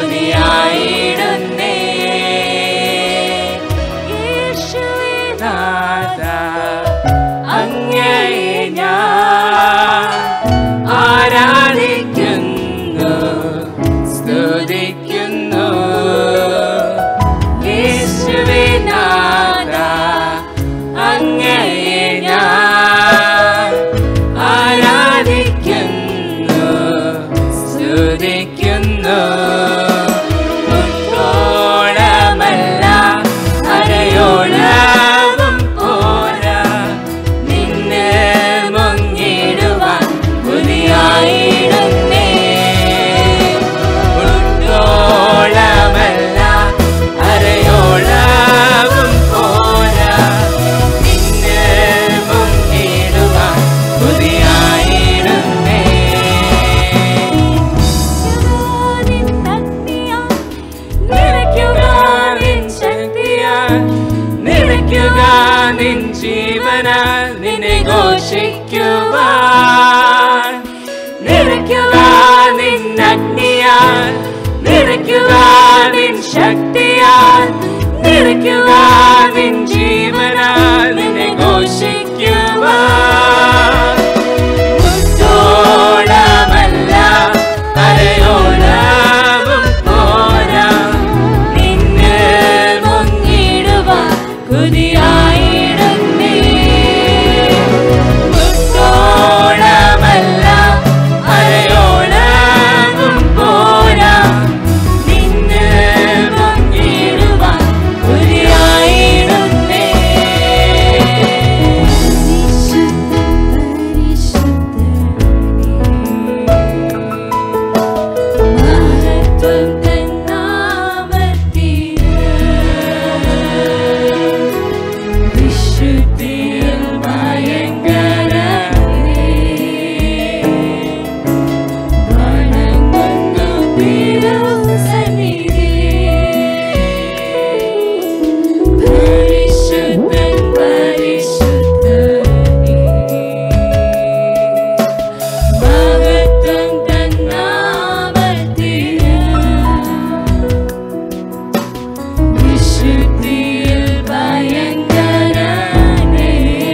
തുതിയായിടുന്നേ. യേശുവേ നാഥാ, അങ്ങയെ ഞാൻ ആരാധിക്കുന്നു, സ്തുതിക്കുന്നു. യേശുവേ നാഥാ, അങ്ങയെ ഞാൻ ആരാധിക്കുന്നു, സ്തുതിക്കുന്നു. മുട്ടോളമല്ല അരയോളവും പോരാ, നിന്നെ മുങ്ങിടുവാൻ തുതിയായിടുന്നേ. മുട്ടോളമല്ല അരയോളവും പോരാ, നിന്നെ മുങ്ങിടുവാൻ തുതിയായിടുന്നേ. നിറയ്ക്കുക നിൻ ജീവനാൽ നിന്നെ ഘോഷിക്കുവാൻ. നിറയ്ക്കുക നിൻ അഗ്നിയാൽ, നിറയ്ക്കുക നിൻ ശക്തിയാൽ, നിറയ്ക്കുക നിൻ ജീവനാൽ നിന്നെ ഘോഷിക്കുവാൻ. മുട്ടോളമല്ല അരയോളവും പോരാ, നിന്നെ മുങ്ങിടുവാൻ തുതിയായിടുന്നേ. മുട്ടോളമല്ല അരയോളവും പോരാ, നിന്നെ മുങ്ങിടുവാൻ തുതിയായിടുന്നേ. മഹത്വം തൻ നാമത്തിന് വിശുദ്ധിയിൽ ഭയങ്കരനേ. വണങ്ങുന്നു തിരുസന്നിധി. പരിശുദ്ധൻ പരിശുദ്ധനേ. മഹത്വം തൻ നാമത്തിന് വിശുദ്ധിയിൽ ഭയങ്കരനേ.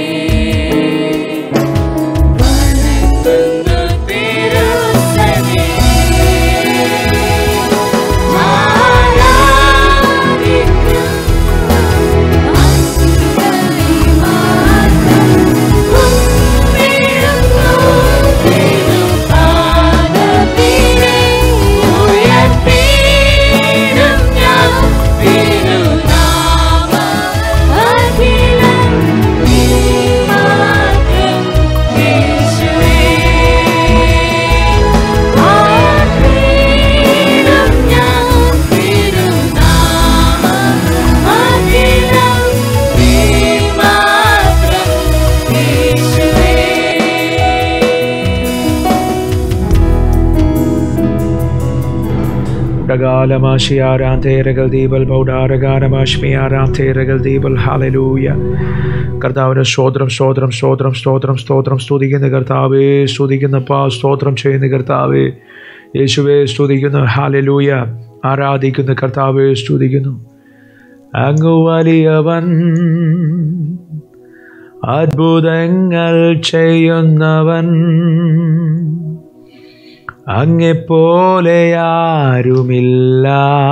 വണങ്ങുന്നു തിരുസന്നിധി. ആരാധിക്കുന്നു അങ്ങയെ മാത്രം. കുമ്പിടുന്നു തിരുപാദപീഠേ. ഉയർത്തിയിടും ഞാൻ തിരുനാമം. അഖിലം നീ മാത്രം യേശുവേ. ആർത്തിയിടും ഞാൻ തിരുനാമം. അഖിലം നീ മാത്രം യേശുവേ. ഡഗാലമാശിയാരാന്തേരകൾ ദീപൽ പൗഡാരഗാനമാശ്മിയാരാന്തേരകൾ ദീപൽ. ഹല്ലേലൂയ. കർത്താവിന് സ്തോത്രം സ്തോത്രം സ്തോത്രം സ്തോത്രം സ്തോത്രം. സ്തുതിക്കുന്ന കർത്താവേ, സ്തുതിക്കുന്നപ്പാ, സ്തോത്രം ചെയ്യുന്ന കർത്താവേ, യേശുവേ സ്തുതിക്കുന്നു. ഹല്ലേലൂയ. ആരാധിക്കുന്ന കർത്താവേ സ്തുതിക്കുന്നു. അങ്ങ് വലിയവൻ, അത്ഭുതങ്ങൾ ചെയ്യുന്നവൻ, അങ്ങെപ്പോലെ ആരുമില്ല,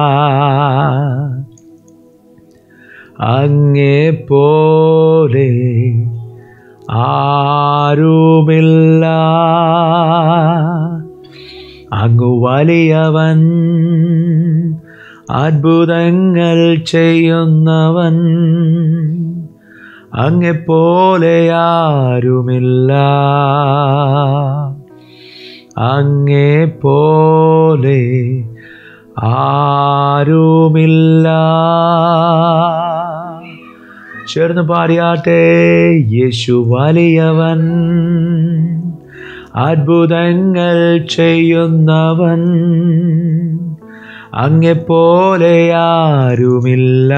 അങ്ങെപ്പോലെ ആരുമില്ല. അങ്ങ് വലിയവൻ, അത്ഭുതങ്ങൾ ചെയ്യുന്നവൻ, അങ്ങെപ്പോലെ ആരുമില്ല, അങ്ങെപ്പോലെ ആരുമില്ല. ചേർന്ന് പാടിയാട്ടെ. യേശു വലിയവൻ, അത്ഭുതങ്ങൾ ചെയ്യുന്നവൻ, അങ്ങെപ്പോലെ ആരുമില്ല,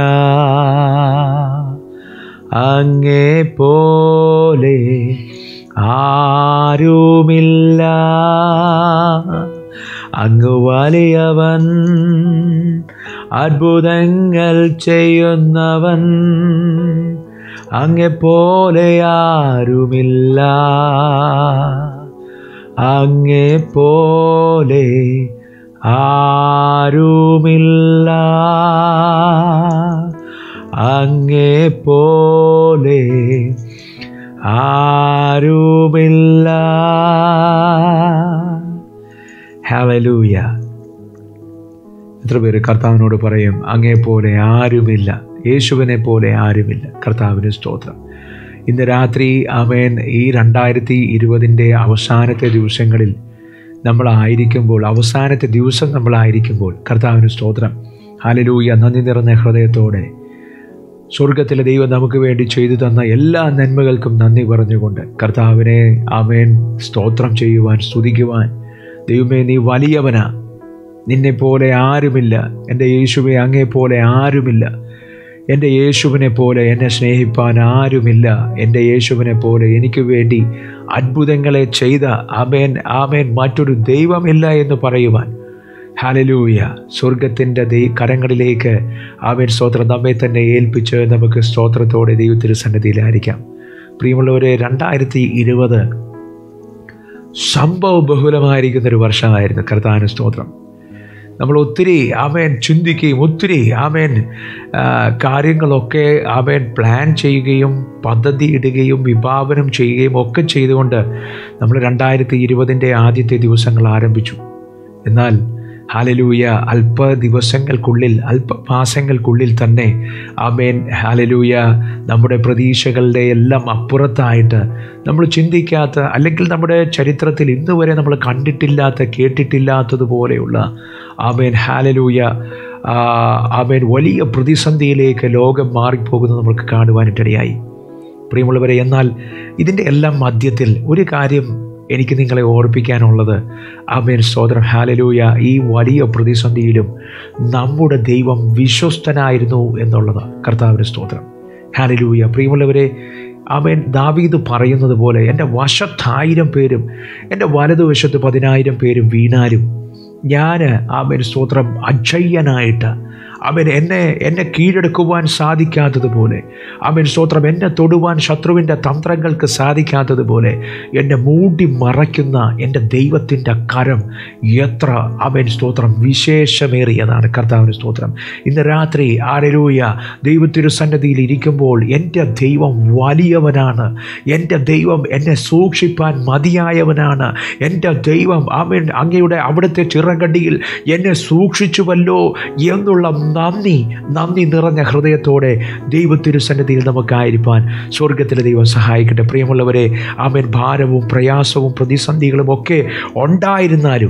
അങ്ങെപ്പോലെ ആരുമില്ല. അങ്ങ് വലിയവൻ, അത്ഭുതങ്ങൾ ചെയ്യുന്നവൻ, അങ്ങെപ്പോലെ ആരുമില്ല, അങ്ങെപ്പോലെ ആരുമില്ല, അങ്ങെപ്പോലെ ആരുമില്ല. ഹല്ലേലൂയ. എത്ര പേര് കർത്താവിനോട് പറയും അങ്ങെപ്പോലെ ആരുമില്ല, യേശുവിനെ പോലെ ആരുമില്ല. കർത്താവിന് സ്തോത്രം. ഇന്ന് രാത്രി ആമേൻ, ഈ 2020 അവസാനത്തെ ദിവസങ്ങളിൽ നമ്മളായിരിക്കുമ്പോൾ, അവസാനത്തെ ദിവസം നമ്മളായിരിക്കുമ്പോൾ, കർത്താവിന് സ്തോത്രം. ഹല്ലേലൂയ. നന്ദി നിറഞ്ഞ ഹൃദയത്തോടെ സ്വർഗത്തിലെ ദൈവം നമുക്ക് വേണ്ടി ചെയ്തു തന്ന എല്ലാ നന്മകൾക്കും നന്ദി പറഞ്ഞുകൊണ്ട് കർത്താവിനെ ആമേൻ സ്തോത്രം ചെയ്യുവാൻ, സ്തുതിക്കുവാൻ. ദൈവമേ, നീ വലിയവനാ, നിന്നെപ്പോലെ ആരുമില്ല. എൻ്റെ യേശുവേ, അങ്ങെപ്പോലെ ആരുമില്ല. എൻ്റെ യേശുവിനെ പോലെ എന്നെ സ്നേഹിപ്പാൻ ആരുമില്ല. എൻ്റെ യേശുവിനെ പോലെ എനിക്ക് വേണ്ടി അത്ഭുതങ്ങളെ ചെയ്ത ആമേൻ ആമേൻ മറ്റൊരു ദൈവമില്ല എന്ന് പറയുവാൻ. ഹല്ലേലൂയ. സ്വർഗത്തിൻ്റെ കരങ്ങളിലേക്ക് ആമേൻ സ്തോത്രം നമ്മെ തന്നെ ഏൽപ്പിച്ച് നമുക്ക് സ്തോത്രത്തോടെ ദൈവത്തിൻ്റെ സന്നിധിയിലായിരിക്കാം. പ്രിയമുള്ളവരെ, 2020 സംഭവ ബഹുലമായിരിക്കുന്നൊരു വർഷമായിരുന്നു. കർത്താവിന് സ്തോത്രം. നമ്മൾ ഒത്തിരി ആമേൻ ചിന്തിക്കുകയും ഒത്തിരി ആമേൻ കാര്യങ്ങളൊക്കെ ആമേൻ പ്ലാൻ ചെയ്യുകയും പദ്ധതി ഇടുകയും വിഭാവനം ചെയ്യുകയും ഒക്കെ ചെയ്തുകൊണ്ട് നമ്മൾ 2020 ആദ്യത്തെ ദിവസങ്ങൾ ആരംഭിച്ചു. എന്നാൽ ഹല്ലേലൂയ, അല്പ ദിവസങ്ങൾക്കുള്ളിൽ, അല്പമാസങ്ങൾക്കുള്ളിൽ തന്നെ ആമേൻ ഹല്ലേലൂയ, നമ്മുടെ പ്രതീക്ഷകളുടെ എല്ലാം അപ്പുറത്തായിട്ട് നമ്മൾ ചിന്തിക്കാത്ത, അല്ലെങ്കിൽ നമ്മുടെ ചരിത്രത്തിൽ ഇന്ന് വരെ നമ്മൾ കണ്ടിട്ടില്ലാത്ത, കേട്ടിട്ടില്ലാത്തതുപോലെയുള്ള ആമേൻ ഹല്ലേലൂയ ആമേൻ വലിയ പ്രതിസന്ധിയിലേക്ക് ലോകം മാറിപ്പോകുന്നത് നമുക്ക് കാണുവാനിട്ടിടയായി. പ്രിയമുള്ളവരെ, എന്നാൽ ഇതിൻ്റെ എല്ലാം മധ്യത്തിൽ ഒരു കാര്യം എനിക്ക് നിങ്ങളെ ഓർപ്പിക്കാനുള്ളത്, ആമേൻ സ്തോത്രം, ഹല്ലേലൂയ, ഈ വലിയ പ്രതിസന്ധിയിലും നമ്മുടെ ദൈവം വിശ്വസ്തനായിരുന്നു എന്നുള്ളത്. കർത്താവിന് സ്തോത്രം. ഹല്ലേലൂയ. പ്രിയമുള്ളവരെ, ആമേൻ ദാവീദ് പറയുന്നത് പോലെ, എൻ്റെ വശത്ത് 1000 പേരും എൻ്റെ വലതുവശത്ത് 10,000 പേരും വീണാലും ഞാൻ ആമേൻ സ്തോത്രം അജയ്യനായിട്ട് അവൻ എന്നെ കീഴടക്കുവാൻ സാധിക്കാത്തതുപോലെ, അവൻ സ്തോത്രം എന്നെ തൊടുവാൻ ശത്രുവിൻ്റെ തന്ത്രങ്ങൾക്ക് സാധിക്കാത്തതുപോലെ എന്നെ മൂടി മറയ്ക്കുന്ന എൻ്റെ ദൈവത്തിൻ്റെ കരം എത്ര അവൻ സ്തോത്രം വിശേഷമേറിയതാണ്. കർത്താവിന് സ്തോത്രം. ഇന്ന് രാത്രി ഹല്ലേലൂയ, ദൈവത്തിരുസന്നിധിയിൽ ഇരിക്കുമ്പോൾ എൻ്റെ ദൈവം വലിയവനാണ്, എൻ്റെ ദൈവം എന്നെ സൂക്ഷിപ്പാൻ മതിയായവനാണ്, എൻ്റെ ദൈവം അവൻ അങ്ങയുടെ അവിടുത്തെ ചിറകടിയിൽ എന്നെ സൂക്ഷിച്ചുവല്ലോ എന്നുള്ള നന്ദി നിറഞ്ഞ ഹൃദയത്തോടെ ദൈവത്തിരുസന്നിധിയിൽ നമുക്കായിരിക്കാൻ സ്വർഗത്തിലെ ദൈവം സഹായിക്കട്ടെ. പ്രിയമുള്ളവരെ, ആമേൻ ഭാരവും പ്രയാസവും പ്രതിസന്ധികളും ഒക്കെ ഉണ്ടായിരുന്നാലും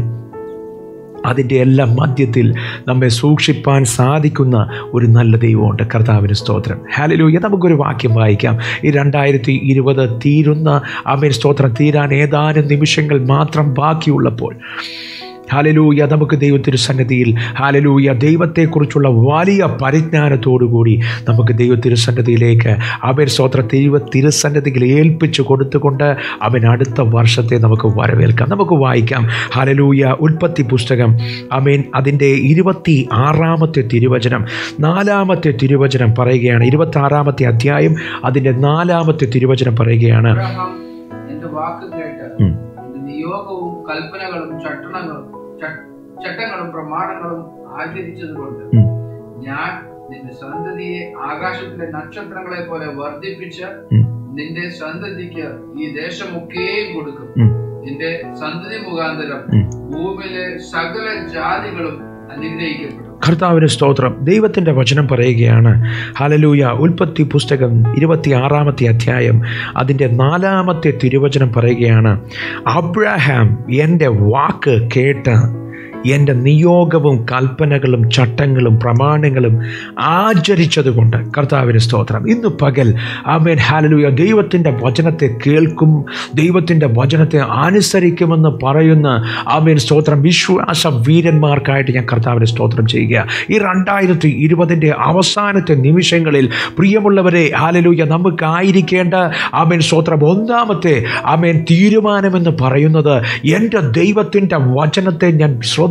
അതിൻ്റെ എല്ലാം മധ്യത്തിൽ നമ്മെ സൂക്ഷിപ്പാൻ സാധിക്കുന്ന ഒരു നല്ല ദൈവമുണ്ട്. കർത്താവിന് സ്തോത്രം. ഹല്ലേലൂയ. നമുക്കൊരു വാക്യം വായിക്കാം. ഈ 2020 തീരുന്ന ആമേൻ സ്തോത്രം തീരാൻ ഏതാനും നിമിഷങ്ങൾ മാത്രം ബാക്കിയുള്ളപ്പോൾ ഹല്ലേലൂയ, നമുക്ക് ദൈവത്തിരുസന്നിധിയിൽ ഹല്ലേലൂയ ദൈവത്തെക്കുറിച്ചുള്ള വലിയ പരിജ്ഞാനത്തോടുകൂടി നമുക്ക് ദൈവത്തിരുസന്നിധിയിലേക്ക് അവൻ സ്തോത്ര ദൈവത്തിരുസന്നിധിയിൽ ഏൽപ്പിച്ചു കൊടുത്തുകൊണ്ട് അവൻ അടുത്ത വർഷത്തെ നമുക്ക് വരവേൽക്കാം. നമുക്ക് വായിക്കാം. ഹല്ലേലൂയ. ഉൽപ്പത്തി പുസ്തകം ആമേൻ അതിൻ്റെ 26-ാമത്തെ തിരുവചനം, 4-ാമത്തെ തിരുവചനം പറയുകയാണ്. 26-ാമത്തെ അധ്യായം അതിൻ്റെ 4-ാമത്തെ തിരുവചനം പറയുകയാണ്. നിയോഗവും കൽപ്പനകളും ചട്ടങ്ങളും പ്രമാണങ്ങളും ആചരിച്ചതുകൊണ്ട് ഞാൻ നിന്റെ സന്തതിയെ ആകാശത്തിലെ നക്ഷത്രങ്ങളെ പോലെ വർദ്ധിപ്പിച്ച് നിന്റെ സന്തതിക്ക് ഈ ദേശമൊക്കെയും കൊടുക്കും. നിന്റെ സന്തതി മുഖാന്തരം ഭൂമിയിലെ സകല ജാതികളും അനുഗ്രഹിക്കപ്പെടും. കർത്താവിന് സ്തോത്രം. ദൈവത്തിൻ്റെ വചനം പറയുകയാണ്. ഹല്ലേലൂയ. ഉൽപ്പത്തി പുസ്തകം 26-ാമത്തെ അധ്യായം അതിൻ്റെ 4-ാമത്തെ തിരുവചനം പറയുകയാണ്. അബ്രഹാം എൻ്റെ വാക്ക് കേട്ട് എൻ്റെ നിയോഗവും കൽപ്പനകളും ചട്ടങ്ങളും പ്രമാണങ്ങളും ആചരിച്ചതുകൊണ്ട്. കർത്താവിന് സ്തോത്രം. ഇന്ന് പകൽ ആമേൻ ഹല്ലേലൂയ ദൈവത്തിൻ്റെ വചനത്തെ കേൾക്കും, ദൈവത്തിൻ്റെ വചനത്തെ അനുസരിക്കുമെന്ന് പറയുന്ന ആമേൻ സ്തോത്രം വിശ്വാസ വീരന്മാർക്കായിട്ട് ഞാൻ കർത്താവിന് സ്തോത്രം ചെയ്യുക. ഈ 2020 അവസാനത്തെ നിമിഷങ്ങളിൽ പ്രിയമുള്ളവരെ ഹല്ലേലൂയ നമുക്കായിരിക്കേണ്ട ആമേൻ സ്തോത്രം ഒന്നാമത്തെ ആമേൻ തീരുമാനമെന്ന് പറയുന്നത്, എൻ്റെ ദൈവത്തിൻ്റെ വചനത്തെ ഞാൻ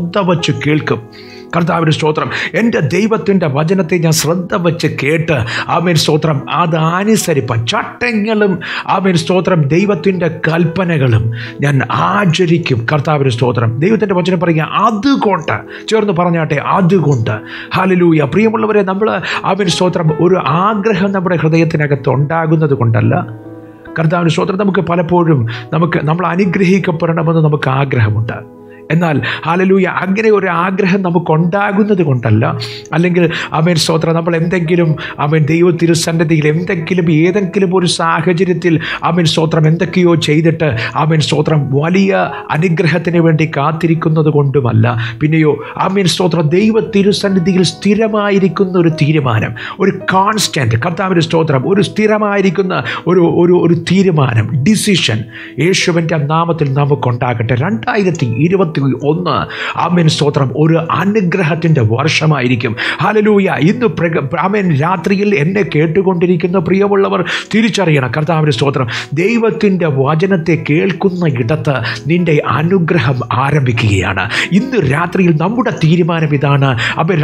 ശ്രദ്ധ വച്ച് കേൾക്കും. കർത്താവിൻ്റെ സ്തോത്രം. എൻ്റെ ദൈവത്തിൻ്റെ വചനത്തെ ഞാൻ ശ്രദ്ധ വച്ച് കേട്ട് ആമേൻ സ്തോത്രം അത് അനുസരിപ്പാൻ ചട്ടങ്ങളും ആമേൻ സ്തോത്രം ദൈവത്തിൻ്റെ കൽപ്പനകളും ഞാൻ ആചരിക്കും. കർത്താവിൻ്റെ സ്തോത്രം. ദൈവത്തിൻ്റെ വചനം പറയുക അതുകൊണ്ട്, ചേർന്ന് പറഞ്ഞാട്ടെ, അതുകൊണ്ട്. ഹല്ലേലൂയ. പ്രിയമുള്ളവരെ, നമ്മൾ ആമേൻ സ്തോത്രം ഒരു ആഗ്രഹം നമ്മുടെ ഹൃദയത്തിനകത്ത് ഉണ്ടാകുന്നത് കൊണ്ടല്ല. കർത്താവിൻ്റെ സ്തോത്രം. നമുക്ക് പലപ്പോഴും നമ്മൾ അനുഗ്രഹിക്കപ്പെടണമെന്ന് നമുക്ക് ആഗ്രഹമുണ്ട്. എന്നാൽ ഹല്ലേലൂയ അങ്ങനെ ഒരു ആഗ്രഹം നമുക്കുണ്ടാകുന്നത് കൊണ്ടല്ല, അല്ലെങ്കിൽ ആമേൻ സ്തോത്രം നമ്മൾ എന്തെങ്കിലും ആമേൻ ദൈവ തിരുസന്നിധിയിൽ ഏതെങ്കിലും ഒരു സാഹചര്യത്തിൽ ആമേൻ സ്തോത്രം എന്തൊക്കെയോ ചെയ്തിട്ട് ആമേൻ സ്തോത്രം വലിയ അനുഗ്രഹത്തിന് വേണ്ടി കാത്തിരിക്കുന്നത് കൊണ്ടുമല്ല. പിന്നെയോ ആമേൻ സ്തോത്രം ദൈവ തിരുസന്നിധിയിൽ സ്ഥിരമായിരിക്കുന്ന ഒരു തീരുമാനം, ഒരു കോൺസ്റ്റന്റ്, കർത്താവിൻ്റെ സ്തോത്രം ഒരു സ്ഥിരമായിരിക്കുന്ന ഒരു തീരുമാനം, ഡിസിഷൻ യേശുവിൻ്റെ നാമത്തിൽ നമുക്കുണ്ടാകട്ടെ. 2021 ആമേൻ സ്തോത്രം ഒരു അനുഗ്രഹത്തിൻ്റെ വർഷമായിരിക്കും. ഹല്ലേലൂയ. ഇന്ന് ആമേൻ രാത്രിയിൽ എന്നെ കേട്ടുകൊണ്ടിരിക്കുന്ന പ്രിയമുള്ളവർ തിരിച്ചറിയണം, കർത്താവിൻ്റെ സ്തോത്രം ദൈവത്തിൻ്റെ വചനത്തെ കേൾക്കുന്ന ഇടത്ത് നിന്റെ അനുഗ്രഹം ആരംഭിക്കുകയാണ്. ഇന്ന് രാത്രിയിൽ നമ്മുടെ തീരുമാനം ഇതാണ്. ആമേൻ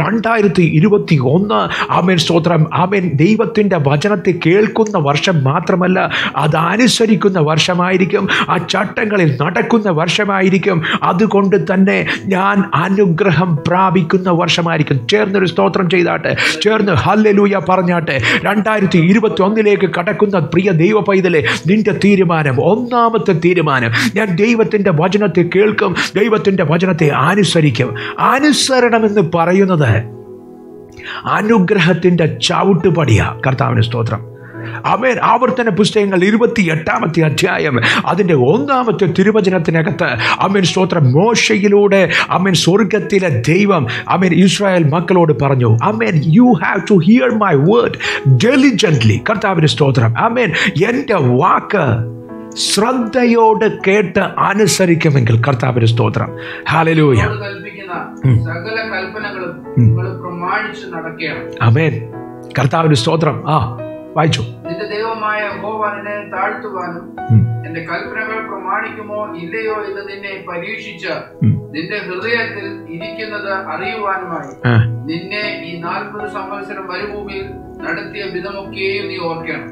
2021 ആമേൻ സ്തോത്രം ആമേൻ ദൈവത്തിൻ്റെ വചനത്തെ കേൾക്കുന്ന വർഷം മാത്രമല്ല, അതനുസരിക്കുന്ന വർഷമായിരിക്കും. ആ ചട്ടങ്ങളിൽ നടക്കുന്ന വർഷമായിരിക്കും. അതുകൊണ്ട് തന്നെ ഞാൻ അനുഗ്രഹം പ്രാപിക്കുന്ന വർഷമായിരിക്കും. ചേർന്നൊരു സ്തോത്രം ചെയ്താട്ടെ, ചേർന്ന് ഹല്ലേലൂയ പറഞ്ഞാട്ടെ. 2021 കടക്കുന്ന പ്രിയ ദൈവ പൈതലെ, നിന്റെ തീരുമാനം, ഒന്നാമത്തെ തീരുമാനം, ഞാൻ ദൈവത്തിൻ്റെ വചനത്തെ കേൾക്കും, ദൈവത്തിൻ്റെ വചനത്തെ അനുസരിക്കും. അനുസരണമെന്ന് പറയുന്നത് അനുഗ്രഹത്തിൻ്റെ ചവിട്ടുപടിയാ. കർത്താവിൻ്റെ സ്തോത്രം. ആമേൻ. ആവർത്തന പുസ്തകങ്ങൾ 28 അധ്യായം അതിൻ്റെ 1 തിരുവചനത്തിനകത്ത് ആമേൻ സ്തോത്രം മോശയിലൂടെ ആമേൻ സ്വർഗത്തിലെ ദൈവം ആമേൻ ഇസ്രായേൽ മക്കളോട് പറഞ്ഞു, ആമേൻ you have to hear my word diligently. കർത്താവിൻ്റെ സ്തോത്രം. ആമേൻ എൻ്റെ വാക്ക് ശ്രദ്ധയോട് കേട്ട് അനുസരിക്കുമെങ്കിൽ, കർത്താവിൻ്റെ സ്തോത്രം. ഹല്ലേലൂയ. സകല കൽപ്പനകളും നിങ്ങൾ പ്രമാണിച്ച് നടക്കണം. ആമേൻ. കർത്താവിൻ്റെ സ്തോത്രം. വായിച്ചു. നിന്റെ ദൈവമായ യഹോവ നിന്നെ താഴ്ത്തുവാനും എന്റെ കൽപ്പനകൾ പ്രമാണിക്കുമോ ഇല്ലയോ എന്ന് നിന്നെ പരീക്ഷിച്ച് നിന്റെ ഹൃദയത്തിൽ ഇരിക്കുന്നത് അറിയുവാനുമായി നിന്നെ ഈ 40 സംവത്സരം മരുഭൂമിയിൽ നടത്തിയ വിധമൊക്കെയും നീ ഓർക്കണം.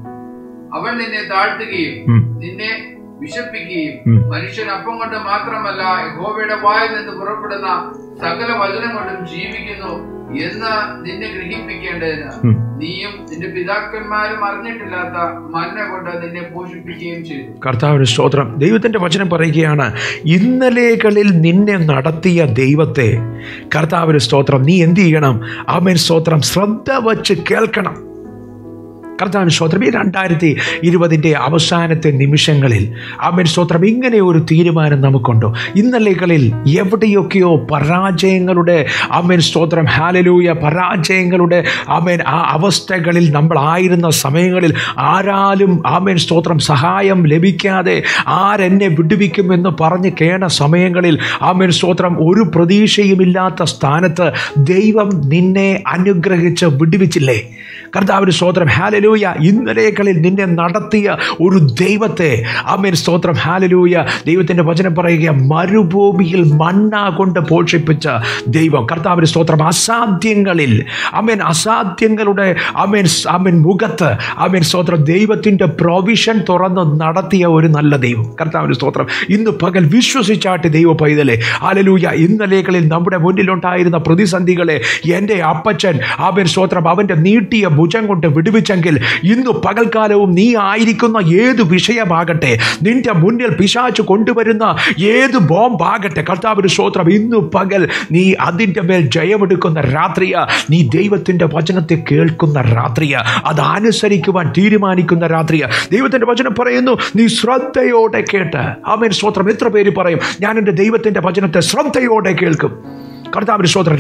അവൻ നിന്നെ താഴ്ത്തുകയും നിന്നെ വിശപ്പിക്കുകയും മനുഷ്യൻ അപ്പം കൊണ്ട് മാത്രമല്ല യഹോവയുടെ വായിൽ നിന്ന് പുറപ്പെടുന്ന സകല വചനം കൊണ്ടും ജീവിക്കുന്നു എന്ന് നിന്നെ ഗ്രഹിപ്പിക്കേണ്ടതിന് നീയും നിന്റെ പിതാക്കന്മാരും അറിഞ്ഞിട്ടില്ലാത്ത മന്ന കൊണ്ട് നിന്നെ പോഷിപ്പിക്കുകയും ചെയ്തു. കർത്താവിന്റെ സ്തോത്രം. ദൈവത്തിന്റെ വചനം പറയുകയാണ്, ഇന്നലെകളിൽ നിന്നെ നടത്തിയ ദൈവത്തെ, കർത്താവിന്റെ സ്തോത്രം, നീ എന്ത് ചെയ്യണം? ആമേൻ സ്തോത്രം ശ്രദ്ധ വച്ച് കേൾക്കണം. കർത്താവിന് സ്തോത്രം. ഈ 2020 അവസാനത്തെ നിമിഷങ്ങളിൽ ആമേൻ സ്തോത്രം ഇങ്ങനെ ഒരു തീരുമാനം നമുക്കുണ്ടോ? ഇന്നലെകളിൽ എവിടെയൊക്കെയോ പരാജയങ്ങളുടെ ആമേൻ സ്തോത്രം ഹല്ലേലൂയ പരാജയങ്ങളുടെ ആമേൻ ആ അവസ്ഥകളിൽ നമ്മൾ ആയിരുന്ന സമയങ്ങളിൽ ആരാലും ആമേൻ സ്തോത്രം സഹായം ലഭിക്കാതെ ആരെന്നെ വിടുവിക്കുമെന്ന് പറഞ്ഞ് കേണ സമയങ്ങളിൽ ആമേൻ സ്തോത്രം ഒരു പ്രതീക്ഷയുമില്ലാത്ത സ്ഥാനത്ത് ദൈവം നിന്നെ അനുഗ്രഹിച്ച് വിടുവിച്ചില്ലേ? കർത്താവിന്റെ സ്തോത്രം ഹല്ലേലൂയ. ഇന്നലെകളിൽ നിന്നെ നടത്തിയ ഒരു ദൈവത്തെ ആമേൻ സ്തോത്രം ഹല്ലേലൂയ. ദൈവത്തിന്റെ വചനം പറയുക, മരുഭൂമിയിൽ മന്ന കൊണ്ട് പോഷിപ്പിച്ച ദൈവം. കർത്താവിന്റെ സ്തോത്രം. അസാധ്യങ്ങളിൽ ആമേൻ അസാധ്യങ്ങളുടെ ആമേൻ മുഖത്ത് ആമേൻ സ്തോത്രം ദൈവത്തിന്റെ പ്രൊവിഷൻ തുറന്ന് നടത്തിയ ഒരു നല്ല ദൈവം. കർത്താവിന്റെ സ്തോത്രം. ഇന്ന് പകൽ വിശ്വസിച്ചാട്ട് ദൈവ പൈതലെ ഹല്ലേലൂയ. ഇന്നലെകളിൽ നമ്മുടെ മുന്നിലുണ്ടായിരുന്ന പ്രതിസന്ധികളെ എൻ്റെ അപ്പച്ചൻ ആമേൻ സ്തോത്രം അവന്റെ നീട്ടിയ ഭുജം കൊണ്ട് വിടുവിച്ചെങ്കിൽ ഇന്ന് പകൽക്കാലവും നീ ആയിരിക്കുന്ന ഏത് വിഷയമാകട്ടെ, നിന്റെ മുന്നിൽ പിശാച് കൊണ്ടുവരുന്ന ഏത് ബോംബാകട്ടെ, കർത്താവിന്റെ സ്തോത്രം, ഇന്ന് പകൽ നീ അതിൻ്റെ മേൽ ജയമെടുക്കുന്ന രാത്രിയ, നീ ദൈവത്തിന്റെ വചനത്തെ കേൾക്കുന്ന രാത്രിയ, അത് അനുസരിക്കുവാൻ തീരുമാനിക്കുന്ന രാത്രിയ. ദൈവത്തിന്റെ വചനം പറയുന്നു, നീ ശ്രദ്ധയോടെ കേട്ട്. ആമേൻ സ്തോത്രം. എത്ര പേര് പറയും, ഞാൻ എൻ്റെ ദൈവത്തിന്റെ വചനത്തെ ശ്രദ്ധയോടെ കേൾക്കും? കർത്താവിന്റെ സ്തോത്രം.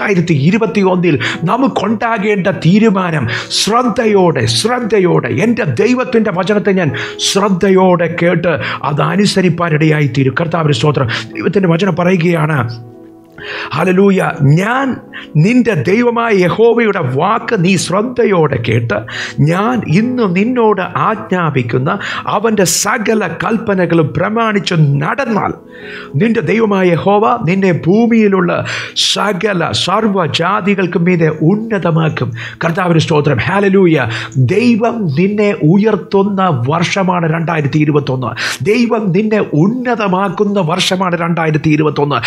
2021 നമുക്കുണ്ടാകേണ്ട തീരുമാനം ശ്രദ്ധയോടെ എൻ്റെ ദൈവത്തിൻ്റെ വചനത്തെ ഞാൻ ശ്രദ്ധയോടെ കേട്ട് അത് അനുസരിപ്പാനിടയായി തീരും. കർത്താവിന്റെ സ്തോത്രം. ദൈവത്തിൻ്റെ വചനം പറയുകയാണ്, ഹല്ലേലൂയ. ഞാൻ നിന്റെ ദൈവമായ യഹോവയുടെ വാക്ക് നീ ശ്രദ്ധയോടെ കേട്ട് ഞാൻ ഇന്ന് നിന്നോട് ആജ്ഞാപിക്കുന്ന അവൻ്റെ സകല കൽപ്പനകളും പ്രമാണിച്ച് നടന്നാൽ നിന്റെ ദൈവമായ യഹോവ നിന്നെ ഭൂമിയിലുള്ള സകല സർവ്വജാതികൾക്കും മീതെ ഉന്നതമാക്കും. കർത്താവിന് സ്തോത്രം. ഹല്ലേലൂയ. ദൈവം നിന്നെ ഉയർത്തുന്ന വർഷമാണ് 2021. ദൈവം നിന്നെ ഉന്നതമാക്കുന്ന വർഷമാണ് 2021.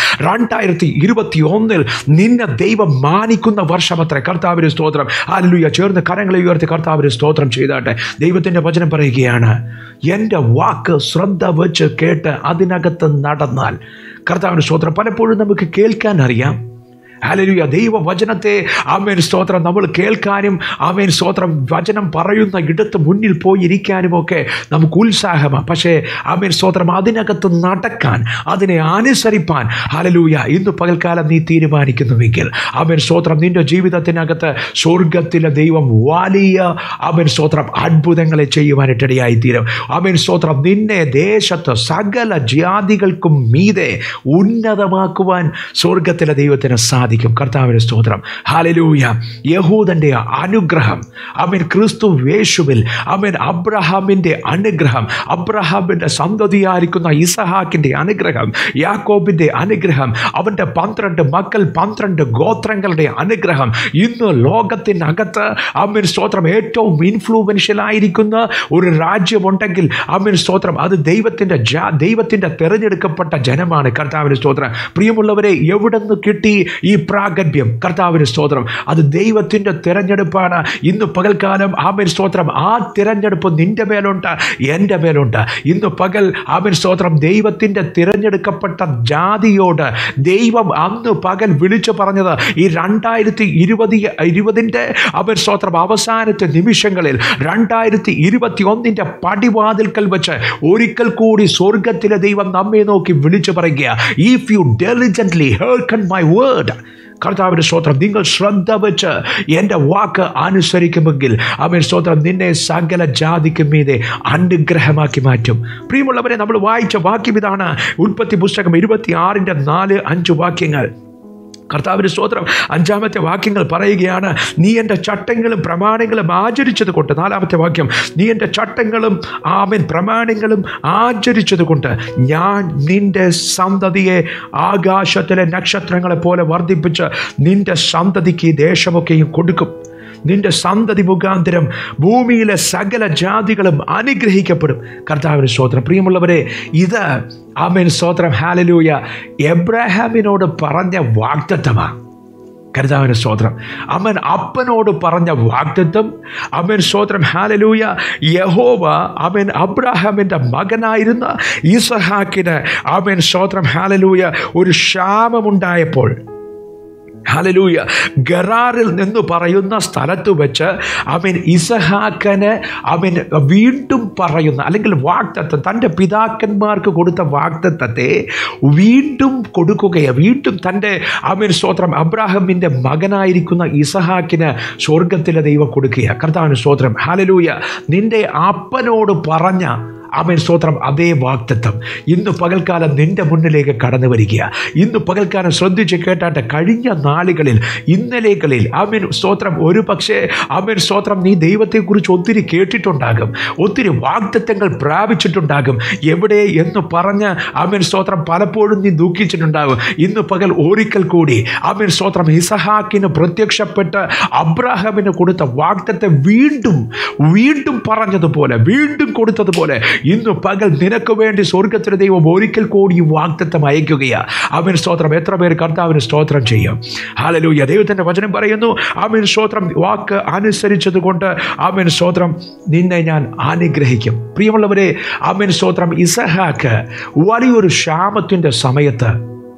2021 നിന്നെ ദൈവം മാനിക്കുന്ന വർഷമത്രേ. കർത്താവിന് സ്തോത്രം. ഹല്ലേലൂയ. ചേർന്ന് കരങ്ങളെ ഉയർത്തി കർത്താവിന് സ്തോത്രം ചെയ്താട്ടെ. ദൈവത്തിൻ്റെ വചനം പറയുകയാണ്, എൻ്റെ വാക്ക് ശ്രദ്ധ വെച്ച് കേട്ട് അതിനകത്ത് നടന്നാൽ. കർത്താവിന് സ്തോത്രം. പലപ്പോഴും നമുക്ക് കേൾക്കാൻ അറിയാം. ഹല്ലേലൂയ. ദൈവവചനത്തെ ആമേൻ സ്തോത്രം നമ്മൾ കേൾക്കാനും ആമേൻ സ്തോത്രം വചനം പറയുന്ന ഇടത്ത് മുന്നിൽ പോയിരിക്കാനുമൊക്കെ നമുക്ക് ഉത്സാഹമാണ്. പക്ഷേ ആമേൻ സ്തോത്രം അതിനകത്ത് നടക്കാൻ, അതിനെ അനുസരിപ്പാൻ ഹല്ലേലൂയ ഇന്ന് പകൽക്കാലം നീ തീരുമാനിക്കുന്നുവെങ്കിൽ ആമേൻ സ്തോത്രം നിന്റെ ജീവിതത്തിനകത്ത് സ്വർഗത്തിലെ ദൈവം വലിയ ആമേൻ സ്തോത്രം അത്ഭുതങ്ങളെ ചെയ്യുവാനിട്ടിടയായി തീരും. ആമേൻ സ്തോത്രം നിന്നെ ദേശത്ത് സകല ജാതികൾക്കും മീതെ ഉന്നതമാക്കുവാൻ സ്വർഗത്തിലെ ദൈവത്തിന് സാധിക്കും. കർത്താവിന്റെ സ്തോത്രം. ഹല്ലേലൂയ. യഹൂദന്റെ അനുഗ്രഹം ആമേൻ ക്രിസ്തു യേശുവിൽ ആമേൻ അബ്രഹാമിന്റെ അനുഗ്രഹം, അബ്രഹാമിന്റെ സന്തതിയായിരിക്കുന്ന ഇസഹാക്കിന്റെ അനുഗ്രഹം, യാക്കോബിന്റെ അനുഗ്രഹം, അവന്റെ 12 മക്കൾ 12 ഗോത്രങ്ങളുടെ അനുഗ്രഹം, ഇന്ന് ലോകത്തിനകത്ത് ആമേൻ സ്തോത്രം ഏറ്റവും ഇൻഫ്ലുവൻഷ്യൽ ആയിരിക്കുന്ന ഒരു രാജ്യമുണ്ടെങ്കിൽ ആമേൻ സ്തോത്രം അത് ദൈവത്തിന്റെ തിരഞ്ഞെടുക്കപ്പെട്ട ജനമാണ്. കർത്താവിന്റെ സ്തോത്രം. പ്രിയമുള്ളവരെ, എവിടെ നിന്ന് കിട്ടി ഈ പ്രാഗൽഭ്യം? കർത്താവിന് സ്തോത്രം. അത് ദൈവത്തിൻ്റെ തിരഞ്ഞെടുപ്പാണ്. ഇന്ന് പകൽക്കാലം ആമേൻ സ്തോത്രം ആ തിരഞ്ഞെടുപ്പ് നിന്റെ മേലുണ്ട്, എൻ്റെ മേലുണ്ട്. ഇന്ന് പകൽ ആമേൻ സ്തോത്രം ദൈവത്തിൻ്റെ തിരഞ്ഞെടുക്കപ്പെട്ട ജാതിയോട് ദൈവം അന്ന് പകൽ വിളിച്ചു പറഞ്ഞത് ഈ 2020 ആമേൻ സ്തോത്രം അവസാനത്തെ നിമിഷങ്ങളിൽ 2021 പടിവാതിൽക്കൽ വെച്ച് ഒരിക്കൽ കൂടി സ്വർഗത്തിലെ ദൈവം നമ്മെ നോക്കി വിളിച്ചു പറയുക, if you diligently hearken my word. കർത്താവിന്റെ സ്തോത്രം. നിങ്ങൾ ശ്രദ്ധ വെച്ച് എൻ്റെ വാക്ക് അനുസരിക്കുമെങ്കിൽ ആമേൻ സ്തോത്രം നിന്നെ സകല ജാതിക്ക് മീതെ അനുഗ്രഹമാക്കി മാറ്റും. പ്രിയമുള്ളവരെ, നമ്മൾ വായിച്ച വാക്യം ഇതാണ്. ഉൽപ്പത്തി പുസ്തകം 26:4-5 വാക്യങ്ങൾ. കർത്താവിന്റെ സ്തോത്രം. 5-ാമത്തെ വാക്യങ്ങൾ പറയുകയാണ്, നീ എൻ്റെ ചട്ടങ്ങളും പ്രമാണങ്ങളും ആചരിച്ചത് കൊണ്ട്. 4-ാമത്തെ വാക്യം, നീ എൻ്റെ ചട്ടങ്ങളും ആമേൻ പ്രമാണങ്ങളും ആചരിച്ചത് കൊണ്ട് ഞാൻ നിന്റെ സന്തതിയെ ആകാശത്തിലെ നക്ഷത്രങ്ങളെ പോലെ വർദ്ധിപ്പിച്ച് നിന്റെ സന്തതിക്ക് ദേശമൊക്കെയും കൊടുക്കും. നിന്റെ സന്തതി മുഖാന്തരം ഭൂമിയിലെ സകല ജാതികളും അനുഗ്രഹിക്കപ്പെടും. കർത്താവിന് സ്തോത്രം. പ്രിയമുള്ളവരെ, ഇത് ആമേൻ സ്തോത്രം ഹല്ലേലൂയ എബ്രഹാമിനോട് പറഞ്ഞ വാഗ്ദത്തമാണ്. കർത്താവിന് സ്തോത്രം. അവൻ അപ്പനോട് പറഞ്ഞ വാഗ്ദത്തം ആമേൻ സ്തോത്രം ഹല്ലേലൂയ യഹോവ ആമേൻ അബ്രഹാമിൻ്റെ മകനായിരുന്ന ഇസഹാക്കിന് ആമേൻ സ്തോത്രം ഹല്ലേലൂയ ഒരു ക്ഷാമമുണ്ടായപ്പോൾ ഹല്ലേലൂയ ഗറാറിൽ നിന്ന് പറയുന്ന സ്ഥലത്ത് വെച്ച് അവൻ ഇസഹാക്കന് അവൻ വീണ്ടും പറയുന്ന അല്ലെങ്കിൽ വാഗ്ദത്തം, തൻ്റെ പിതാക്കന്മാർക്ക് കൊടുത്ത വാഗ്ദത്തത്തെ വീണ്ടും കൊടുക്കുകയാണ്. വീണ്ടും തൻ്റെ അവൻ സ്തോത്രം അബ്രാഹാമിൻ്റെ മകനായിരിക്കുന്ന ഇസഹാക്കിന് സ്വർഗത്തിലെ ദൈവം കൊടുക്കുക. കർത്താവിന് സ്തോത്രം. ഹല്ലേലൂയ. നിൻ്റെ അപ്പനോട് പറഞ്ഞ ആമേൻ സ്തോത്രം അതേ വാഗ്ദത്തം ഇന്ന് പകൽക്കാലം നിന്റെ മുന്നിലേക്ക് കടന്നു വരിക. ഇന്ന് പകൽക്കാലം ശ്രദ്ധിച്ച് കേട്ടാട്ടെ. കഴിഞ്ഞ നാളുകളിൽ ഇന്നലെകളിൽ ആമേൻ സ്തോത്രം ഒരു പക്ഷേ ആമേൻ സ്തോത്രം നീ ദൈവത്തെക്കുറിച്ച് ഒത്തിരി കേട്ടിട്ടുണ്ടാകും, ഒത്തിരി വാഗ്ദത്തങ്ങൾ പ്രാപിച്ചിട്ടുണ്ടാകും. എവിടെ എന്ന് പറഞ്ഞ് ആമേൻ സ്തോത്രം പലപ്പോഴും നീ ദുഃഖിച്ചിട്ടുണ്ടാകും. ഇന്ന് പകൽ ഒരിക്കൽ കൂടി ആമേൻ സ്തോത്രം ഇസഹാക്കിന് പ്രത്യക്ഷപ്പെട്ട് അബ്രാഹാമിന് കൊടുത്ത വാഗ്ദത്തത്തെ വീണ്ടും പറഞ്ഞതുപോലെ വീണ്ടും കൊടുത്തതുപോലെ ഇന്ന് പകൽ നിനക്ക് വേണ്ടി സ്വർഗത്തിലെ ദൈവം ഒരിക്കൽ കൂടി ഈ വാഗ്ദത്തം അയക്കുകയാണ്. ആമേൻ സ്തോത്രം. എത്ര പേര് കർത്താവിന് സ്തോത്രം ചെയ്യും? ഹല്ലേലൂയ. ദൈവത്തിൻ്റെ വചനം പറയുന്നു, ആമേൻ സ്തോത്രം വാക്ക് അനുസരിച്ചത് കൊണ്ട് ആമേൻ സ്തോത്രം നിന്നെ ഞാൻ അനുഗ്രഹിക്കും. പ്രിയമുള്ളവരെ, ആമേൻ സ്തോത്രം ഇസഹാക്ക് വലിയൊരു ക്ഷാമത്തിൻ്റെ സമയത്ത്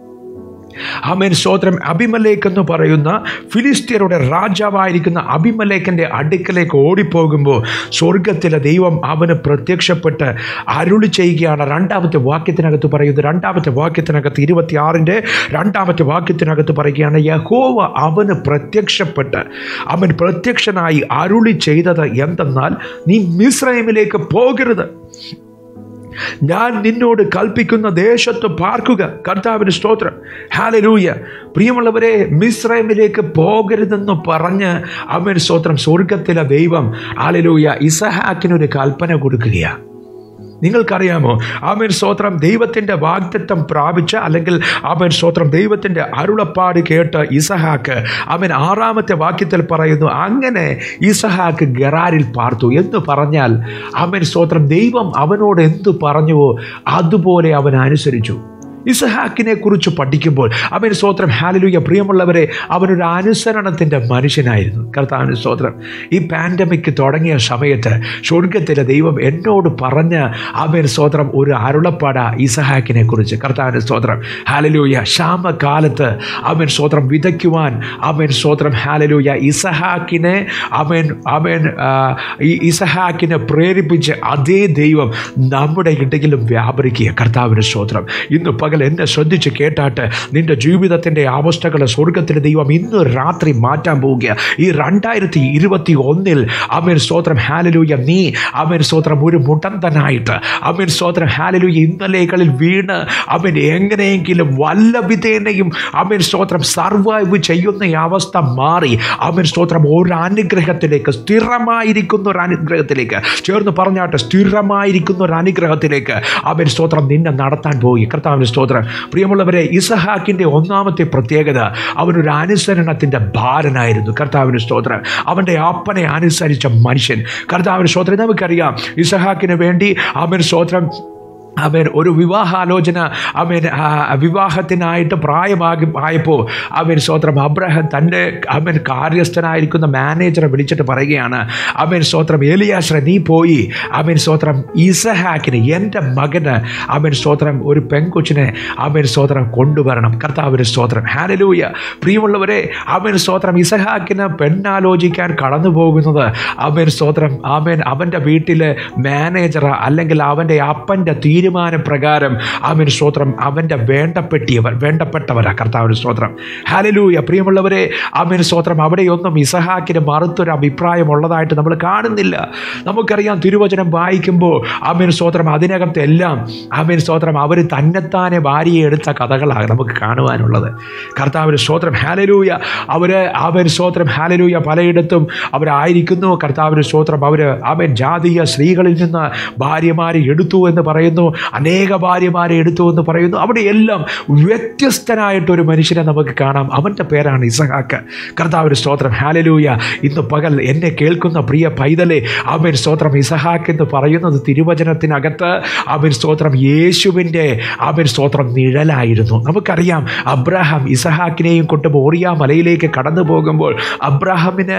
ആമേൻ സ്തോത്രം അബിമലേക്ക് എന്ന് പറയുന്ന ഫിലിസ്ത്യരുടെ രാജാവായിരിക്കുന്ന അബിമലേക്കിൻ്റെ അടുക്കലേക്ക് ഓടിപ്പോകുമ്പോൾ സ്വർഗത്തിലെ ദൈവം അവന് പ്രത്യക്ഷപ്പെട്ട് അരുളി ചെയ്യുകയാണ്. 2-ാമത്തെ വാക്യത്തിനകത്ത് പറയുന്നത്, 2-ാമത്തെ വാക്യത്തിനകത്ത് 26-ന്റെ 2-ാമത്തെ വാക്യത്തിനകത്ത് പറയുകയാണ്, യഹോവ അവന് പ്രത്യക്ഷപ്പെട്ട് അവൻ പ്രത്യക്ഷനായി അരുളി ചെയ്തത് എന്തെന്നാൽ, നീ മിസ്രൈമിലേക്ക് പോകരുത്. ഞാൻ നിന്നോട് കൽപ്പിക്കുന്ന ദേശത്ത് പാർക്കുക. കർത്താവിന് സ്തോത്രം. ഹല്ലേലൂയ. പ്രിയമുള്ളവരെ, മിസ്രൈമിലേക്ക് പോകരുതെന്ന് പറഞ്ഞ് ആമേൻ സ്തോത്രം സ്വർഗത്തിലെ ദൈവം ഹല്ലേലൂയ ഇസഹാക്കിനൊരു കൽപ്പന കൊടുക്കുകയാണ്. നിങ്ങൾക്കറിയാമോ, ആമേൻ സ്തോത്രം ദൈവത്തിൻ്റെ വാഗ്ദത്തം പ്രാപിച്ച, അല്ലെങ്കിൽ ആമേൻ സ്തോത്രം ദൈവത്തിൻ്റെ അരുളപ്പാട് കേട്ട് ഇസഹാക്ക് ആമേൻ 6-ാമത്തെ വാക്യത്തിൽ പറയുന്നു, അങ്ങനെ ഇസഹാക്ക് ഗെറാരിൽ പാർത്തു എന്ന് പറഞ്ഞാൽ ആമേൻ സ്തോത്രം ദൈവം അവനോട് എന്തു പറഞ്ഞുവോ അതുപോലെ അവൻ അനുസരിച്ചു. ഇസഹാക്കിനെ കുറിച്ച് പഠിക്കുമ്പോൾ അവൻ സ്തോത്രം ഹല്ലേലൂയ പ്രിയമുള്ളവരെ, അവനൊരു അനുസരണത്തിൻ്റെ മനുഷ്യനായിരുന്നു. കർത്താവിന് സ്തോത്രം. ഈ പാൻഡമിക് തുടങ്ങിയ സമയത്ത് സ്വർഗത്തിലെ ദൈവം എന്നോട് പറഞ്ഞ അവൻ സ്തോത്രം ഒരു അരുളപ്പാട ഇസഹാക്കിനെ കുറിച്ച്. കർത്താവിന് സ്തോത്രം ഹല്ലേലൂയ. ക്ഷാമകാലത്ത് അവൻ സ്തോത്രം വിതയ്ക്കുവാൻ അവൻ സ്തോത്രം ഹല്ലേലൂയ ഇസഹാക്കിനെ ഇസഹാക്കിനെ പ്രേരിപ്പിച്ച് അതേ ദൈവം നമ്മുടെ ഇടയിലും വ്യാപരിക്കുക. കർത്താവിന് സ്തോത്രം. ഇന്ന് എന്നെ ശ്രദ്ധിച്ച് കേട്ടാട്ട് നിന്റെ ജീവിതത്തിൻ്റെ അവസ്ഥകളെ സ്വർഗത്തിലെ ദൈവം ഇന്ന് രാത്രി മാറ്റാൻ പോവുക. ഈ 2021 ആമേൻ സ്തോത്രം ഹല്ലേലൂയ നീ ആമേൻ സ്തോത്രം ഒരു മുടന്തനായിട്ട് ആമേൻ സ്തോത്രം ഹല്ലേലൂയ ഇന്നലെകളിൽ വീണ് അവൻ എങ്ങനെയെങ്കിലും വല്ല വിധേനയും ആമേൻ സ്തോത്രം സർവൈവ് ചെയ്യുന്ന അവസ്ഥ മാറി ആമേൻ സ്തോത്രം ഒരു അനുഗ്രഹത്തിലേക്ക്, സ്ഥിരമായിരിക്കുന്ന ഒരു അനുഗ്രഹത്തിലേക്ക്, ചേർന്ന് പറഞ്ഞാട്ട് സ്ഥിരമായിരിക്കുന്ന ഒരു അനുഗ്രഹത്തിലേക്ക് ആമേൻ സ്തോത്രം നിന്നെ നടത്താൻ പോയി. കർത്താവിന് സ്തോത്രം. പ്രിയമുള്ളവരെ, ഇസഹാക്കിൻ്റെ 1-ാമത്തെ പ്രത്യേകത അവനൊരു അനുസരണത്തിൻ്റെ ഭാരനായിരുന്നു. കർത്താവിന് സ്തോത്രം. അവൻ്റെ അപ്പനെ അനുസരിച്ച മനുഷ്യൻ. കർത്താവിന് സ്തോത്രം. നമുക്കറിയാം ഇസഹാക്കിന് വേണ്ടി ആമേൻ സ്തോത്രം അവൻ ഒരു വിവാഹാലോചന വിവാഹത്തിനായിട്ട് പ്രായമായപ്പോൾ അവൻ സ്തോത്രം അബ്രഹാം തൻ്റെ അവൻ കാര്യസ്ഥനായിരിക്കുന്ന മാനേജറെ വിളിച്ചിട്ട് പറയുകയാണ്, അവൻ സ്തോത്രം എലിയാസറെ നീ പോയി അവൻ സ്തോത്രം ഇസഹാക്കിന് എൻ്റെ മകന് അവൻ സ്തോത്രം ഒരു പെൺകൊച്ചിനെ അവൻ സ്തോത്രം കൊണ്ടുവരണം. കർത്താവിന് സ്തോത്രം ഹല്ലേലൂയ. പ്രിയമുള്ളവരെ, അവൻ സ്തോത്രം ഇസഹാക്കിന് പെണ്ണാലോചിക്കാൻ കടന്നു പോകുന്നത് അവൻ സ്തോത്രം അവൻ്റെ വീട്ടിലെ മാനേജർ അല്ലെങ്കിൽ അവൻ്റെ അപ്പൻ്റെ തീരുമാനപ്രകാരം അവൻ സ്തോത്രം അവൻ്റെ വേണ്ടപ്പെട്ടവരാ. കർത്താവിന് സ്തോത്രം ഹല്ലേലൂയ. പ്രിയമുള്ളവരെ, അവൻ സ്തോത്രം അവിടെയൊന്നും ഇസഹാക്കിന് മറുത്തൊരു അഭിപ്രായം ഉള്ളതായിട്ട് നമ്മൾ കാണുന്നില്ല. നമുക്കറിയാം തിരുവചനം വായിക്കുമ്പോൾ അവൻ സ്തോത്രം അതിനകത്ത് എല്ലാം അവൻ സ്തോത്രം അവർ തന്നെത്താനെ ഭാര്യയെ എടുത്ത കഥകളാണ് നമുക്ക് കാണുവാനുള്ളത്. കർത്താവിന് സ്തോത്രം ഹല്ലേലൂയ. അവൻ സ്തോത്രം ഹല്ലേലൂയ പലയിടത്തും അവരായിരിക്കുന്നു. കർത്താവിന് സ്തോത്രം അവൻ ജാതീയ സ്ത്രീകളിൽ നിന്ന് ഭാര്യമാരെ എടുത്തു എന്ന് പറയുന്നു, അനേക ഭാര്യമാരെ എടുത്തു എന്ന് പറയുന്നു. അവിടെയെല്ലാം വ്യത്യസ്തനായിട്ടൊരു മനുഷ്യനെ നമുക്ക് കാണാം. അവൻ്റെ പേരാണ് ഇസഹാക്ക്. കർത്താവിന് സ്തോത്രം ഹല്ലേലൂയ. ഇന്ന് പകൽ എന്നെ കേൾക്കുന്ന പ്രിയ പൈതലെ, അവൻ സ്തോത്രം ഇസഹാക്ക് എന്ന് പറയുന്നത് തിരുവചനത്തിനകത്ത് അവൻ സ്തോത്രം യേശുവിൻ്റെ അവൻ സ്തോത്രം നിഴലായിരുന്നു. നമുക്കറിയാം അബ്രഹാം ഇസഹാക്കിനെയും കൊണ്ട് മോറിയ മലയിലേക്ക് കടന്നു പോകുമ്പോൾ അബ്രഹാമിന്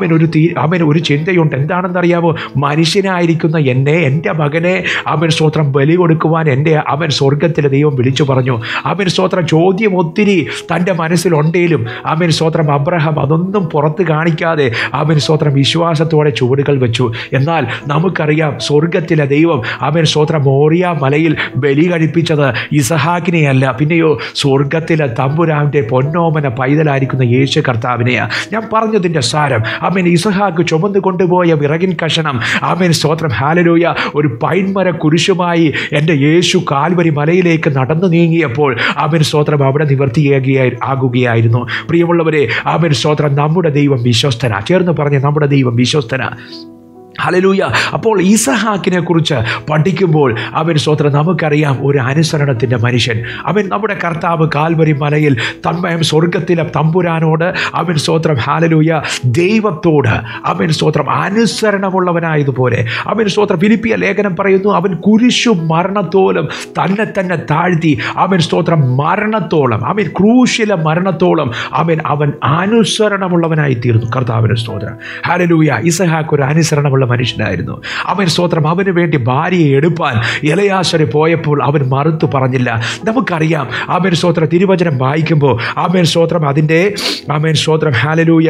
അവൻ ഒരു ചിന്തയുണ്ട്. എന്താണെന്നറിയാമോ? മനുഷ്യനായിരിക്കുന്ന എന്നെ, എൻ്റെ മകനെ അവൻ സ്തോത്രം ബലി കൊടുക്കുവാൻ അവൻ സ്വർഗത്തിലെ ദൈവം വിളിച്ചു പറഞ്ഞു. അവൻ സ്തോത്രം ചോദ്യം ഒത്തിരി തൻ്റെ മനസ്സിലുണ്ടെങ്കിലും അവൻ സ്തോത്രം അബ്രഹാം അതൊന്നും പുറത്ത് കാണിക്കാതെ അവൻ സ്തോത്രം വിശ്വാസത്തോടെ ചുവടുകൾ വെച്ചു. എന്നാൽ നമുക്കറിയാം സ്വർഗത്തിലെ ദൈവം അവൻ സ്തോത്രം മോറിയ മലയിൽ ബലി കഴിപ്പിച്ചത് ഇസഹാക്കിനെയല്ല, പിന്നെയോ സ്വർഗത്തിലെ തമ്പുരാന്റെ പൊന്നോമന പൈതലായിരിക്കുന്ന യേശു കർത്താവിനെയാണ്. ഞാൻ പറഞ്ഞതിൻ്റെ സാരം, അവൻ ഇസഹാക്ക് ചുമന്നു കൊണ്ടുപോയ വിറകിൻ കഷണം അവൻ സ്തോത്രം ഹല്ലേലൂയ ഒരു പൈൻമര കുരിശുമായി എൻ്റെ യേശു കാൽവരി മലയിലേക്ക് നടന്നു നീങ്ങിയപ്പോൾ അവൻ സ്തോത്രം അവിടെ നിവർത്തിയാകുകയായിരുന്നു. പ്രിയമുള്ളവരെ, അവൻ സ്തോത്രം നമ്മുടെ ദൈവം വിശ്വസ്തനാ. ചേർന്ന് പറഞ്ഞ് നമ്മുടെ ദൈവം വിശ്വസ്തനാ. ഹല്ലേലൂയ. അപ്പോൾ ഇസഹാക്കിനെ കുറിച്ച് പഠിക്കുമ്പോൾ അവൻ സ്തോത്രം നമുക്കറിയാം ഒരു അനുസരണത്തിൻ്റെ മനുഷ്യൻ. അവൻ നമ്മുടെ കർത്താവ് കാൽവരി മലയിൽ തന്മയം സ്വർഗത്തിലെ തമ്പുരാനോട് അവൻ സ്തോത്രം ഹല്ലേലൂയ ദൈവത്തോട് അവൻ സ്തോത്രം അനുസരണമുള്ളവനായതുപോലെ അവൻ സ്തോത്രം ഫിലിപ്പിയ ലേഖനം പറയുന്നു, അവൻ കുരിശു മരണത്തോളം തന്നെ താഴ്ത്തി അവൻ സ്തോത്രം മരണത്തോളം അവൻ ക്രൂശിലെ മരണത്തോളം അവൻ അനുസരണമുള്ളവനായി തീർന്നു. കർത്താവിന് സ്തോത്രം ഹല്ലേലൂയ. ഇസഹാക്ക് ഒരു അനുസരണമുള്ള മനുഷ്യനായിരുന്നു. അവൻ സ്തോത്രം അവന് വേണ്ടി ഭാര്യയെ എടുപ്പാൻ എലയാസര് പോയപ്പോൾ അവൻ മറുത്തു പറഞ്ഞില്ല. നമുക്കറിയാം അവൻ സ്തോത്രം തിരുവചനം വായിക്കുമ്പോൾ അവൻ സ്തോത്രം അതിൻ്റെ അവൻ സ്തോത്രം ഹല്ലേലൂയ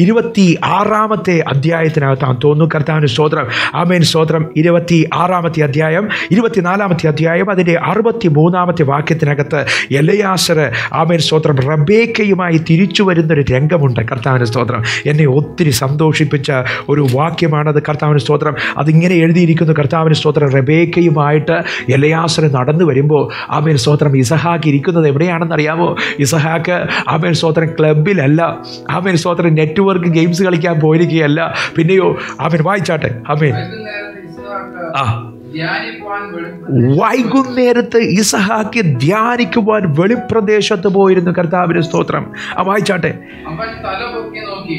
26-ാമത്തെ അധ്യായത്തിനകത്താന്ന് തോന്നുന്നു. കർത്താവിന് സ്തോത്രം അവൻ സ്തോത്രം 26-ാമത്തെ അധ്യായം 24-ാമത്തെ അധ്യായം അതിൻ്റെ 63-ാമത്തെ വാക്യത്തിനകത്ത് എലയാസര് അവൻ സ്തോത്രം റബേക്കയുമായി തിരിച്ചു വരുന്നൊരു രംഗമുണ്ട്. കർത്താവിന് സ്തോത്രം എന്നെ ഒത്തിരി സന്തോഷിപ്പിച്ച ഒരു വാക്യമാണത്. കർത്താവിന് കർത്താവിന് സ്തോത്രം. അതിങ്ങനെ എഴുതിയിരിക്കുന്നു, കർത്താവിന് സ്തോത്രം. റെബേക്കയുമായിട്ട് എലയാസർ നടന്നു വരുമ്പോൾ ആമേൻ സ്തോത്രം ഇസഹാക്ക് ഇരിക്കുന്നത് എവിടെയാണെന്ന് അറിയാമോ? ഇസഹാക്ക് ആമേൻ സ്തോത്രം ക്ലബിലല്ല, ആമേൻ സ്തോത്രം നെറ്റ്വർക്ക് ഗെയിംസ് കളിക്കാൻ പോയിരിക്കുകയല്ല. പിന്നെയോ ആമേൻ വായിച്ചാട്ടെ. ആമേൻ വൈകുന്നേരത്ത് ഇസഹാക്ക് ധ്യാനിക്കുവാൻ വെളിപ്രദേശത്ത് പോയിരുന്നു. കർത്താവിന് സ്തോത്രം. വായിച്ചാട്ടെ. അവൻ തലപൊക്കി നോക്കി,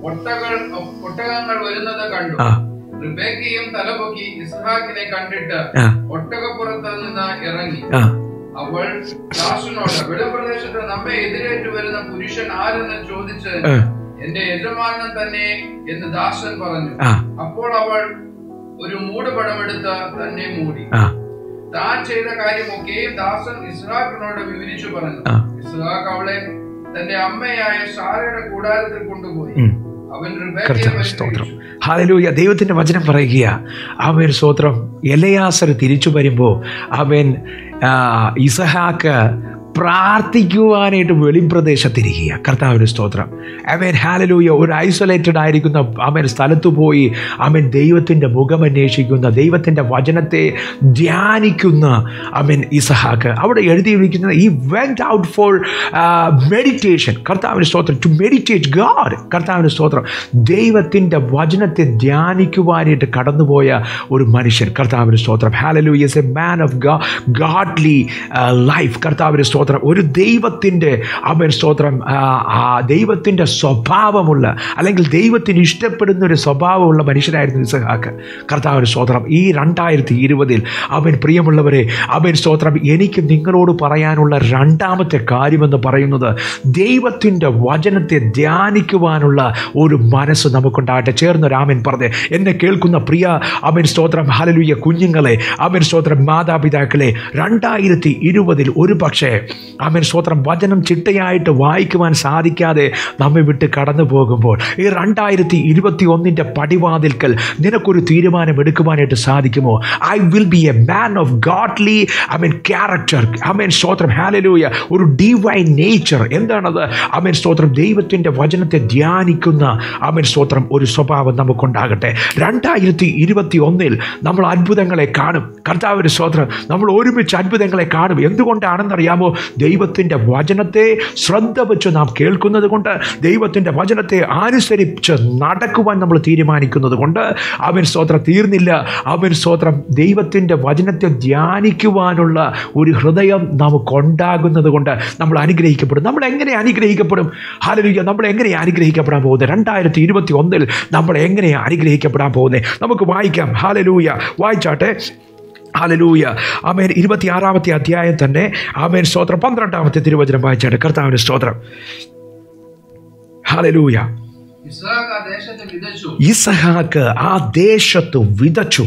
ഒട്ടകങ്ങൾ വരുന്നത് കണ്ടു. റിബേക്കയും തലപൊക്കി ഇസ്ഹാക്കിനെ കണ്ടിട്ട് ഒട്ടകപ്പുറത്ത് നിന്ന് ഇറങ്ങി. അവൾ ദാസനോട്, വെളിപ്രദേശത്ത് നമ്മെ എതിരേറ്റു വരുന്ന പുരുഷൻ ആരെന്ന് ചോദിച്ച്, എന്റെ യജമാനൻ തന്നെ എന്ന് ദാസൻ പറഞ്ഞു. അപ്പോൾ അവൾ ഒരു മൂടുപടമെടുത്ത് തന്നെ മൂടി. താൻ ചെയ്ത കാര്യമൊക്കെയും ദാസൻ ഇസ്ഹാക്കിനോട് വിവരിച്ചു പറഞ്ഞു. ഇസ്ഹാക്ക് അവളെ തന്റെ അമ്മയായ സാരയുടെ കൂടാരത്തിൽ കൊണ്ടുപോയി. അവൻ സ്തോത്രം. ഹല്ലേലൂയ. ദൈവത്തിന്റെ വചനം പറയുക, അവൻ സ്തോത്രം എലയാസർ തിരിച്ചു വരുമ്പോൾ അവൻ ഇസഹാക്ക് പ്രാർത്ഥിക്കുവാനായിട്ട് വെളിപ്രദേശത്തിരിക്കുക. കർത്താവിന് സ്തോത്രം. അവൻ ഹല്ലേലൂയ. ഒരു ഐസൊലേറ്റഡ് ആയിരിക്കുന്ന അവൻ സ്ഥലത്ത് പോയി അവൻ ദൈവത്തിൻ്റെ മുഖം അന്വേഷിക്കുന്ന, ദൈവത്തിൻ്റെ വചനത്തെ ധ്യാനിക്കുന്ന അവൻ ഇസഹാക്ക്. അവിടെ എഴുതിയിരിക്കുന്നത് ഈ വെന്റ് ഔട്ട് ഫോർ മെഡിറ്റേഷൻ. കർത്താവിന് സ്തോത്രം. To meditate god. കർത്താവിന് സ്തോത്രം. ദൈവത്തിൻ്റെ വചനത്തെ ധ്യാനിക്കുവാനായിട്ട് കടന്നുപോയ ഒരു മനുഷ്യൻ. കർത്താവിന് സ്തോത്രം. ഹല്ലേലൂയ. Is a man of godly life. കർത്താവിന് സ്തോത്രം. ഒരു ദൈവത്തിൻ്റെ അവൻ സ്തോത്രം ദൈവത്തിൻ്റെ സ്വഭാവമുള്ള, അല്ലെങ്കിൽ ദൈവത്തിന് ഇഷ്ടപ്പെടുന്ന ഒരു സ്വഭാവമുള്ള മനുഷ്യനായിരുന്നു ഇസഹാക്ക്. കർത്താവിന് സ്തോത്രം. ഈ 2020 അവൻ പ്രിയമുള്ളവരെ, അവൻ സ്തോത്രം എനിക്ക് നിങ്ങളോട് പറയാനുള്ള രണ്ടാമത്തെ കാര്യമെന്ന് പറയുന്നത്, ദൈവത്തിൻ്റെ വചനത്തെ ധ്യാനിക്കുവാനുള്ള ഒരു മനസ്സ് നമുക്കുണ്ടാകട്ടെ. ചേർന്നൊരു ആമേൻ പറഞ്ഞേ. എന്നെ കേൾക്കുന്ന പ്രിയ അവൻ സ്തോത്രം ഹല്ലേലൂയ കുഞ്ഞുങ്ങളെ, അവൻ സ്തോത്രം മാതാപിതാക്കളെ, 2020 ഒരു പക്ഷേ ആമേൻ സ്തോത്രം വചനം ചിട്ടയായിട്ട് വായിക്കുവാൻ സാധിക്കാതെ നമ്മെ വിട്ട് കടന്നു പോകുമ്പോൾ, ഈ 2021 പടിവാതിൽക്കൽ നിനക്കൊരു തീരുമാനം എടുക്കുവാനായിട്ട് സാധിക്കുമോ? I will be a man of godly character. ആമേൻ സ്തോത്രം ഹല്ലേലൂയ. ഒരു ഡിവൈൻ നേച്ചർ. എന്താണത്? ആമേൻ സ്തോത്രം ദൈവത്തിൻ്റെ വചനത്തെ ധ്യാനിക്കുന്ന ആമേൻ സ്തോത്രം ഒരു സ്വഭാവം നമുക്കുണ്ടാകട്ടെ. 2021 നമ്മൾ അത്ഭുതങ്ങളെ കാണും. കർത്താവിൻ്റെ സ്തോത്രം. നമ്മൾ ഒരുമിച്ച് അത്ഭുതങ്ങളെ കാണും. എന്തുകൊണ്ടാണെന്നറിയാമോ? ദൈവത്തിൻ്റെ വചനത്തെ ശ്രദ്ധ വെച്ച് നാം കേൾക്കുന്നത് കൊണ്ട്, ദൈവത്തിൻ്റെ വചനത്തെ അനുസരിച്ച് നടക്കുവാൻ നമ്മൾ തീരുമാനിക്കുന്നത് കൊണ്ട്. അവൻ സ്തോത്രം തീർന്നില്ല. അവൻ സ്തോത്രം ദൈവത്തിൻ്റെ വചനത്തെ ധ്യാനിക്കുവാനുള്ള ഒരു ഹൃദയം നമുക്കുണ്ടാകുന്നത് കൊണ്ട് നമ്മൾ അനുഗ്രഹിക്കപ്പെടും. നമ്മൾ എങ്ങനെ അനുഗ്രഹിക്കപ്പെടും? ഹല്ലേലൂയ. നമ്മൾ എങ്ങനെ അനുഗ്രഹിക്കപ്പെടാൻ പോകുന്നത്? 2021 നമ്മൾ എങ്ങനെ അനുഗ്രഹിക്കപ്പെടാൻ പോകുന്നത്? നമുക്ക് വായിക്കാം. ഹല്ലേലൂയ. വായിച്ചാട്ടെ. ഹല്ലേലൂയ. ആമേൻ. 26-ാമത്തെ അധ്യായം തന്നെ ആമേൻ സ്തോത്രം 12-ാമത്തെ തിരുവചനം വായിച്ചാട്ടെ. കർത്താവിന് സ്തോത്രം. ഹല്ലേലൂയ. ഇസഹാക്ക് ആ ദേശത്ത് വിതച്ചു.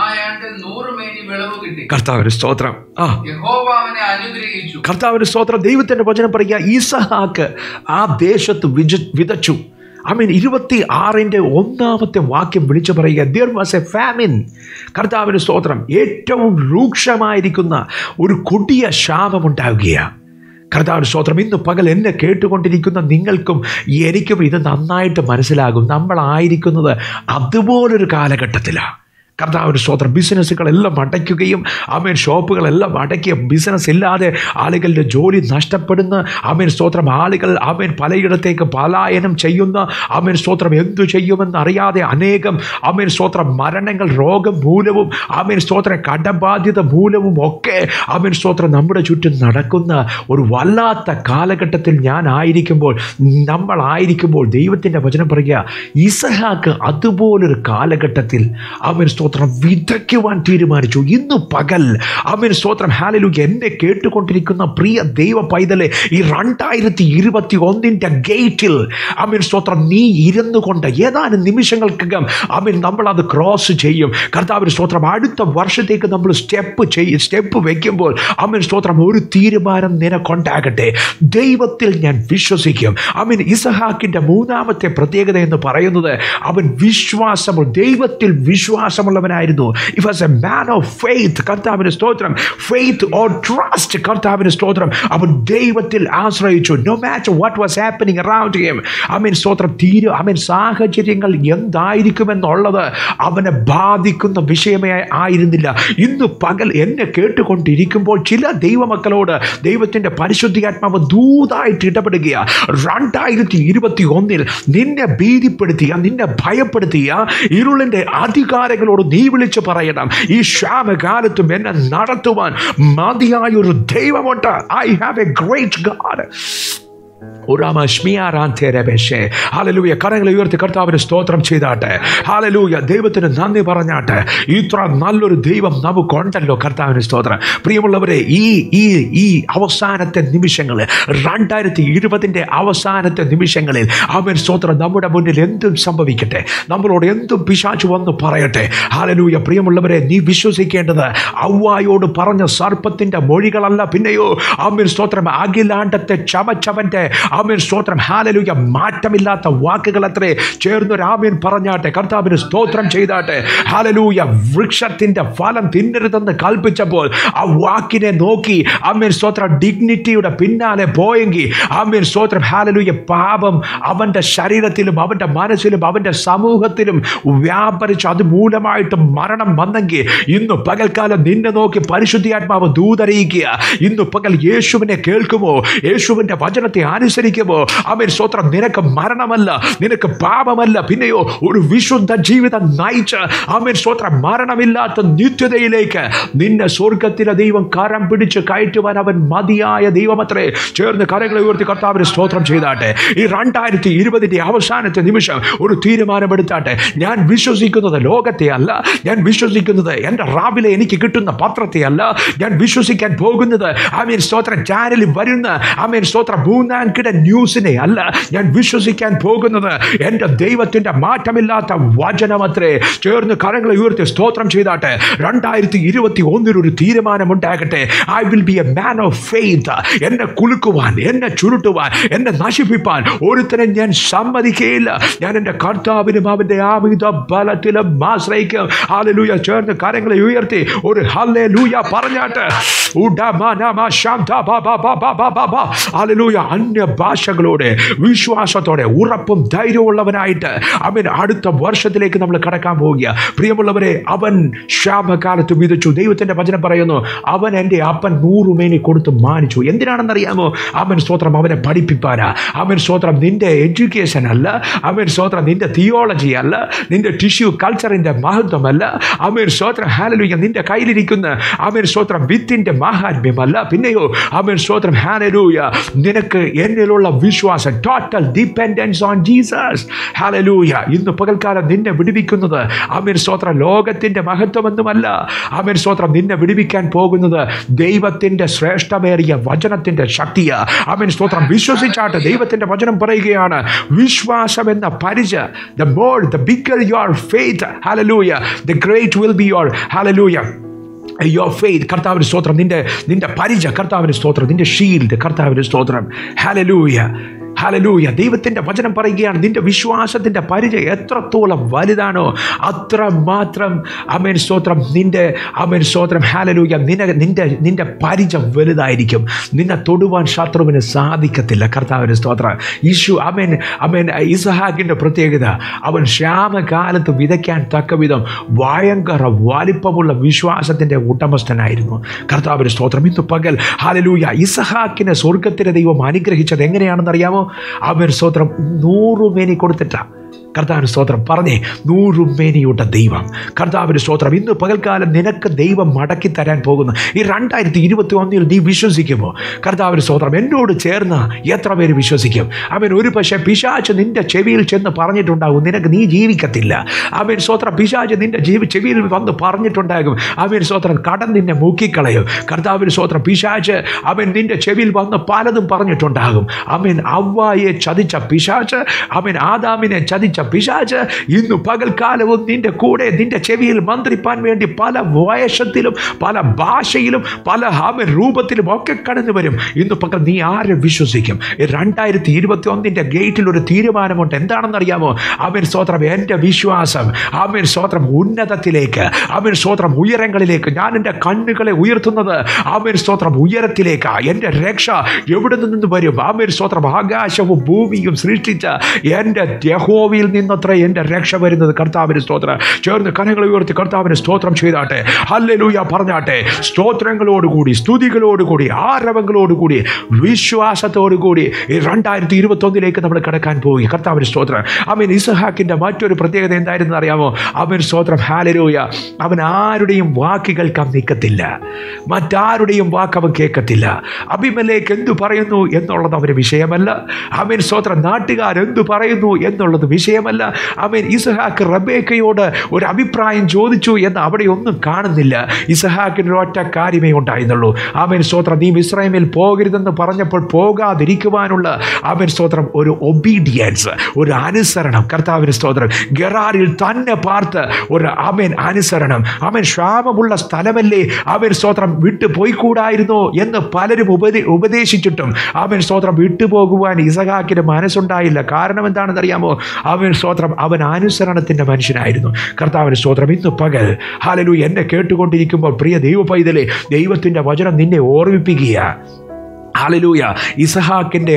കർത്താവിന് സ്തോത്രം. കർത്താവിന് സ്തോത്രം. ദൈവത്തിന്റെ വചനം പറയുക, ഇസഹാക്ക് ആ ദേശത്ത് വിതച്ചു. ആമേൻ. 26-ന്റെ 1-ാമത്തെ വാക്യം വിളിച്ചു പറയുക, there was a famine. കർത്താവിന് സ്തോത്രം. ഏറ്റവും രൂക്ഷമായിരിക്കുന്ന ഒരു കൊടിയ ശാപമുണ്ടാവുകയാണ്. കർത്താവിന് സ്തോത്രം. ഇന്ന് പകൽ എന്നെ കേട്ടുകൊണ്ടിരിക്കുന്ന നിങ്ങൾക്കും എനിക്കും ഇത് നന്നായിട്ട് മനസ്സിലാകും. നമ്മളായിരിക്കുന്നത് അതുപോലൊരു കാലഘട്ടത്തിലാണ്. കർത്താവിന് സ്തോത്രം. ബിസിനസ്സുകളെല്ലാം അടയ്ക്കുകയും ആമേൻ ഷോപ്പുകളെല്ലാം അടയ്ക്കുക, ബിസിനസ് ഇല്ലാതെ ആളുകളുടെ ജോലി നഷ്ടപ്പെടുന്ന ആമേൻ സ്തോത്രം ആളുകൾ ആമേൻ പലയിടത്തേക്ക് പലായനം ചെയ്യുന്ന ആമേൻ സ്തോത്രം എന്തു ചെയ്യുമെന്ന് അറിയാതെ അനേകം ആമേൻ സ്തോത്രം മരണങ്ങൾ രോഗം മൂലവും ആമേൻ സ്തോത്രം കടബാധ്യത മൂലവും ഒക്കെ ആമേൻ സ്തോത്രം നമ്മുടെ ചുറ്റും നടക്കുന്ന ഒരു വല്ലാത്ത കാലഘട്ടത്തിൽ നമ്മളായിരിക്കുമ്പോൾ ദൈവത്തിൻ്റെ വചനം പറയുക, ഇസഹാക്ക് അതുപോലൊരു കാലഘട്ടത്തിൽ ആമേൻ സ്തോത്രം വിതയ്ക്കുവാൻ തീരുമാനിച്ചു. ഇന്ന് പകൽ ആമേൻ സ്തോത്രം ഹല്ലേലൂയ എന്നെ കേട്ടുകൊണ്ടിരിക്കുന്ന പ്രിയ ദൈവ പൈതലെ, ഈ 2021 ഗേറ്റിൽ ആമേൻ സ്തോത്രം നീ ഇരുന്നു കൊണ്ട് ഏതാനും നിമിഷങ്ങൾക്കകം ആമേൻ നമ്മളത് ക്രോസ് ചെയ്യും. കർത്താവിന് സ്തോത്രം. അടുത്ത വർഷത്തേക്ക് നമ്മൾ സ്റ്റെപ്പ് വയ്ക്കുമ്പോൾ ആമേൻ സ്തോത്രം ഒരു തീരുമാനം നിനക്കൊണ്ടാകട്ടെ. ദൈവത്തിൽ ഞാൻ വിശ്വസിക്കും. ആമേൻ. ഇസഹാക്കിൻ്റെ 3-ാമത്തെ പ്രത്യേകത എന്ന് പറയുന്നത്, അവൻ ദൈവത്തിൽ വിശ്വാസമുള്ള ധൈര്യമുള്ളവനായിരുന്നു. He was a man of faith. കർത്താവിന് സ്തോത്രം. Faith or trust. കർത്താവിന് സ്തോത്രം. അവൻ ദൈവത്തിൽ ആശ്രയിച്ചു. No matter what was happening around him. സ്തോത്രം. സാഹചര്യങ്ങൾ എന്തായിരിക്കുമെന്നുള്ളത് അവനെ ബാധിക്കുന്ന വിഷയമേ ആയിരുന്നില്ല. ഇന്ന് പകൽ എന്നെ കേട്ടുകൊണ്ടിരിക്കുമ്പോൾ ചില ദൈവമക്കളോട് ദൈവത്തിന്റെ പരിശുദ്ധാത്മാവ് ദൂതായിട്ട് ഇടപെടുകയാ. 2021 നിന്നെ ഭീതിപ്പെടുത്തിയ, നിന്നെ ഭയപ്പെടുത്തിയ ഇരുളിന്റെ അധികാരങ്ങളോട് നീ വിളിച്ചു പറയണം, ഈ ക്ഷാമകാലത്തും എന്നെ നടത്തുവാൻ മതിയായ ഒരു ദൈവമുണ്ട്. I have a great God. ഹല്ലേലൂയ. കരങ്ങളെ ഉയർത്തി കർത്താവിന് സ്തോത്രം ചെയ്താട്ടെ. ഹല്ലേലൂയ. ദൈവത്തിന് നന്ദി പറഞ്ഞാട്ടെ. ഇത്ര നല്ലൊരു ദൈവം നമുക്കുണ്ടല്ലോ. കർത്താവിന് സ്തോത്രം. പ്രിയമുള്ളവരെ, ഈ അവസാനത്തെ നിമിഷങ്ങളിൽ, 2020 അവസാനത്തെ നിമിഷങ്ങളിൽ സ്തോത്രം, നമ്മുടെ മുന്നിൽ എന്തും സംഭവിക്കട്ടെ, നമ്മളോട് എന്തും പിശാച് വന്ന് പറയട്ടെ. ഹല്ലേലൂയ. പ്രിയമുള്ളവരെ, നീ വിശ്വസിക്കേണ്ടത് ഹവ്വായോട് പറഞ്ഞ സർപ്പത്തിന്റെ മൊഴികളല്ല, പിന്നെയോ സ്തോത്രം അഖിലാണ്ടത്തെ ചമച്ചവന്റെ സ്തോത്രം. ഹല്ലേലൂയ. മാറ്റമില്ലാത്ത വാക്കുകൾ അത്രേ. ചേർന്നൊരു ആമേൻ പറഞ്ഞാട്ടെ. കർത്താവിന് സ്തോത്രം ചെയ്താട്ടെ. ഹല്ലേലൂയ. വൃക്ഷത്തിന്റെ ഫലം തിന്നരുതെന്ന് കൽപ്പിച്ചപ്പോൾ ആ വാക്കിനെ നോക്കി സ്തോത്രം ഡിഗ്നിറ്റിയുടെ പിന്നാലെ പോയെങ്കിൽ സ്തോത്രം. ഹല്ലേലൂയ. പാപം അവന്റെ ശരീരത്തിലും അവന്റെ മനസ്സിലും അവന്റെ സമൂഹത്തിലും വ്യാപരിച്ച് അതുമൂലമായിട്ട് മരണം വന്നെങ്കിൽ ഇന്ന് പകൽക്കാലം നിന്നെ നോക്കി പരിശുദ്ധാത്മാവ് ദൂതറിയിക്കുക. ഇന്ന് പകൽ യേശുവിനെ കേൾക്കുമോ? യേശുവിന്റെ വചനത്തെ അനുസരിക്കുമോ? സ്തോത്രം. നിനക്ക് മരണമല്ല, നിനക്ക് പാപമല്ല, പിന്നെയോ ഒരു വിശുദ്ധ ജീവിതം നയിച്ച് സ്തോത്രം മരണമില്ലാത്ത നിത്യതയിലേക്ക് നിന്നെ സ്വർഗത്തിലെ ദൈവം കരം പിടിച്ച് കയറ്റുവാൻ അവൻ മതിയായ ദൈവമത്രേ. ചേർന്ന് കരങ്ങളെ ഉയർത്തി കർത്താവിന് സ്തോത്രം ചെയ്താട്ടെ. ഈ 2020 അവസാനത്തെ നിമിഷം ഒരു തീരുമാനമെടുത്താട്ടെ. ഞാൻ വിശ്വസിക്കുന്നത് ലോകത്തെ അല്ല, ഞാൻ വിശ്വസിക്കുന്നത് എൻ്റെ രാവിലെ എനിക്ക് കിട്ടുന്ന പത്രത്തെ അല്ല, ഞാൻ വിശ്വസിക്കാൻ പോകുന്നത് സ്തോത്രം ചാനലിൽ വരുന്ന സ്തോത്രം മൂന്നാം കിട ന്യൂസിനെ അല്ല, ഞാൻ വിശ്വസിക്കാൻ പോകുന്നത് എൻ്റെ ദൈവത്തിന്റെ മാറ്റമില്ലാത്ത വചനമത്രേ. ചേർന്ന് കരങ്ങളെ ഉയർത്തി സ്തോത്രം ചെയ്താട്ടെ. 2021 ഒരു തീരുമാനമുണ്ടാകട്ടെ. I will be a man of faith. എന്നെ കുലുക്കുവാൻ, എന്നെ ചുരുട്ടുവാൻ, എന്നെ നശിപ്പിപ്പാൻ ഒരുത്തനെ ഞാൻ സമ്മതിക്കുകയില്ല. ഞാൻ എൻ്റെ കർത്താവിനും അവന്റെ ആമിത ബലത്തിലും ആശ്രയിക്കും. ഹല്ലേലൂയ. ചേർന്ന് കരങ്ങളെ ഉയർത്തി ഒരു ഹല്ലേലൂയ പറഞ്ഞാട്ടെ. ഹല്ലേലൂയ. അന്യ ഭാഷകളോടെ വിശ്വാസത്തോടെ ഉറപ്പും ധൈര്യമുള്ളവനായിട്ട് അടുത്ത വർഷത്തിലേക്ക് നമ്മൾ കടക്കാൻ പോവുക. പ്രിയമുള്ളവരെ, അവൻ ക്ഷാമകാലത്ത് വിതച്ചു. ദൈവത്തിന്റെ വചനം പറയുന്നു, അവൻ എൻ്റെ അപ്പൻ 100 മേനി കൊടുത്ത് മാനിച്ചു. എന്തിനാണെന്നറിയാമോ? സ്തോത്രം അവനെ പഠിപ്പിപ്പാനാ. സ്തോത്രം നിന്റെ എഡ്യൂക്കേഷൻ അല്ല, സ്തോത്രം നിന്റെ തിയോളജി അല്ല, നിന്റെ ടിഷ്യൂ കൾച്ചറിന്റെ മഹത്വമല്ല. സ്തോത്രം. ഹല്ലേലൂയ. നിന്റെ കയ്യിലിരിക്കുന്ന സ്തോത്രം വിത്തിന്റെ മഹാത്മ്യമല്ല, പിന്നെയോ സ്തോത്രം. ഹല്ലേലൂയ. നിനക്ക് എന്നിലുള്ള വിശ്വാസം, ടോട്ടൽ ഡിപെൻഡൻസ് ഓൺ ജീസസ്. ഹല്ലേലൂയ. ഇന്ന് പകൽക്കാലം നിന്നെ വിടുവിക്കുന്നത് സ്തോത്രം ലോകത്തിന്റെ മഹത്വമൊന്നുമല്ല. സ്തോത്രം നിന്നെ വിടുവിക്കാൻ പോകുന്നത് ദൈവത്തിന്റെ ശ്രേഷ്ഠമേറിയ വചനത്തിന്റെ ശക്തിയാ. സ്തോത്രം. വിശ്വസിച്ചാട്ട്. ദൈവത്തിന്റെ വചനം പറയുകയാണ്, വിശ്വാസം എന്ന പരിച, the more, the bigger your faith, hallelujah, the great will be your, hallelujah, your faith. കർത്താവിന് സ്തോത്രം. നിന്റെ പരിച, കർത്താവിന് സ്തോത്രം. നിന്റെ ഷീൽഡ്, കർത്താവിന് സ്തോത്രം. ഹല്ലേലൂയ. ഹല്ലേലൂയ. ദൈവത്തിന്റെ വചനം പറയുകയാണ്, നിന്റെ വിശ്വാസത്തിന്റെ പരിചയം എത്രത്തോളം വലുതാണോ അത്രമാത്രം സ്തോത്രം നിന്റെ സ്തോത്രം. ഹല്ലേലൂയ. നിന്റെ പരിചയം വലുതായിരിക്കും. നിന്നെ തൊടുവാൻ ശത്രുവിന് സാധിക്കത്തില്ല. കർത്താവിന് സ്തോത്രം. ഇസഹാക്കിന്റെ പ്രത്യേകത, അവൻ ക്ഷാമകാലത്ത് വിതയ്ക്കാൻ തക്കവിധം ഭയങ്കര വലിപ്പമുള്ള വിശ്വാസത്തിന്റെ ഉടമസ്ഥനായിരുന്നു. കർത്താവിന് സ്തോത്രം. ഇന്ന് പകൽ ഹല്ലേലൂയ. ഇസഹാക്കിനെ സ്വർഗത്തിലെ ദൈവം അനുഗ്രഹിച്ചത് എങ്ങനെയാണെന്നറിയാമോ? സ്തോത്രം 100 മേനി കൊടുത്തിട്ടാ. കർത്താവിന് സ്തോത്രം. പറഞ്ഞേ, 100 മേനിയുടെ ദൈവം. കർത്താവിന് സ്തോത്രം. ഇന്ന് പകൽക്കാലം നിനക്ക് ദൈവം മടക്കി തരാൻ പോകുന്നു. ഈ 2021 നീ വിശ്വസിക്കുമോ? കർത്താവിന് സ്തോത്രം. എന്നോട് ചേർന്ന് എത്ര പേര് വിശ്വസിക്കും? ഒരു പക്ഷേ പിശാച് നിന്റെ ചെവിയിൽ ചെന്ന് പറഞ്ഞിട്ടുണ്ടാകും, നീ ജീവിക്കത്തില്ല. സ്തോത്രം. പിശാച് നിന്റെ ചെവിയിൽ വന്ന് പറഞ്ഞിട്ടുണ്ടാകും, സ്തോത്രം, കടം നിന്നെ മുക്കിക്കളയും. കർത്താവിന് സ്തോത്രം. പിശാച് നിന്റെ ചെവിയിൽ വന്ന് പലതും പറഞ്ഞിട്ടുണ്ടാകും. അവ്വായെ ചതിച്ച പിശാച് ആദാമിനെ ചതിച്ച പിശാച് ഇന്ന് പകൽക്കാലവും നിന്റെ കൂടെ നിന്റെ ചെവിയിൽ മന്ത്രിപ്പാൻ വേണ്ടി പല വയസ്സത്തിലും പല ഭാഷയിലും പല രൂപത്തിലും ഒക്കെ കടന്നു വരും. ഇന്ന് പകൽ നീ ആരെ വിശ്വസിക്കും? 2021 ഗേറ്റിൽ ഒരു തീരുമാനമുണ്ട്. എന്താണെന്നറിയാമോ? ആമേൻ സ്തോത്രം. എൻ്റെ വിശ്വാസം ആമേൻ സ്തോത്രം ഉന്നതത്തിലേക്ക്, ആമേൻ സ്തോത്രം ഉയരങ്ങളിലേക്ക്. ഞാൻ എൻ്റെ കണ്ണുകളെ ഉയർത്തുന്നത് ആമേൻ സ്തോത്രം ഉയരത്തിലേക്ക്. എൻ്റെ രക്ഷ എവിടെ നിന്ന് വരും? ആമേൻ സ്തോത്രം. ആകാശവും ഭൂമിയും സൃഷ്ടിച്ച എൻ്റെ യഹോവയിൽ നിന്നത്ര എൻ്റെ രക്ഷ വരുന്നത്. കർത്താവിന് സ്തോത്രം. ചേർന്ന് കരങ്ങളെ ഉയർത്തി കർത്താവിന് സ്തോത്രം ചെയ്താട്ടെ. ഹല്ലേലൂയ പറഞ്ഞാട്ടെ. സ്തോത്രങ്ങളോടുകൂടി, സ്തുതികളോടുകൂടി, ആരവങ്ങളോടുകൂടി, വിശ്വാസത്തോടുകൂടി 2021 നമ്മൾ കടക്കാൻ പോയി. കർത്താവിന് സ്തോത്രം. ആമേൻ. ഇസഹാക്കിൻ്റെ മറ്റൊരു പ്രത്യേകത എന്തായിരുന്നു അറിയാമോ? ആമേൻ സ്തോത്രം. ഹല്ലേലൂയ. അവൻ ആരുടെയും വാക്ക് കേൾക്കാൻ നിൽക്കത്തില്ല. മറ്റാരുടെയും വാക്ക് അവൻ കേൾക്കത്തില്ല. അബീമേലെക്ക് എന്തു പറയുന്നു എന്നുള്ളത് അവന് വിഷയമല്ല. ആമേൻ സ്തോത്രം. നാട്ടുകാരെന്തു പറയുന്നു എന്നുള്ളത് വിഷയമല്ല. ആമേൻ. ഇസഹാക്ക് റബേക്കയോട് ഒരു അഭിപ്രായം ചോദിച്ചു എന്ന് അവിടെ ഒന്നും കാണുന്നില്ല. ഇസഹാക്കിന് ഒറ്റ കാര്യമേ ഉണ്ടായിരുന്നുള്ളൂ. ആമേൻ സ്തോത്രം. നീ മിസ്രയീമിൽ പോകരുതെന്ന് പറഞ്ഞപ്പോൾ പോകാതിരിക്കുവാനുള്ള ആമേൻ സ്തോത്രം ഒരു ഒബീഡിയൻസ്, ഒരു അനുസരണം. കർത്താവിന് സ്തോത്രം. ഗെറാറിൽ തന്നെ പാർത്ത് ഒരു ആമേൻ അനുസരണം. ആമേൻ ക്ഷാമമുള്ള സ്ഥലമല്ലേ, ആമേൻ സ്തോത്രം വിട്ടു പോയിക്കൂടായിരുന്നോ എന്ന് പലരും ഉപദേശിച്ചിട്ടും ആമേൻ സ്തോത്രം വിട്ടുപോകുവാൻ ഇസഹാക്കിന് മനസ്സുണ്ടായില്ല. കാരണം എന്താണെന്ന് അറിയാമോ? ആമേൻ സ്തോത്രം. അവൻ അനുസരണത്തിൻ്റെ മനുഷ്യനായിരുന്നു. കർത്താവിന് സ്തോത്രം. ഇന്ന് പകൽ ഹല്ലേലൂയ എന്നെ കേട്ടുകൊണ്ടിരിക്കുമ്പോൾ പ്രിയ ദൈവ പൈതലേ, ദൈവത്തിൻ്റെ വചനം നിന്നെ ഓർമ്മിപ്പിക്കുക. ഹല്ലേലൂയ. ഇസഹാക്കിൻ്റെ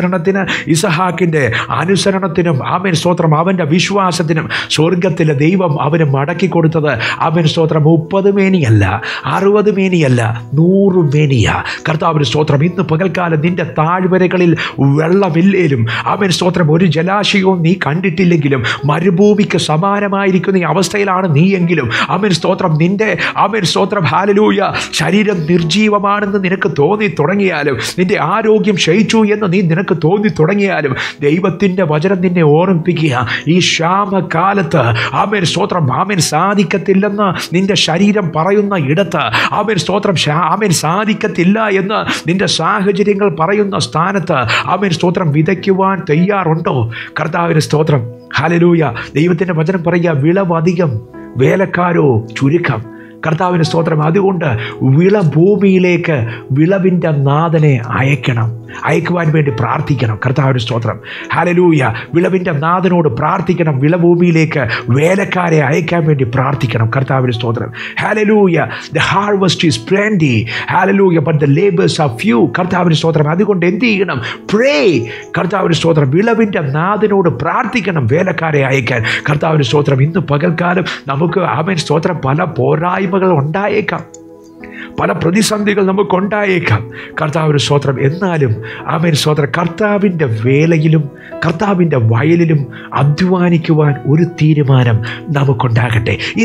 അനുസരണത്തിനും ആമേൻ സ്തോത്രം അവൻ്റെ വിശ്വാസത്തിനും സ്വർഗത്തിലെ ദൈവം അവന് മടക്കി കൊടുത്തത് ആമേൻ സ്തോത്രം 30 മേനിയല്ല, 60 മേനിയല്ല, 100 മേനിയ. കർത്താവിന് സ്തോത്രം. ഇന്ന് പകൽക്കാലം നിന്റെ താഴ്വരകളിൽ വെള്ളമില്ലേലും ആമേൻ സ്തോത്രം ഒരു ജലാശയവും നീ കണ്ടിട്ടില്ലെങ്കിലും മരുഭൂമിക്ക് സമാനമായിരിക്കുന്ന ഈ അവസ്ഥയിലാണ് നീയെങ്കിലും ആമേൻ സ്തോത്രം നിന്റെ ആമേൻ സ്തോത്രം ഹല്ലേലൂയ ശരീരം നിർജീവമാണെന്ന് നിനക്ക് തോന്നി തുടങ്ങിയാലും, നിന്റെ ആരോഗ്യം ക്ഷയിച്ചു എന്ന് നിനക്ക് തോന്നി തുടങ്ങിയാലും, ദൈവത്തിൻ്റെ വചനം നിന്നെ ഓർമ്മിപ്പിക്കുക. ഈ ക്ഷാമകാലത്ത് ആമേൻ സ്തോത്രം ആമേൻ സാധിക്കത്തില്ലെന്ന് നിന്റെ ശരീരം പറയുന്ന ഇടത്ത്, ആമേൻ സ്തോത്രം ആമേൻ സാധിക്കത്തില്ല എന്ന് നിന്റെ സാഹചര്യങ്ങൾ പറയുന്ന സ്ഥാനത്ത് ആമേൻ സ്തോത്രം വിതയ്ക്കുവാൻ തയ്യാറുണ്ടോ? കർത്താവിന് സ്തോത്രം. ഹല്ലേലൂയ. ദൈവത്തിൻ്റെ വചനം പറയുക, വിളവധികം വേലക്കാരോ ചുരുക്കം. കർത്താവിന് സ്തോത്രം. അതുകൊണ്ട് വിളഭൂമിയിലേക്ക് വിളവിൻ്റെ നാഥനെ അയക്കുവാൻ വേണ്ടി പ്രാർത്ഥിക്കണം. കർത്താവിന് സ്തോത്രം. ഹല്ലേലൂയ. വിളവിൻ്റെ നാഥനോട് പ്രാർത്ഥിക്കണം. വിളഭൂമിയിലേക്ക് വേലക്കാരെ അയക്കാൻ വേണ്ടി പ്രാർത്ഥിക്കണം. കർത്താവിന് സ്തോത്രം. ഹല്ലേലൂയ. The harvest is plenty. Hallelujah. But the labors are few. കർത്താവിന് സ്തോത്രം. അതുകൊണ്ട് എന്ത് ചെയ്യണം? Pray. കർത്താവിന് സ്തോത്രം. വിളവിൻ്റെ നാഥനോട് പ്രാർത്ഥിക്കണം വേലക്കാരെ അയക്കാൻ. കർത്താവിന് സ്തോത്രം. ഇന്ന് പകൽക്കാലം നമുക്ക് ആമേൻ സ്തോത്രം പല പോരായ്മകൾ ഉണ്ടായേക്കാം, പല പ്രതിസന്ധികൾ നമുക്കുണ്ടായേക്കാം. കർത്താവിന് സ്തോത്രം. എന്നാലും ആമേൻ സ്തോത്രം കർത്താവിൻ്റെ വേലയിലും കർത്താവിൻ്റെ വയലിലും അധ്വാനിക്കുവാൻ ഒരു തീരുമാനം നമുക്കുണ്ടാകട്ടെ. ഈ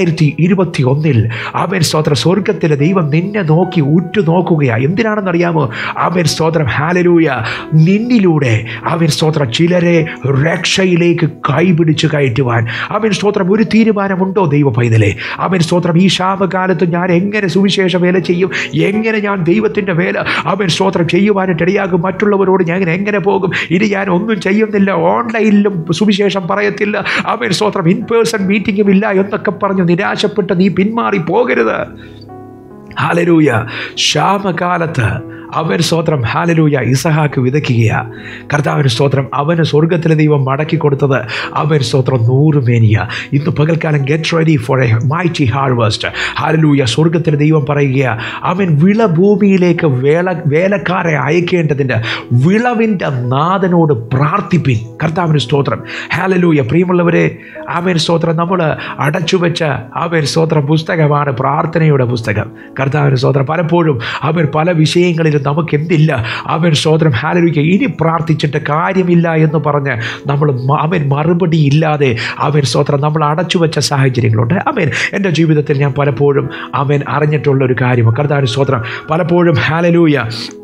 2021 ആമേൻ സ്തോത്രം സ്വർഗത്തിലെ ദൈവം നിന്നെ നോക്കി ഉറ്റുനോക്കുകയാണ്. എന്തിനാണെന്നറിയാമോ? ആമേൻ സ്തോത്രം. ഹല്ലേലൂയ. നിന്നിലൂടെ ആമേൻ സ്തോത്രം ചിലരെ രക്ഷയിലേക്ക് കൈപിടിച്ച് കയറ്റുവാൻ ആമേൻ സ്തോത്രം ഒരു തീരുമാനമുണ്ടോ ദൈവ പൈതലേ? ആമേൻ സ്തോത്രം. ഈ ശാപകാലത്ത് ഞാൻ എങ്ങനെ സുവിശേഷ വേല ചെയ്യും? എങ്ങനെ ഞാൻ ദൈവത്തിൻ്റെ വേല ആമേൻ സ്തോത്രം ചെയ്യുവാനായിട്ട് ഇടയാകും? മറ്റുള്ളവരോട് ഞാൻ എങ്ങനെ പോകും? ഇനി ഞാൻ ഒന്നും ചെയ്യുന്നില്ല, ഓൺലൈനിലും സുവിശേഷം പറയത്തില്ല, ആമേൻ സ്തോത്രം ഇൻ പേഴ്സൺ മീറ്റിംഗും ഇല്ല എന്നൊക്കെ പറഞ്ഞ് നിരാശപ്പെട്ട് നീ പിന്മാറി പോകരുത്. ഹല്ലേലൂയ. ക്ഷാമകാലത്ത് അവൻ സ്തോത്രം ഹല്ലേലൂയ ഇസഹാക്ക് വിതയ്ക്കുകയാണ്. കർത്താവിന് സ്തോത്രം. അവന് സ്വർഗത്തിലെ ദൈവം മടക്കി കൊടുത്തത് അവൻ സ്തോത്രം 100 മേനിയ. ഇന്ന് പകൽക്കാലം get ready for a mighty harvest. ഹല്ലേലൂയ. സ്വർഗത്തിലെ ദൈവം പറയുക, അവൻ വിളഭൂമിയിലേക്ക് വേലക്കാരെ അയക്കേണ്ടതിൻ്റെ വിളവിൻ്റെ നാഥനോട് പ്രാർത്ഥിപ്പിൻ. കർത്താവിന് സ്തോത്രം. ഹല്ലേലൂയ. പ്രിയമുള്ളവരെ, ആമേൻ സ്തോത്രം നമ്മൾ അടച്ചുവെച്ച ആമേൻ സ്തോത്രം പുസ്തകമാണ് പ്രാർത്ഥനയുടെ പുസ്തകം. കർത്താവിന് സ്തോത്രം. പലപ്പോഴും അവൻ പല വിഷയങ്ങളിലും നമുക്കെന്തില്ല ആമേൻ സ്തോത്രം ഹല്ലേലൂയ ഇനി പ്രാർത്ഥിച്ചിട്ട് കാര്യമില്ല എന്ന് പറഞ്ഞ് നമ്മൾ ആമേൻ മറുപടി ഇല്ലാതെ ആമേൻ സ്തോത്രം നമ്മൾ അടച്ചു വെച്ച സാഹചര്യങ്ങളുണ്ട്. ആമേൻ. എൻ്റെ ജീവിതത്തിൽ ഞാൻ പലപ്പോഴും ആമേൻ അറിഞ്ഞിട്ടുള്ളൊരു കാര്യം കർത്താവിന് സ്തോത്രം പലപ്പോഴും ഹല്ലേലൂയ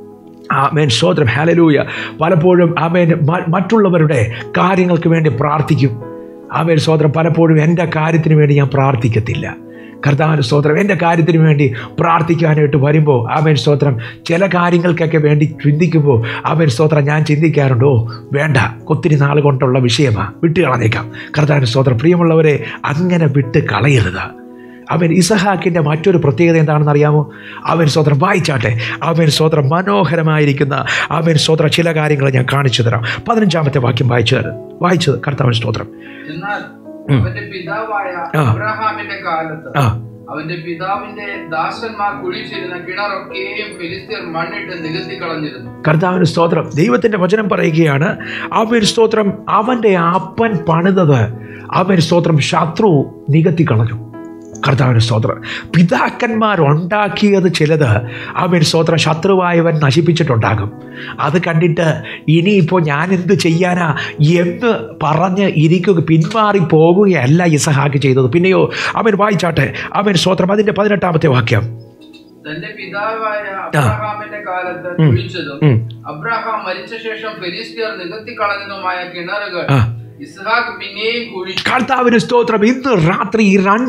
ആമേൻ സ്തോത്രം ഹല്ലേലൂയ പലപ്പോഴും ആമേൻ മറ്റുള്ളവരുടെ കാര്യങ്ങൾക്ക് വേണ്ടി പ്രാർത്ഥിക്കും. ആമേൻ സ്തോത്രം. പലപ്പോഴും എൻ്റെ കാര്യത്തിന് വേണ്ടി ഞാൻ പ്രാർത്ഥിക്കത്തില്ല. കർത്താവിന് സ്തോത്രം. എൻ്റെ കാര്യത്തിന് വേണ്ടി പ്രാർത്ഥിക്കാനായിട്ട് വരുമ്പോൾ ആമേൻ സ്തോത്രം, ചില കാര്യങ്ങൾക്കൊക്കെ വേണ്ടി ചിന്തിക്കുമ്പോൾ ആമേൻ സ്തോത്രം ഞാൻ ചിന്തിക്കാറുണ്ടോ, വേണ്ട, ഒത്തിരി നാൾ കൊണ്ടുള്ള വിഷയമാണ്, വിട്ട് കളഞ്ഞേക്കാം. കർത്താവിന് സ്തോത്രം. പ്രിയമുള്ളവരെ, അങ്ങനെ വിട്ട് കളയരുത്. അവൻ ഇസഹാക്കിൻ്റെ മറ്റൊരു പ്രത്യേകത എന്താണെന്ന് അറിയാമോ? അവൻ സ്തോത്രം വായിച്ചാട്ടെ. അവൻ സ്തോത്രം മനോഹരമായിരിക്കുന്ന അവൻ സ്തോത്രം ചില കാര്യങ്ങൾ ഞാൻ കാണിച്ചു തരാം. 15-ാമത്തെ വാക്യം വായിച്ചത് കർത്താവിന് സ്തോത്രം. എന്നാൽ അവന്റെ പിതാവായ അബ്രഹാമിന്റെ കാലത്ത് അവന്റെ പിതാവിന്റെ ദാസന്മാർ കുഴിച്ചിരുന്ന കിണറൊക്കെയും ഫിലിസ്ത്യർ മണ്ണിട്ട് നികത്തി കളഞ്ഞിരുന്നു. കർത്താവിന് സ്തോത്രം. ദൈവത്തിന്റെ വചനം പറയുകയാണ്, അവൻ സ്തോത്രം അവന്റെ അപ്പൻ പണിതത് അവൻ സ്തോത്രം ശത്രു നികത്തി കളഞ്ഞു. കർത്താവിന് സ്തോത്രം. പിതാക്കന്മാരുണ്ടാക്കിയത് ചിലത് അവൻ സ്തോത്രം ശത്രുവായവൻ നശിപ്പിച്ചിട്ടുണ്ടാകും. അത് കണ്ടിട്ട് ഇനിയിപ്പോൾ ഞാൻ എന്ത് ചെയ്യാനാ എന്ന് പറഞ്ഞ് പിന്മാറി പോകുകയല്ല ഇസഹാക്ക് ചെയ്തത്. പിന്നെയോ അവൻ വായിച്ചാട്ടെ. അവൻ സ്തോത്രം അതിൻ്റെ 18-ാമത്തെ വാക്യം. തന്റെ പിതാവായ അബ്രഹാമിന്റെ കാലത്ത് കുഴിച്ചതും അബ്രഹാം മരിച്ച ശേഷം ഫിലിസ്ത്യർ നികത്തി കളഞ്ഞതുമായ കിണറുകൾ ഇസ്ഹാക്ക് പിന്നെയും കുഴിച്ചു. കർത്താവിന് സ്തോത്രം. ഇന്ന് രാത്രി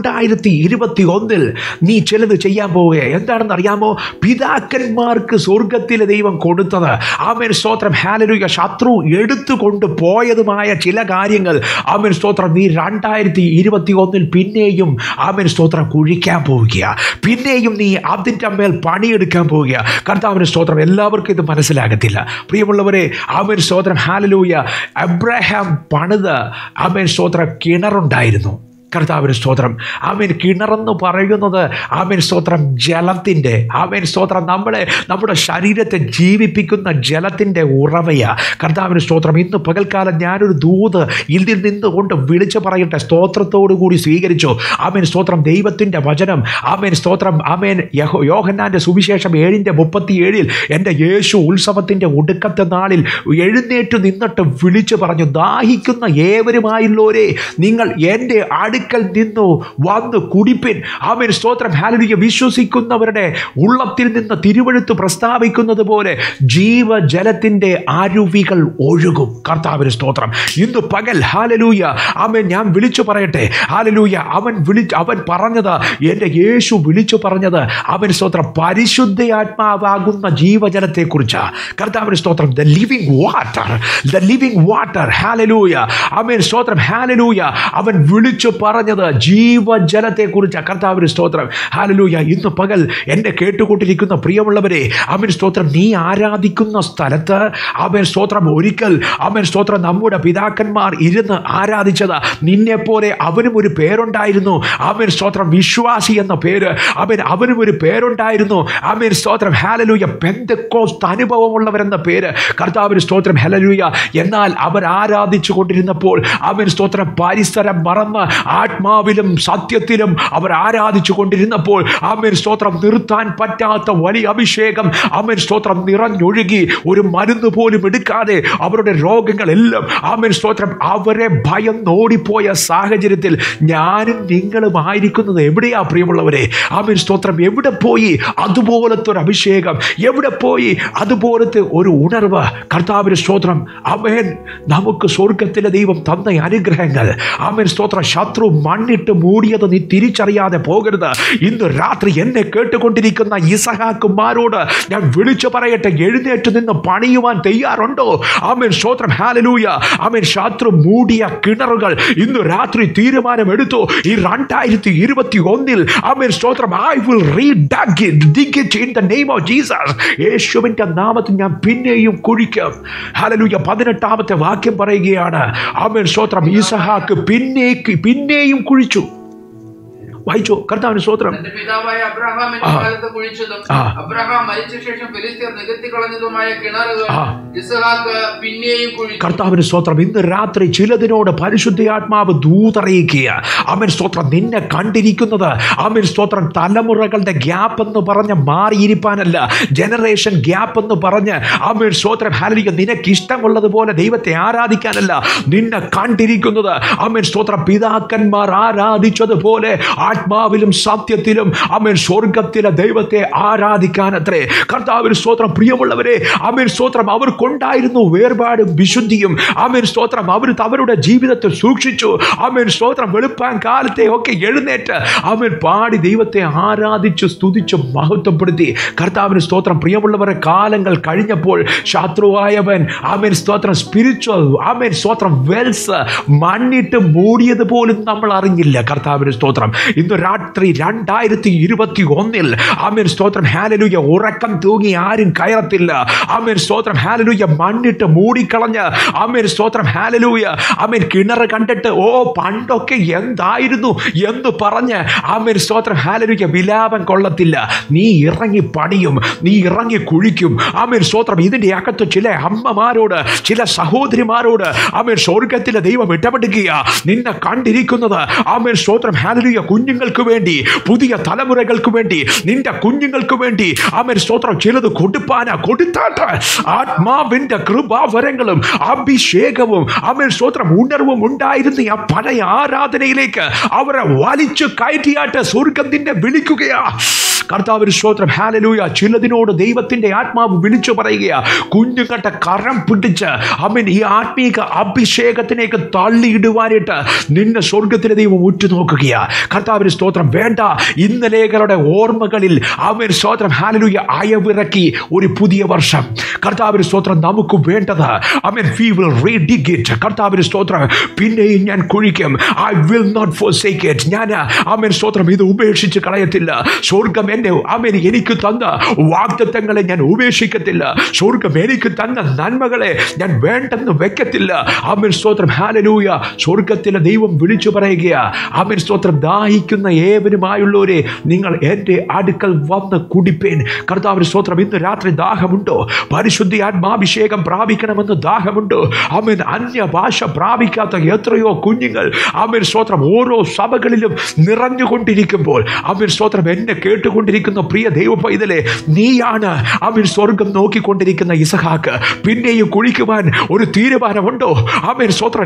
2021 നീ ചിലത് ചെയ്യാൻ പോവുക. എന്താണെന്ന് അറിയാമോ? പിതാക്കന്മാർക്ക് സ്വർഗത്തിലെ ദൈവം കൊടുത്തത് ആമേൻ സ്തോത്രം ഹല്ലേലൂയ ശത്രു എടുത്തു കൊണ്ടുപോയതുമായ ചില കാര്യങ്ങൾ ആമേൻ സ്തോത്രം നീ 2021 പിന്നെയും ആമേൻ സ്തോത്രം കുഴിക്കാൻ പോവുക. പിന്നെയും നീ അതിൻ്റെ മേൽ പണിയെടുക്കാൻ പോവുക. കർത്താവിന് സ്തോത്രം. എല്ലാവർക്കും ഇത് മനസ്സിലാകത്തില്ല പ്രിയമുള്ളവരെ. ആമേൻ സ്തോത്രം ഹല്ലേലൂയ. അബ്രഹാം പണിത ആമേൻ സ്തോത്രം കിണറുണ്ടായിരുന്നു. കർത്താവിന് സ്തോത്രം. ആമേൻ കിണറെന്ന് പറയുന്നത് ആമേൻ സ്തോത്രം ജലത്തിൻ്റെ ആമേൻ സ്തോത്രം നമ്മുടെ ശരീരത്തെ ജീവിപ്പിക്കുന്ന ജലത്തിൻ്റെ ഉറവയാ. കർത്താവിന് സ്തോത്രം. ഇന്ന് പകൽക്കാലം ഞാനൊരു ദൂത് ഇതിൽ നിന്നുകൊണ്ട് വിളിച്ചു പറയട്ടെ. സ്തോത്രത്തോടു കൂടി സ്വീകരിച്ചു. ആമേൻ സ്തോത്രം. ദൈവത്തിൻ്റെ വചനം ആമേൻ സ്തോത്രം. ആമേൻ യോഹന്നാൻ്റെ സുവിശേഷം 7:37 എൻ്റെ യേശു ഉത്സവത്തിൻ്റെ ഒടുക്കത്തെ നാളിൽ എഴുന്നേറ്റ് നിന്നിട്ട് വിളിച്ചു പറഞ്ഞു, ദാഹിക്കുന്ന ഏവരുമായുള്ളവരെ നിങ്ങൾ എൻ്റെ അടുക്കൽ നിന്നു വന്ന് കുടിപ്പിൻ. ആമേൻ സ്തോത്രം ഹല്ലേലൂയ. വിശ്വസിക്കുന്നവരുടെ ഉള്ളത്തിൽ നിന്ന് തിരുവെഴുത്ത് പ്രസ്താവിക്കുന്നത് പോലെ ജീവജലത്തിൻ്റെ അരുവികൾ ഒഴുകും. കർത്താവിന് സ്തോത്രം. ഇന്ന് പകൽ ഹല്ലേലൂയ ആമേൻ ഞാൻ വിളിച്ചു പറയട്ടെ. ഹല്ലേലൂയ. അവൻ പറഞ്ഞത്, എൻ്റെ യേശു വിളിച്ചു പറഞ്ഞത് അവൻ സ്തോത്രം പരിശുദ്ധാത്മാവാകുന്ന ജീവജലത്തെക്കുറിച്ച്. കർത്താവിന് സ്തോത്രം. ദ ലിവിംഗ് വാട്ടർ ഹല്ലേലൂയ. ആമേൻ സ്തോത്രം ഹല്ലേലൂയ. അവൻ വിളിച്ചു പറഞ്ഞത് ജീവജലത്തെക്കുറിച്ച്. കർത്താവിന് സ്തോത്രം ഹല്ലേലൂയ. ഇന്ന് പകൽ എന്നെ കേട്ടുകൊണ്ടിരിക്കുന്ന പ്രിയമുള്ളവരെ, ആമേൻ സ്തോത്രം നീ ആരാധിക്കുന്ന സ്ഥലത്ത് ആമേൻ സ്തോത്രം ഒരിക്കൽ ആമേൻ സ്തോത്രം നമ്മുടെ പിതാക്കന്മാർ ഇരുന്ന് ആരാധിച്ചത് നിന്നെപ്പോലെ അവനും ഒരു പേരുണ്ടായിരുന്നു. ആമേൻ സ്തോത്രം വിശ്വാസി എന്ന പേര്. അവനും ഒരു പേരുണ്ടായിരുന്നു. ആമേൻ സ്തോത്രം ഹല്ലേലൂയ. പെന്തക്കോസ്ത് അനുഭവമുള്ളവരെന്ന പേര്. കർത്താവിന് സ്തോത്രം ഹല്ലേലൂയ. എന്നാൽ അവർ ആരാധിച്ചു കൊണ്ടിരുന്നപ്പോൾ ആമേൻ സ്തോത്രം പരിസരം മറന്ന് ആത്മാവിലും സത്യത്തിലും അവർ ആരാധിച്ചു കൊണ്ടിരുന്നപ്പോൾ ആമേൻ സ്തോത്രം നിർത്താൻ പറ്റാത്ത വലിയ അഭിഷേകം ആമേൻ സ്തോത്രം നിറഞ്ഞൊഴുകി. ഒരു മരുന്ന് പോലും എടുക്കാതെ അവരുടെ രോഗങ്ങളെല്ലാം ആമേൻ സ്തോത്രം അവരെ ഭയന്നോടിപ്പോയ സാഹചര്യത്തിൽ ഞാനും നിങ്ങളും ആയിരിക്കുന്നത് എവിടെയാ പ്രിയമുള്ളവരെ? ആമേൻ സ്തോത്രം. എവിടെ പോയി അതുപോലത്തെ ഒരു അഭിഷേകം? എവിടെ പോയി അതുപോലത്തെ ഒരു ഉണർവ്? കർത്താവിന് സ്തോത്രം. ആമേൻ. നമുക്ക് സ്വർഗത്തിലെ ദൈവം തന്ന അനുഗ്രഹങ്ങൾ ആമേൻ സ്തോത്രം ശത്രു മണ്ണിട്ട് മൂടിയത് നീ തിരിച്ചറിയാതെ പോകരുത്. ഇന്ന് രാത്രി എന്നെ കേട്ടുകൊണ്ടിരിക്കുന്ന ഇസഹാക്കുമാരോട് ഞാൻ വിളിച്ചു പറയട്ടെ, എഴുന്നേറ്റ് നിന്ന് പണിയുവാൻ തയ്യാറുണ്ടോ? ആമേൻ സ്തോത്രം ഹല്ലേലൂയ. ആമേൻ. ശത്രു മൂടിയ കിണറുകൾ ഇന്ന് രാത്രി തീരുമാനമെടുത്തു. ഈ 2021 ആമേൻ സ്തോത്രം I will dig it in the name of Jesus. യേശുവിന്റെ നാമത്തിൽ ഞാൻ പിന്നെയും കുഴിക്കും. ഹല്ലേലൂയ. 18-ാമത്തെ വാക്യം പറയുകയാണ് ആമേൻ സ്തോത്രം ഇസഹാക്ക് പിന്നെയും കുഴിച്ചു. വായിച്ചോ. കർത്താവിന് സ്തോത്രം. പിതാവായ അബ്രഹാമിന്റെ കാലത്ത് കുഴിച്ചതും അബ്രഹാം മരിച്ച ശേഷം ഫിലിസ്ത്യർ നികത്തി കളഞ്ഞതുമായ കിണറുകൾ ഇസ്ഹാക്ക് പിന്നെയും കുഴിച്ചു. കർത്താവിന് സ്തോത്രം. ഇന്ന് രാത്രി ചിലതിനോട് പരിശുദ്ധാത്മാവ് ദൂതറിയിക്കുക. ആമേൻ സ്തോത്രം. നിന്നെ കണ്ടിരിക്കുന്നത് ആമേൻ സ്തോത്രം തലമുറകളുടെ ഗ്യാപ്പ് എന്ന് പറഞ്ഞ് മാറിയിരിക്കാനല്ല, ജനറേഷൻ ഗ്യാപ്പ് എന്ന് പറഞ്ഞ് ആമേൻ സ്തോത്രം ഹല്ലേലൂയ നിനക്ക് ഇഷ്ടമുള്ളതുപോലെ ദൈവത്തെ ആരാധിക്കാനല്ല. നിന്നെ കണ്ടിരിക്കുന്നത് ആമേൻ സ്തോത്രം പിതാക്കന്മാർ ആരാധിച്ചതുപോലെ ആത്മാവിലും സത്യത്തിലും ആമേൻ സ്വർഗത്തിലെ ദൈവത്തെ ആരാധിക്കാൻ അത്രേ. കർത്താവിന് സ്തോത്രം. പ്രിയമുള്ളവരെ, ആമേൻ സ്തോത്രം, അവർക്കുണ്ടായിരുന്നു വേർപാടും വിശുദ്ധിയും. ആമേൻ സ്തോത്രം, അവർ അവരുടെ ജീവിതത്തിൽ സൂക്ഷിച്ചു. ആമേൻ സ്തോത്രം. വെളുപ്പാൻ കാലത്തെ ഒക്കെ എഴുന്നേറ്റ് ആമേൻ പാടി ദൈവത്തെ ആരാധിച്ചു സ്തുതിച്ചു മഹത്വപ്പെടുത്തി. കർത്താവിന് സ്തോത്രം. പ്രിയമുള്ളവരെ, കാലങ്ങൾ കഴിഞ്ഞപ്പോൾ ശത്രുവായവൻ ആമേൻ സ്തോത്രം സ്പിരിച്വൽ ആമേൻ സ്തോത്രം വെൽസ് മണ്ണിട്ട് മൂടിയത് പോലും നമ്മൾ അറിഞ്ഞില്ല. കർത്താവിന് സ്തോത്രം. ഇന്ന് രാത്രി 2021 ആമേൻ സ്തോത്രം ഹല്ലേലൂയ ഉറക്കം തൂങ്ങി ആരും കയറത്തില്ല. ആമേൻ സ്തോത്രം ഹല്ലേലൂയ മണ്ണിട്ട് മൂടിക്കളഞ്ഞ് ആമേൻ സ്തോത്രം ഹല്ലേലൂയ ആമേൻ കിണർ കണ്ടിട്ട് ഓ പണ്ടൊക്കെ എന്തായിരുന്നു എന്ന് പറഞ്ഞ് ആമേൻ സ്തോത്രം ഹല്ലേലൂയ വിലാപം കൊള്ളത്തില്ല. നീ ഇറങ്ങി പണിയും, നീ ഇറങ്ങി കുഴിക്കും. ആമേൻ സ്തോത്രം. ഇതിൻ്റെ അകത്ത് ചില അമ്മമാരോട്, ചില സഹോദരിമാരോട് ആമേൻ സ്വർഗത്തിലെ ദൈവം ഇടപെടുകയാ. നിന്നെ കണ്ടിരിക്കുന്നത് ആമേൻ സ്തോത്രം ഹല്ലേലൂയ കുഞ്ഞുങ്ങൾക്ക് വേണ്ടി, പുതിയ തലമുറകൾക്ക് വേണ്ടി, നിന്റെ കുഞ്ഞുങ്ങൾക്ക് വേണ്ടി ആമേൻ സ്തോത്രം ചിലത് കൊടുപ്പാനാ. കൊടുത്താട്ട് ആത്മാവിന്റെ കൃപാവരങ്ങളും അഭിഷേകവും ആമേൻ സ്തോത്രം ഉണർവും ഉണ്ടായിരുന്ന ആ പഴയ ആരാധനയിലേക്ക് അവരെ വലിച്ചു കയറ്റിയാട്ട് സ്വർഗം നിന്നെ വിളിക്കുകയാ. കർത്താവിന് സ്തോത്രം ഹല്ലേലൂയ. ചിലതിനോട് ദൈവത്തിന്റെ ആത്മാവ് വിളിച്ചു പറയുകയാ. കുഞ്ഞുങ്ങളുടെ കരം പിടിച്ച് ആമേൻ ഈ ആത്മീക അഭിഷേകത്തിലേക്ക് തള്ളിയിടുവാനായിട്ട് നിന്നെ സ്വർഗത്തിലെ ദൈവം ഉറ്റുനോക്കുകയാ. കർത്താവിന് സ്തോത്രം. വേണ്ട, ഇന്നലെകളുടെ ഓർമ്മകളിൽ ആമേൻ സ്തോത്രം ഹല്ലേലൂയ അയവിറക്കി ഒരു പുതിയ വർഷം. കർത്താവിന് സ്തോത്രം. നമുക്ക് വേണ്ടത് ആമേൻ we will redig it. കർത്താവിന് സ്തോത്രം. പിന്നെയും ഞാൻ കുഴിക്കും. I will not forsake it. ഞാൻ ആമേൻ സ്തോത്രം ഇത് ഉപേക്ഷിച്ച് കളയത്തില്ല. സ്വർഗം എന്നെ ആമേൻ എനിക്ക് തന്ന വാഗ്ദത്തങ്ങളെ ഞാൻ ഉപേക്ഷിക്കത്തില്ല. സ്വർഗം എനിക്ക് തന്ന നന്മകളെ ഞാൻ വേണ്ടെന്ന് വെക്കത്തില്ല. ആമേൻ സ്തോത്രം ഹല്ലേലൂയ. സ്വർഗത്തിലെ ദൈവം വിളിച്ചു പറയുകയാ. ആമേൻ സ്തോത്രം. ദാഹിക്കുന്ന ഏവനുമായുള്ളവരെ നിങ്ങൾ എൻ്റെ അടുക്കൽ വന്ന് കുടിപ്പേൻ. കർത്താവിന് സ്തോത്രം. ഇന്ന് രാത്രി ദാഹമുണ്ടോ? പരിശുദ്ധ ആത്മാഭിഷേകം പ്രാപിക്കണമെന്ന് ദാഹമുണ്ടോ? ആമേൻ അന്യഭാഷ പ്രാപിക്കാത്ത എത്രയോ കുഞ്ഞുങ്ങൾ ആമേൻ സ്തോത്രം ഓരോ സഭകളിലും നിറഞ്ഞുകൊണ്ടിരിക്കുമ്പോൾ ആമേൻ സ്തോത്രം എന്നെ കേട്ടുകൊണ്ടിരിക്കുന്ന പ്രിയ ദൈവ പൈതലേ, നീയാണ് ആമേൻ സ്വർഗം നോക്കിക്കൊണ്ടിരിക്കുന്ന ഇസഹാക്ക്. പിന്നെയും കുഴിക്കുവാൻ ഒരു തീരുമാനമുണ്ടോ? ആമേൻ സ്തോത്രം.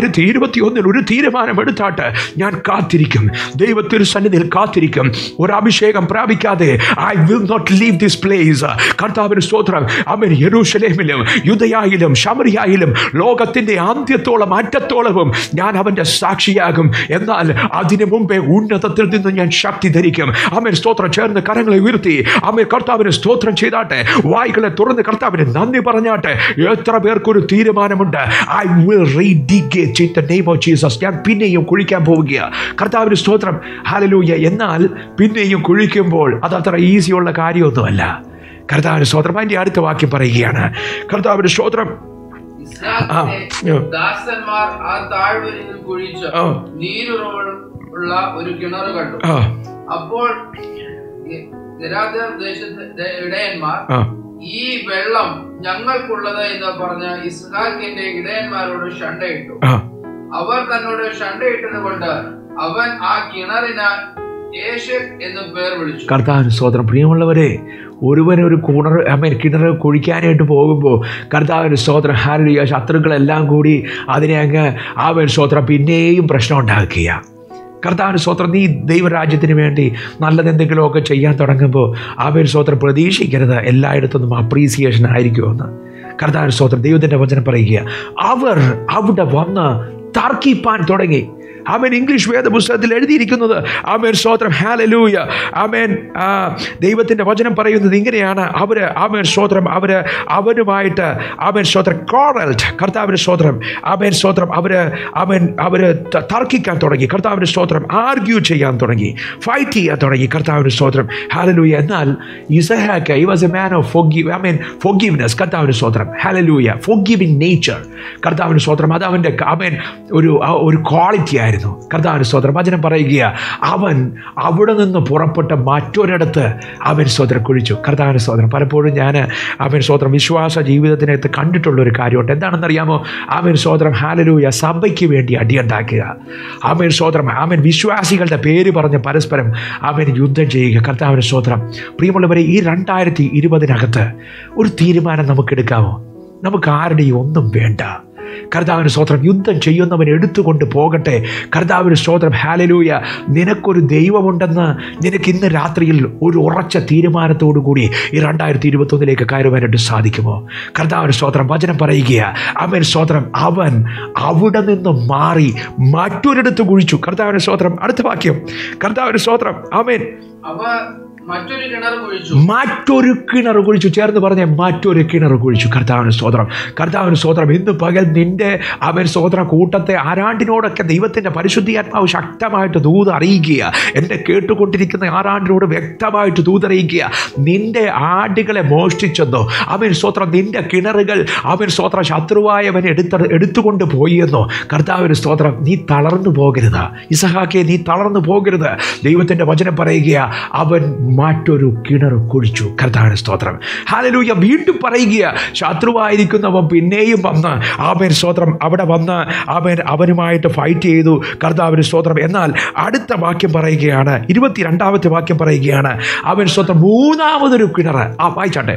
2021 ഒരു തീരുമാനം എടുത്താട്ട് ഞാൻ കാത്തിരിക്കും. ദൈവത്തിൻ്റെ സന്നിധിയിൽ കാത്തിരിക്കും. ഒരു അഭിഷേകം പ്രാപിക്കാതെ I will not leave this place. കർത്താവിന് സ്തോത്രം. ആമേൻ യെരൂശലേമിലും യൂദയായിലും ശമരിയായിലും ലോകത്തിന്റെ അന്ത്യത്തോളം അറ്റത്തോളവും ഞാൻ അവന്റെ സാക്ഷിയാകും. എന്നാൽ അതിനു മുമ്പേ ഉന്നതത്തിൽ നിന്ന് ഞാൻ ശക്തി ധരിക്കും. ആമേൻ സ്തോത്രം. ചേർന്ന് കരങ്ങളെ ഉയർത്തി ആമേൻ കർത്താവിന് സ്തോത്രം ചെയ്താട്ടെ. വായ്കളെ തുറന്ന് കർത്താവിന് നന്ദി പറഞ്ഞാട്ടെ. എത്ര പേർക്കൊരു തീരുമാനമുണ്ട്? I will redig it in the name of Jesus. ഞാൻ പിന്നെയും കുഴിക്കാൻ പോവുകയാണ്. കർത്താവിന് സ്തോത്രം ഹല്ലേലൂയ. എന്നാൽ പിന്നെയും കുഴിക്കുമ്പോൾ അതത്ര ഈസിയുള്ള കാര്യമൊന്നുമല്ല. കർത്താവിന് സ്തോത്രം. അതിന്റെ അടുത്ത വാക്യം പറയുകയാണ്. കർത്താവിന് സ്തോത്രം. ദാസന്മാർ ആ താഴ്വരയിൽ കുഴിച്ച് നീരുറവുള്ള ഒരു കിണർ കണ്ടു. അപ്പോൾ ദേശത്തെ ഇടയന്മാർ ഈ വെള്ളം ഞങ്ങൾക്കുള്ളത് എന്ന് പറഞ്ഞ് ഇസ്ഹാക്കിന്റെ ഇടയന്മാരോട് ശണ്ടയിട്ടു. അവർ തന്നോട് ശണ്ടയിട്ടത് കൊണ്ട് അവൻ ആ കിണറിന് ഏശെക് എന്ന് പേർ വിളിച്ചു. കർത്താവിന് സ്തോത്രം. പ്രിയമുള്ളവരെ, ഒരുവനൊരു കിണർ കുഴിക്കാനായിട്ട് പോകുമ്പോൾ കർത്താവിന് സ്തോത്രം ഹല്ലേലൂയ ശത്രുക്കളെല്ലാം കൂടി അതിനെ അങ്ങ് ആമേൻ സ്തോത്രം പിന്നെയും പ്രശ്നം ഉണ്ടാക്കുക. കർത്താവിന് സ്തോത്രം. നീ ദൈവരാജ്യത്തിന് വേണ്ടി നല്ലതെന്തെങ്കിലുമൊക്കെ ചെയ്യാൻ തുടങ്ങുമ്പോൾ ആമേൻ സ്തോത്രം പ്രതീക്ഷിക്കരുത് എല്ലായിടത്തുനിന്നും അപ്രീസിയേഷൻ ആയിരിക്കുമെന്ന്. കർത്താവിന് സ്തോത്രം. ദൈവത്തിൻ്റെ വചനം പറയുക, അവർ അവിടെ വന്ന് തർക്കിപ്പാൻ തുടങ്ങി. ആമേൻ. ഇംഗ്ലീഷ് വേദപുസ്തകത്തിൽ എഴുതിയിരിക്കുന്നത് ആമേൻ സ്തോത്രം ഹല്ലേലൂയ. ആമേൻ. ദൈവത്തിൻ്റെ വചനം പറയുന്നത് ഇങ്ങനെയാണ്. ആമേൻ സ്തോത്രം അവനുമായിട്ട് ആമേൻ സ്തോത്രം കോറൽഡ്. കർത്താവിന് സ്തോത്രം. ആമേൻ സ്തോത്രം. അവർ തർക്കിക്കാൻ തുടങ്ങി. കർത്താവിന് സ്തോത്രം. ആർഗ്യൂ ചെയ്യാൻ തുടങ്ങി, ഫൈറ്റ് ചെയ്യാൻ തുടങ്ങി. കർത്താവിന് സ്തോത്രം ഹല്ലേലൂയ. എന്നാൽ ഇസഹാക്ക് he was a man of forgiveness. കർത്താവിന് സ്തോത്രം ഹല്ലേലൂയ. forgiving nature. കർത്താവിന് സ്തോത്രം. അത് അവൻ്റെ ആമേൻ ഒരു ക്വാളിറ്റി ആയിരുന്നു. കർത്താവിന് സ്തോത്രം. വചനം പറയുക, അവൻ അവിടെ നിന്ന് പുറപ്പെട്ട മറ്റൊരിടത്ത് അവൻ സ്തോത്രം കുഴിച്ചു. കർത്താവിന് സ്തോത്രം. പലപ്പോഴും ഞാൻ അവൻ സ്തോത്രം വിശ്വാസ ജീവിതത്തിനകത്ത് കണ്ടിട്ടുള്ളൊരു കാര്യമുണ്ട്. എന്താണെന്നറിയാമോ? അവൻ സ്തോത്രം ഹല്ലേലൂയ സഭയ്ക്ക് വേണ്ടി അടിയുണ്ടാക്കുക. അവൻ സ്തോത്രം. അവൻ വിശ്വാസികളുടെ പേര് പറഞ്ഞ് പരസ്പരം അവൻ യുദ്ധം ചെയ്യുക. കർത്താവിന് സ്തോത്രം. പ്രിയമുള്ളവരെ, ഈ 2020 ഒരു തീരുമാനം നമുക്കെടുക്കാമോ? നമുക്ക് ആരുടെയും ഒന്നും വേണ്ട. കർത്താവിന് സ്തോത്രം. യുദ്ധം ചെയ്യുന്നവൻ എടുത്തുകൊണ്ട് പോകട്ടെ. കർത്താവിന് സ്തോത്രം. ഹല്ലേലൂയ. നിനക്കൊരു ദൈവമുണ്ടെന്ന് നിനക്ക് ഇന്ന് രാത്രിയിൽ ഒരു ഉറച്ച തീരുമാനത്തോടു കൂടി ഈ 2021 കയറുവാനായിട്ട് സാധിക്കുമോ? കർത്താവിന് സ്തോത്രം. വചനം പറയുക, അവൻ സ്തോത്രം, അവൻ അവിടെ നിന്ന് മാറി മറ്റൊരിടത്ത് കുഴിച്ചു. കർത്താവിന് സ്തോത്രം. അടുത്ത വാക്യം, കർത്താവിന് സ്തോത്രം. അവൻ മറ്റൊരു കിണർ കുഴിച്ചു. ചേർന്ന് പറഞ്ഞ മറ്റൊരു കിണർ കുഴിച്ചു. കർത്താവിന് സ്തോത്രം. കർത്താവിന് സ്തോത്രം. ഇന്ന് പകൽ നിന്റെ അവൻ സ്തോത്ര കൂട്ടത്തെ ആരാണ്ടിനോടൊക്കെ ദൈവത്തിൻ്റെ പരിശുദ്ധാത്മാവ് ശക്തമായിട്ട് ദൂത് അറിയിക്കുക. എന്നെ കേട്ടുകൊണ്ടിരിക്കുന്ന ആരാണ്ടിനോട് വ്യക്തമായിട്ട് ദൂതറിയിക്കുക. നിന്റെ ആടുകളെ മോഷ്ടിച്ചെന്നോ, അവൻ സ്തോത്രം, നിന്റെ കിണറുകൾ അവൻ സ്തോത്ര ശത്രുവായവൻ എടുത്തുകൊണ്ട് പോയി എന്നോ, കർത്താവിന് സ്തോത്രം, നീ തളർന്നു പോകരുത്. ഇസഹാക്കേ, നീ തളർന്നു പോകരുത്. ദൈവത്തിൻ്റെ വചനം പറയുക, അവൻ മറ്റൊരു കിണർ കുഴിച്ചു. കർത്താവിന് സ്തോത്രം. ഹല്ലേലൂയ. വീണ്ടും പറയുക, ശത്രുവായിരിക്കുന്നവൻ പിന്നെയും വന്ന് അവൻ സ്തോത്രം അവിടെ വന്ന് അവനുമായിട്ട് ഫൈറ്റ് ചെയ്തു. കർത്താവിന് സ്തോത്രം. എന്നാൽ അടുത്ത വാക്യം പറയുകയാണ്, 22ാമത്തെ വാക്യം പറയുകയാണ്, അവൻ സ്തോത്രം മൂന്നാമതൊരു കിണർ. വായിച്ചാട്ടെ.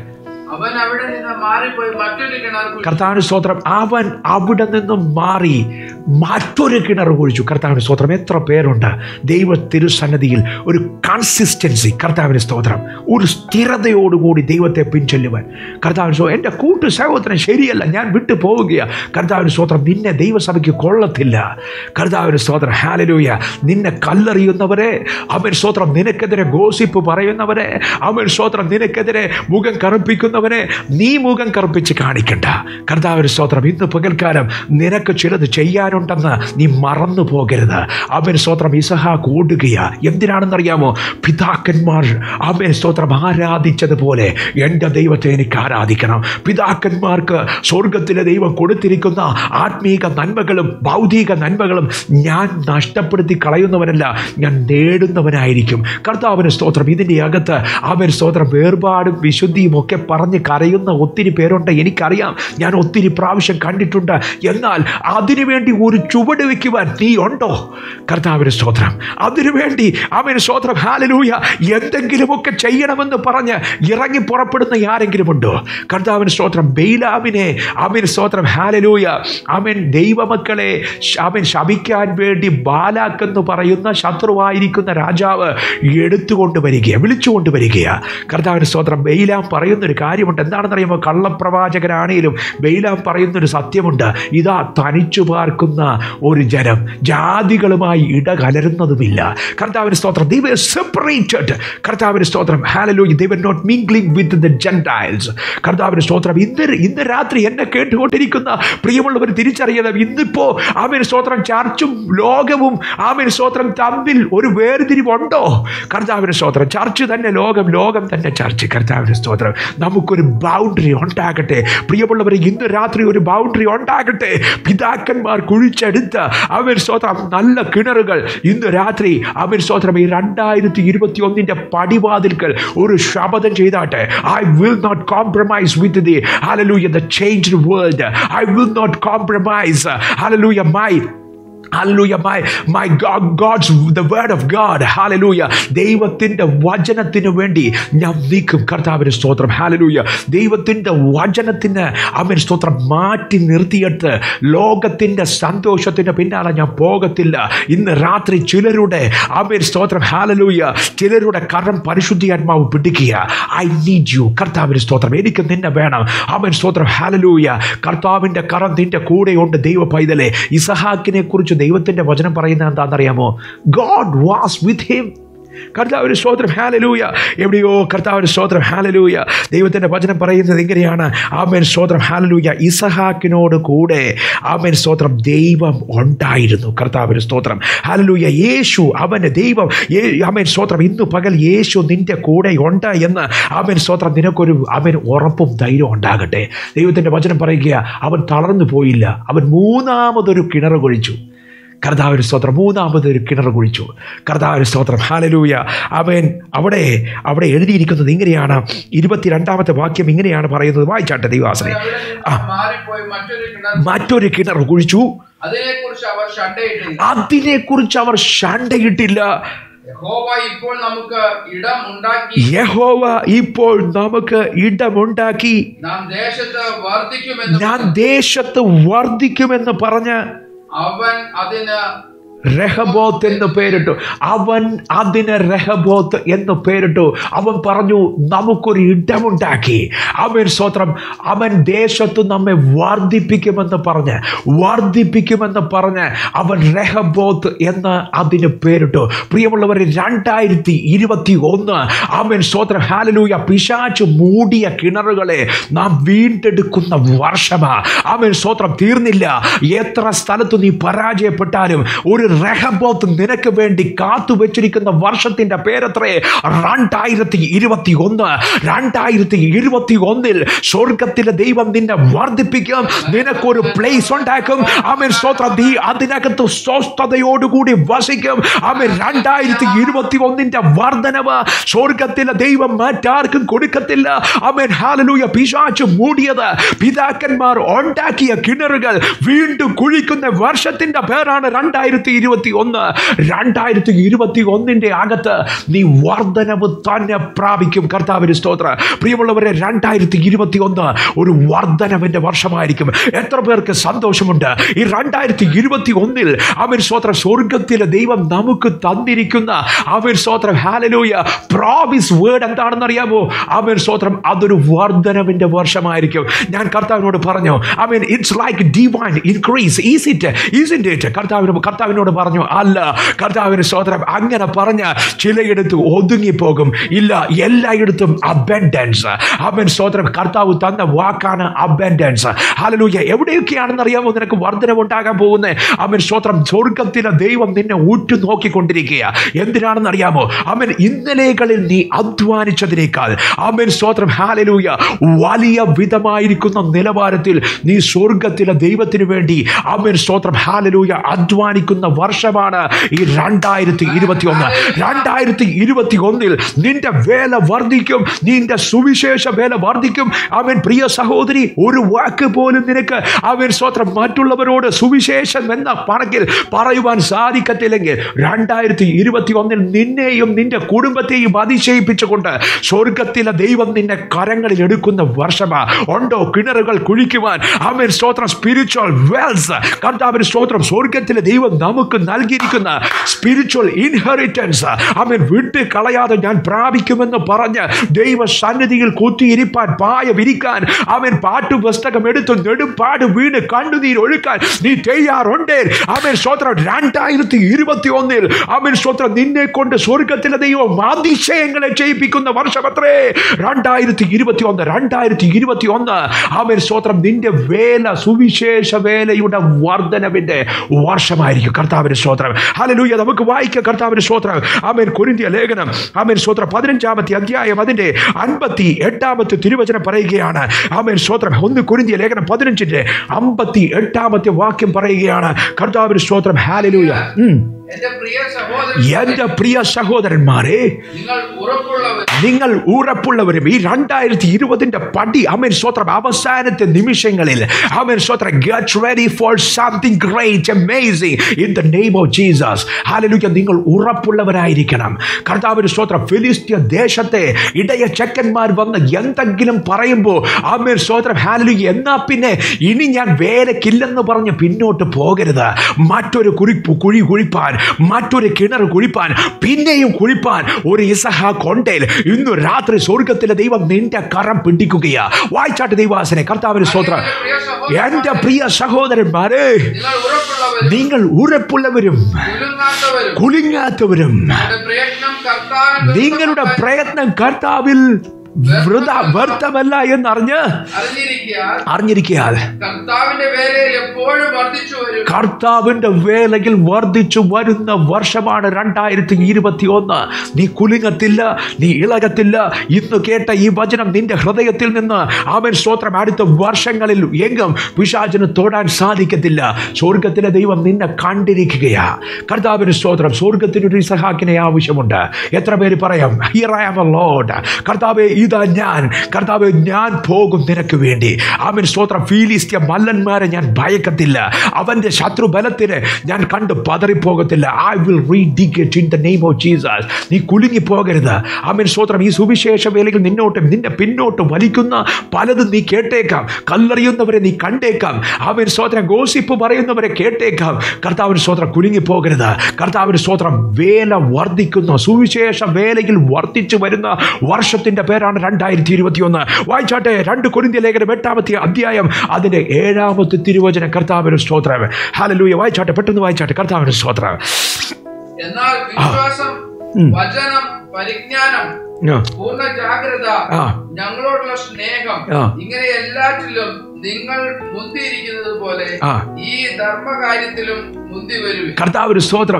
കർത്താവിന് സ്തോത്രം. അവൻ അവിടെ നിന്നും മാറി മറ്റൊരു കിണർ കുഴിച്ചു. കർത്താവിന് സ്തോത്രം. എത്ര പേരുണ്ട് ദൈവ തിരുസന്നിധിയിൽ ഒരു കൺസിസ്റ്റൻസി, കർത്താവിന് സ്തോത്രം, ഒരു സ്ഥിരതയോടുകൂടി ദൈവത്തെ പിൻചെല്ലുവാൻ. കർത്താവിന് സ്തോത്രം. എൻ്റെ കൂട്ടു സഹോദരൻ ശരിയല്ല, ഞാൻ വിട്ടു പോവുകയാണ്. കർത്താവിന് സ്തോത്രം. നിന്നെ ദൈവസഭയ്ക്ക് കൊള്ളത്തില്ല. കർത്താവിന് സ്തോത്രം. ഹല്ലേലൂയ. നിന്നെ കല്ലെറിയുന്നവരെ, അവൻ സ്തോത്രം, നിനക്കെതിരെ ഗോസിപ്പ് പറയുന്നവരെ, അവൻ സ്തോത്രം, നിനക്കെതിരെ മുഖം കറുപ്പിക്കുന്നവരെ നീ മുഖം കറുപ്പിച്ച് കാണിക്കണ്ട. കർത്താവിന് സ്തോത്രം. ഇന്ന് പകൽക്കാലം നിനക്ക് ചിലത് ചെയ്യാനുണ്ടെന്ന് നീ മറന്നു പോകരുത്. അവൻ സ്തോത്രം. ഇസഹാക്ക് ഓടുകയാ. എന്തിനാണെന്നറിയാമോ? പിതാക്കന്മാർ അവൻ സ്തോത്രം ആരാധിച്ചതുപോലെ എൻ്റെ ദൈവത്തെ എനിക്ക് ആരാധിക്കണം. പിതാക്കന്മാർക്ക് സ്വർഗത്തിലെ ദൈവം കൊടുത്തിരിക്കുന്ന ആത്മീക നന്മകളും ഭൗതിക നന്മകളും ഞാൻ നഷ്ടപ്പെടുത്തി കളയുന്നവനല്ല, ഞാൻ നേടുന്നവനായിരിക്കും. കർത്താവിന് സ്തോത്രം. ഇതിൻ്റെ അകത്ത് അവൻ സ്തോത്രം വേർപാടും വിശുദ്ധിയും ഒക്കെ പറഞ്ഞ് കരയുന്ന ഒത്തിരി പേരുണ്ട്. എനിക്കറിയാം, ഞാൻ ഒത്തിരി പ്രാവശ്യം കണ്ടിട്ടുണ്ട്. എന്നാൽ അതിനുവേണ്ടി ഒരു ചുവട് വയ്ക്കുവാൻ നീ ഉണ്ടോ? കർത്താവിന് സ്തോത്രം. അതിനുവേണ്ടി അവന് സ്തോത്രം. ഹല്ലേലൂയ. എന്തെങ്കിലുമൊക്കെ ചെയ്യണമെന്ന് പറഞ്ഞ് ഇറങ്ങി പുറപ്പെടുന്ന ആരെങ്കിലും ഉണ്ടോ? കർത്താവിന് സ്തോത്രം. ബെയിലാമിനെ അവൻ സ്തോത്രം. ഹല്ലേലൂയ. അവൻ ദൈവമക്കളെ അവൻ ശപിക്കാൻ വേണ്ടി ബാലാക്കെന്ന് പറയുന്ന ശത്രുവായിരിക്കുന്ന രാജാവ് എടുത്തുകൊണ്ട് വരികയാണ്, വിളിച്ചുകൊണ്ട് വരികയാണ്. കർത്താവിന് സ്തോത്രം. ബെയിലാം പറയുന്നൊരു കാര്യമുണ്ട്. എന്താണെന്നറിയുമ്പോൾ, കള്ളപ്രവാചകനാണേലും ബെയിലാം പറയുന്നൊരു സത്യമുണ്ട്. ഇതാ തനിച്ചു പാർക്കുന്ന ഒരു ജനം, ജാതികളുമായി ഇടകലരുന്നതുമില്ല. കർത്താവിന് സ്തോത്രം. They were separated. കർത്താവിന് സ്തോത്രം. Hallelujah. They were not mingling with the Gentiles. കർത്താവിന് സ്തോത്രം. ഇന്ന് രാത്രി എന്നെ കേട്ടുകൊണ്ടിരിക്കുന്ന പ്രിയമുള്ളവർ തിരിച്ചറിയണം, ഇന്നിപ്പോ ആമേൻ സ്തോത്രം, ചർച്ചും ലോകവും ആമേൻ സ്തോത്രം തമ്മിൽ ഒരു വേർതിരിവുണ്ടോ? കർത്താവിന് സ്തോത്രം. ചർച്ച് തന്നെ ലോകം, ലോകം തന്നെ ചർച്ച്. കർത്താവിന് സ്തോത്രം. നമുക്കൊരു ബൗണ്ടറി ഉണ്ടാകട്ടെ പ്രിയമുള്ളവരെ. ഇന്ന് രാത്രി ഒരു ബൗണ്ടറി ഉണ്ടാകട്ടെ. പിതാക്കന്മാർ കുഴിച്ചെടുത്ത അവൻ സ്തോത്രം നല്ല കിണറുകൾ ഇന്ന് രാത്രി അവൻ സ്തോത്രം ഈ 2021 പടിവാതിൽക്കൽ ഒരു ശപഥം ചെയ്താട്ടെ. I will not compromise with the hallelujah the changed world. I will not compromise hallelujah Hallelujah. My God's the word of God. Hallelujah. ദൈവത്തിൻ്റെ വചനത്തിന് വേണ്ടി ഞാൻ നീക്കും. കർത്താവിന് സ്തോത്രം. ഹല്ലേലൂയ. ദൈവത്തിൻ്റെ വചനത്തിന് അവൻ സ്തോത്രം മാറ്റി നിർത്തിയിട്ട് ലോകത്തിൻ്റെ സന്തോഷത്തിന് പിന്നാലെ ഞാൻ പോകത്തില്ല. ഇന്ന് രാത്രി ചിലരുടെ അവൻ സ്തോത്രം. ഹല്ലേലൂയ. ചിലരുടെ കരം പരിശുദ്ധാത്മാവ് പിടിക്കുക. I need you. കർത്താവിന് സ്തോത്രം. എനിക്ക് നിന്നെ വേണം. അവൻ സ്തോത്രം. ഹല്ലേലൂയ. കർത്താവിൻ്റെ കരം നിന്റെ കൂടെയുണ്ട്. ദൈവ പൈതലേ, ഇസഹാക്കിനെ കുറിച്ച് ദൈവത്തിന്റെ വചനം പറയുന്നത് എന്താണെന്നറിയാമോ? God was with him. കർത്താവിന് സ്തോത്രം. ഹല്ലേലൂയ. എവിടെയോ കർത്താവിന് സ്തോത്രം. ഹല്ലേലൂയ. ദൈവത്തിന്റെ വചനം പറയുന്നത് ഇങ്ങനെയാണ്. ആമേൻ സ്തോത്രം. ഹല്ലേലൂയ. ഇസഹാക്കിനോട് കൂടെ ആമേൻ സ്തോത്രം ദൈവം ഉണ്ടായിരുന്നു. കർത്താവിന് സ്തോത്രം. ഹല്ലേലൂയ. യേശു അവന്റെ ദൈവം. ആമേൻ സ്തോത്രം. ഇന്ന് പകൽ യേശു നിന്റെ കൂടെ ഉണ്ട് എന്ന് ആമേൻ സ്തോത്രം നിനക്കൊരു അവൻ ഉറപ്പും ധൈര്യവും ഉണ്ടാകട്ടെ. ദൈവത്തിന്റെ വചനം പറയുക, അവൻ തളർന്നു പോയില്ല. അവൻ മൂന്നാമതൊരു കിണർ കുഴിച്ചു. കർത്താവിന് സ്തോത്രം. മൂന്നാമതൊരു കിണർ കുഴിച്ചു. കർത്താവിന് സ്തോത്രം. ഹല്ലേലൂയ. അവൻ അവിടെ എഴുതിയിരിക്കുന്നത് ഇങ്ങനെയാണ്. 22ാമത്തെ വാക്യം ഇങ്ങനെയാണ് പറയുന്നത്. വായിച്ചാട്ടെ ദൈവാസനെ. മറ്റൊരു കിണർ കുഴിച്ചു. അതിനെക്കുറിച്ച് അവർ ശണ്ടയിട്ടില്ല. യഹോവ ഇപ്പോൾ നമുക്ക് ഇടമുണ്ടാക്കി യഹോവ ഇപ്പോൾ നമുക്ക് ഇടമുണ്ടാക്കി നാം ദേശത്ത് വർദ്ധിക്കുമെന്ന് ഞാൻ ദേശത്ത് വർദ്ധിക്കുമെന്ന് പറഞ്ഞ് അവൻ അതിന് രഹബോത്ത് എന്ന് പേരിട്ടു. അവൻ അതിന് രഹബോത്ത് എന്ന് പേരിട്ടു. അവൻ പറഞ്ഞു നമുക്കൊരു ഇടമുണ്ടാക്കി. അവൻ സ്തോത്രം, അവൻ ദേശത്ത് നമ്മെ വർദ്ധിപ്പിക്കുമെന്ന് പറഞ്ഞ് അവൻ രഹബോത്ത് എന്ന് അതിന് പേരിട്ടു. പ്രിയമുള്ളവരെ, 2021 അവൻ സ്തോത്രം ഹല്ലേലൂയ പിശാച് മൂടിയ കിണറുകളെ നാം വീണ്ടെടുക്കുന്ന വർഷമാ. അവൻ സ്തോത്രം തീർന്നില്ല. എത്ര സ്ഥലത്ത് നീ പരാജയപ്പെട്ടാലും ഒരു രഹബോത്ത് നിനക്ക് വേണ്ടി കാത്തു വെച്ചിരിക്കുന്ന വർഷത്തിന്റെ പേരത്രേ 2021. 2021 സ്വർഗത്തിലെ ദൈവം നിന്നെ വർദ്ധിപ്പിക്കും. നിനക്കൊരു പ്ലേസ് ഉണ്ടാക്കും. ആമേൻ സ്തോത്രം. നീ അതിനകത്ത് സ്വസ്ഥതയോടുകൂടി വസിക്കും. ആമേൻ. 2021 വർധനവ് സ്വർഗത്തിലെ ദൈവം മറ്റാർക്കും കൊടുക്കത്തില്ല. ആമേൻ ഹല്ലേലൂയ. പിശാച് മൂടിയത് പിതാക്കന്മാർ ഉണ്ടാക്കിയ കിണറുകൾ വീണ്ടും കുഴിക്കുന്ന വർഷത്തിന്റെ പേരാണ് 2021. അകത്ത് നീ വർധനവ് തന്നെ പ്രാപിക്കും. കർത്താവിന് സ്തോത്രം. പ്രിയമുള്ളവരെ, 2021 ഒരു വർധനവിന്റെ വർഷമായിരിക്കും. എത്ര പേർക്ക് സന്തോഷമുണ്ട് ഈ 2021 അവൻ സ്തോത്രം സ്വർഗത്തിലെ ദൈവം നമുക്ക് തന്നിരിക്കുന്ന അവൻ സ്തോത്രം ഹല്ലേലൂയ പ്രോമിസ് വേർഡ് എന്താണെന്ന് അറിയാമോ? അവൻ സ്തോത്രം അതൊരു വർധനവിന്റെ വർഷമായിരിക്കും. ഞാൻ കർത്താവിനോട് പറഞ്ഞു, അവൻ it's like divine increase. Isn't it? കർത്താവിനോട് പറഞ്ഞു, അല്ല. കർത്താവിന് സ്തോത്രം അങ്ങനെ പറഞ്ഞ ചിലയിടത്ത് ഒതുങ്ങിപ്പോകും. ഇല്ല, എല്ലായിടത്തും അബൻഡൻസ്. അവൻ സ്തോത്രം കർത്താവ് തന്ന വാക്കാണ് അബൻഡൻസ്. ഹല്ലേലൂയ. എവിടെയൊക്കെയാണെന്ന് അറിയാമോ നിനക്ക് വർധനവ് ഉണ്ടാകാൻ പോകുന്നത്? അവൻ സ്തോത്രം സ്വർഗത്തിലെ ദൈവം നിന്നെ ഉറ്റു നോക്കിക്കൊണ്ടിരിക്കുക. എന്തിനാണെന്ന് അറിയാമോ? അവൻ ഇന്നലെകളിൽ നീ അധ്വാനിച്ചതിനേക്കാൾ അവൻ സ്തോത്രം ഹല്ലേലൂയ വലിയ വിധമായിരിക്കുന്ന നിലവാരത്തിൽ നീ സ്വർഗത്തിലെ ദൈവത്തിന് വേണ്ടി അവൻ സ്തോത്രം ഹല്ലേലൂയ അധ്വാനിക്കുന്ന വർഷമാണ് ഈ 2021. 2021 നിന്റെ വേല വർദ്ധിക്കും. നിന്റെ സുവിശേഷ വേല വർദ്ധിക്കും. അവൻ പ്രിയ സഹോദരി, ഒരു വാക്ക് പോലും നിനക്ക് അവൻ സ്തോത്രം മറ്റുള്ളവരോട് സുവിശേഷം എന്ന പണക്കിൽ പറയുവാൻ സാധിക്കത്തില്ലെങ്കിൽ 2021 നിന്നെയും നിന്റെ കുടുംബത്തെയും അതിശയിപ്പിച്ചുകൊണ്ട് സ്വർഗത്തിലെ ദൈവം നിന്നെ കരങ്ങളിൽ എടുക്കുന്ന വർഷമാ. ഉണ്ടോ കിണറുകൾ കുഴിക്കുവാൻ? അവൻ സ്തോത്രം സ്പിരിച്വൽ വെൽസ്. കർത്താവിന്റെ സ്തോത്രം സ്വർഗത്തിലെ ദൈവം നമുക്ക് നൽകിയിരിക്കുന്ന സ്പിരിച്വൽ ഇൻഹെറിറ്റൻസ് അവൻ വിട്ട് കളയാതെ ഞാൻ പ്രാപിക്കുമെന്ന് പറഞ്ഞ് ദൈവ സന്നിധിയിൽ കുത്തിയിരിപ്പാൻ, പായ വിരിക്കാൻ, അവൻ പാട്ടു പുസ്തകം എടുത്ത് നെടുമ്പാട് വീണ് കണ്ണുനീർ ഒഴുക്കാൻ നീ തയ്യാറുണ്ടേ? അവൻ സ്തോത്രം 2021 അവൻ സ്തോത്രം നിന്നെ കൊണ്ട് സ്വർഗത്തിലെ ദൈവം അതിശയങ്ങളെ ചെയ്യിപ്പിക്കുന്ന വർഷമത്രേ 2021. അവൻ സ്തോത്രം നിന്റെ വേല സുവിശേഷ വേലയുടെ വർധനവിന്റെ വർഷമായിരിക്കും. കർത്താവിന്റെ സ്തോത്രം ഹല്ലേലൂയ. നമുക്ക് വായിക്കാം കർത്താവിന്റെ സ്തോത്രം. ആമേൻ. കൊരിന്ത്യ ലേഖനം ആമേൻ സ്തോത്രം 15-ാമത്തെ അധ്യായം അതിന്റെ 58-ാമത്തെ തിരുവചനം പറയുകയാണ്. ആമേൻ സ്തോത്രം. 1 കൊരിന്ത്യ ലേഖനം 15-ന്റെ 58-ാമത്തെ വാക്യം പറയുകയാണ്. കർത്താവിന്റെ സ്തോത്രം ഹല്ലേലൂയ. എന്റെ പ്രിയ സഹോദരന്മാരെ, നിങ്ങൾ ഉറപ്പുള്ളവരും ഈ 2020 പടി ആമേൻ സ്തോത്രം അവസാനത്തെ നിമിഷങ്ങളിൽ ആമേൻ സ്തോത്രം get ready for something great, amazing in the name of Jesus. ഹല്ലേലൂയ. നിങ്ങൾ ഉറപ്പുള്ളവരായിരിക്കണം. കർത്താവിന്റെ സ്തോത്രം ഫിലിസ്ത്യ ദേശത്തെ ഇടയ ചെക്കന്മാർ വന്ന് എന്തെങ്കിലും പറയുമ്പോൾ ആമേൻ സ്തോത്രം ഹല്ലേലൂയ എന്നാ പിന്നെ ഇനി ഞാൻ വേലക്കില്ലെന്ന് പറഞ്ഞ് പിന്നോട്ട് പോകരുത്. മറ്റൊരു കുഴി കുഴിപ്പാൻ, മറ്റൊരു കിണർ കുഴിപ്പാൻ, പിന്നെയും കുഴിപ്പാൻ ഒരു ഇസഹാക്ക് ഉണ്ടേൽ ഇന്ന് രാത്രി സ്വർഗത്തിലെ ദൈവം നിന്റെ കരം പിടിക്കുകയാ. വായിച്ചാട്ട് ദൈവാസനെ. കർത്താവിന്റെ സ്തോത്രം. എന്റെ പ്രിയ സഹോദരന്മാരെ, നിങ്ങൾ ഉറപ്പുള്ളവരും കുലുങ്ങാത്തവരും, നിങ്ങളുടെ പ്രയത്നം കർത്താവിൽ വ്യർത്ഥമല്ല എന്നറിഞ്ഞ് അറിഞ്ഞിരിക്കാൻ കർത്താവിന്റെ വേലയിൽ വർദ്ധിച്ചു വരുന്ന വർഷമാണ് 2021. നീ കുലുങ്ങത്തില്ല, നീ ഇളകത്തില്ല. ഇന്ന് കേട്ട ഈ വചനം നിന്റെ ഹൃദയത്തിൽ നിന്ന് അവൻ സ്തോത്രം അടുത്ത വർഷങ്ങളിൽ എങ്ങും പിശാചിന് തൊടാൻ സാധിക്കത്തില്ല. സ്വർഗത്തിലെ ദൈവം നിന്നെ കണ്ടിരിക്കുകയാ. കർത്താവിന് സ്തോത്രം. സ്വർഗത്തിനൊരു ഇസഹാക്കിനെ ആവശ്യമുണ്ട്. എത്ര പേര് പറയാം here I am a lord? കർത്താവേ, ഈ ഇതാ ഞാൻ കർത്താവേ, ഞാൻ പോകും നിനക്ക് വേണ്ടി. ആമേൻ സ്തോത്രം. ഫിലിസ്ത്യ മല്ലന്മാരെ ഞാൻ ഭയക്കത്തില്ല, അവന്റെ ശത്രുബലത്തിന് ഞാൻ കണ്ട് പതറിപ്പോകത്തില്ല. I will reading it in the name of Jesus. നീ കുലുങ്ങി പോകരുത്. ആമേൻ സ്തോത്രം. ഈ സുവിശേഷ വേലയിൽ നിന്നെ പിന്നോട്ട് വലിക്കുന്ന പലതും നീ കേട്ടേക്കാം. കല്ലെറിയുന്നവരെ നീ കണ്ടേക്കാം. ആമേൻ സ്തോത്രം. ഗോസിപ്പ് പറയുന്നവരെ കേട്ടേക്കാം. കർത്താവിന് സ്തോത്രം. കുലുങ്ങി പോകരുത്. കർത്താവിന് സ്തോത്രം. വേല വർദ്ധിക്കുന്ന സുവിശേഷ വേലയിൽ വർദ്ധിച്ചു വരുന്ന വർഷത്തിന്റെ പേരാണ് 2021. വായിച്ചാട്ടെ 2 കൊരിന്ത്യർ ലേഖനം 8-ാമത്തെ അധ്യായം അതിന്റെ 7-ാമത്തെ തിരുവചനം. കർത്താവിന് സ്തോത്രം. ഹല്ലേലൂയ. വായിച്ചാട്ടെ, പെട്ടെന്ന് വായിച്ചാട്ടെ. കർത്താവിന് സ്തോത്രം. എന്നാൽ വിശ്വാസം, വചനം, പരിജ്ഞാനം, പൂർണ്ണ ജാഗ്രത, ഞങ്ങളോടുള്ള സ്നേഹം, ഇങ്ങനെ എല്ലാറ്റിലും നിങ്ങൾ മുന്തിയിരിക്കുന്നത് പോലെ ഈ ധർമ്മകാര്യത്തിലും മുന്തി വരും. കർത്താവിന് സ്തോത്രം.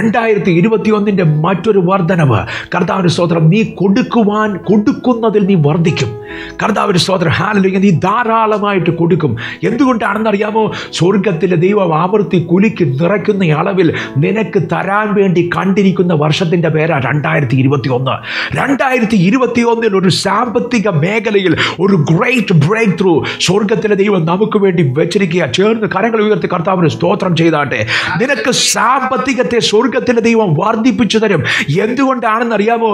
2021 മറ്റൊരു വർധനവ്. കർത്താവിന് സ്തോത്രം. നീ കൊടുക്കുന്നതിൽ നീ വർദ്ധിക്കും. കർത്താവിന് സ്തോത്രം. ഹല്ലേലൂയ. നീ ധാരാളമായിട്ട് കൊടുക്കും. എന്തുകൊണ്ടാണെന്നറിയാമോ? സ്വർഗത്തിലെ ദൈവം ആവർത്തി കുലുക്കി നിറയ്ക്കുന്ന അളവിൽ നിനക്ക് തരാൻ വേണ്ടി കണ്ടിരിക്കുന്ന വർഷത്തിന്റെ പേരാ 2021. 2021 ഒരു സാമ്പത്തിക മേഖലയിൽ ഒരു ഗ്രേറ്റ് ബ്രേക്ക് ത്രൂ സ്വർഗത്തിലെ ദൈവം നമുക്ക് വേണ്ടി വെച്ചിരിക്കുക. ചേർന്ന് കരങ്ങൾ ഉയർത്തി കർത്താവിന് സ്തോത്രം ചെയ്താട്ടെ. നിനക്ക് സാമ്പത്തികത്തെ സ്വർഗത്തിലെ ദൈവം വർദ്ധിപ്പിച്ചു തരും. എന്തുകൊണ്ടാണെന്ന് അറിയാമോ?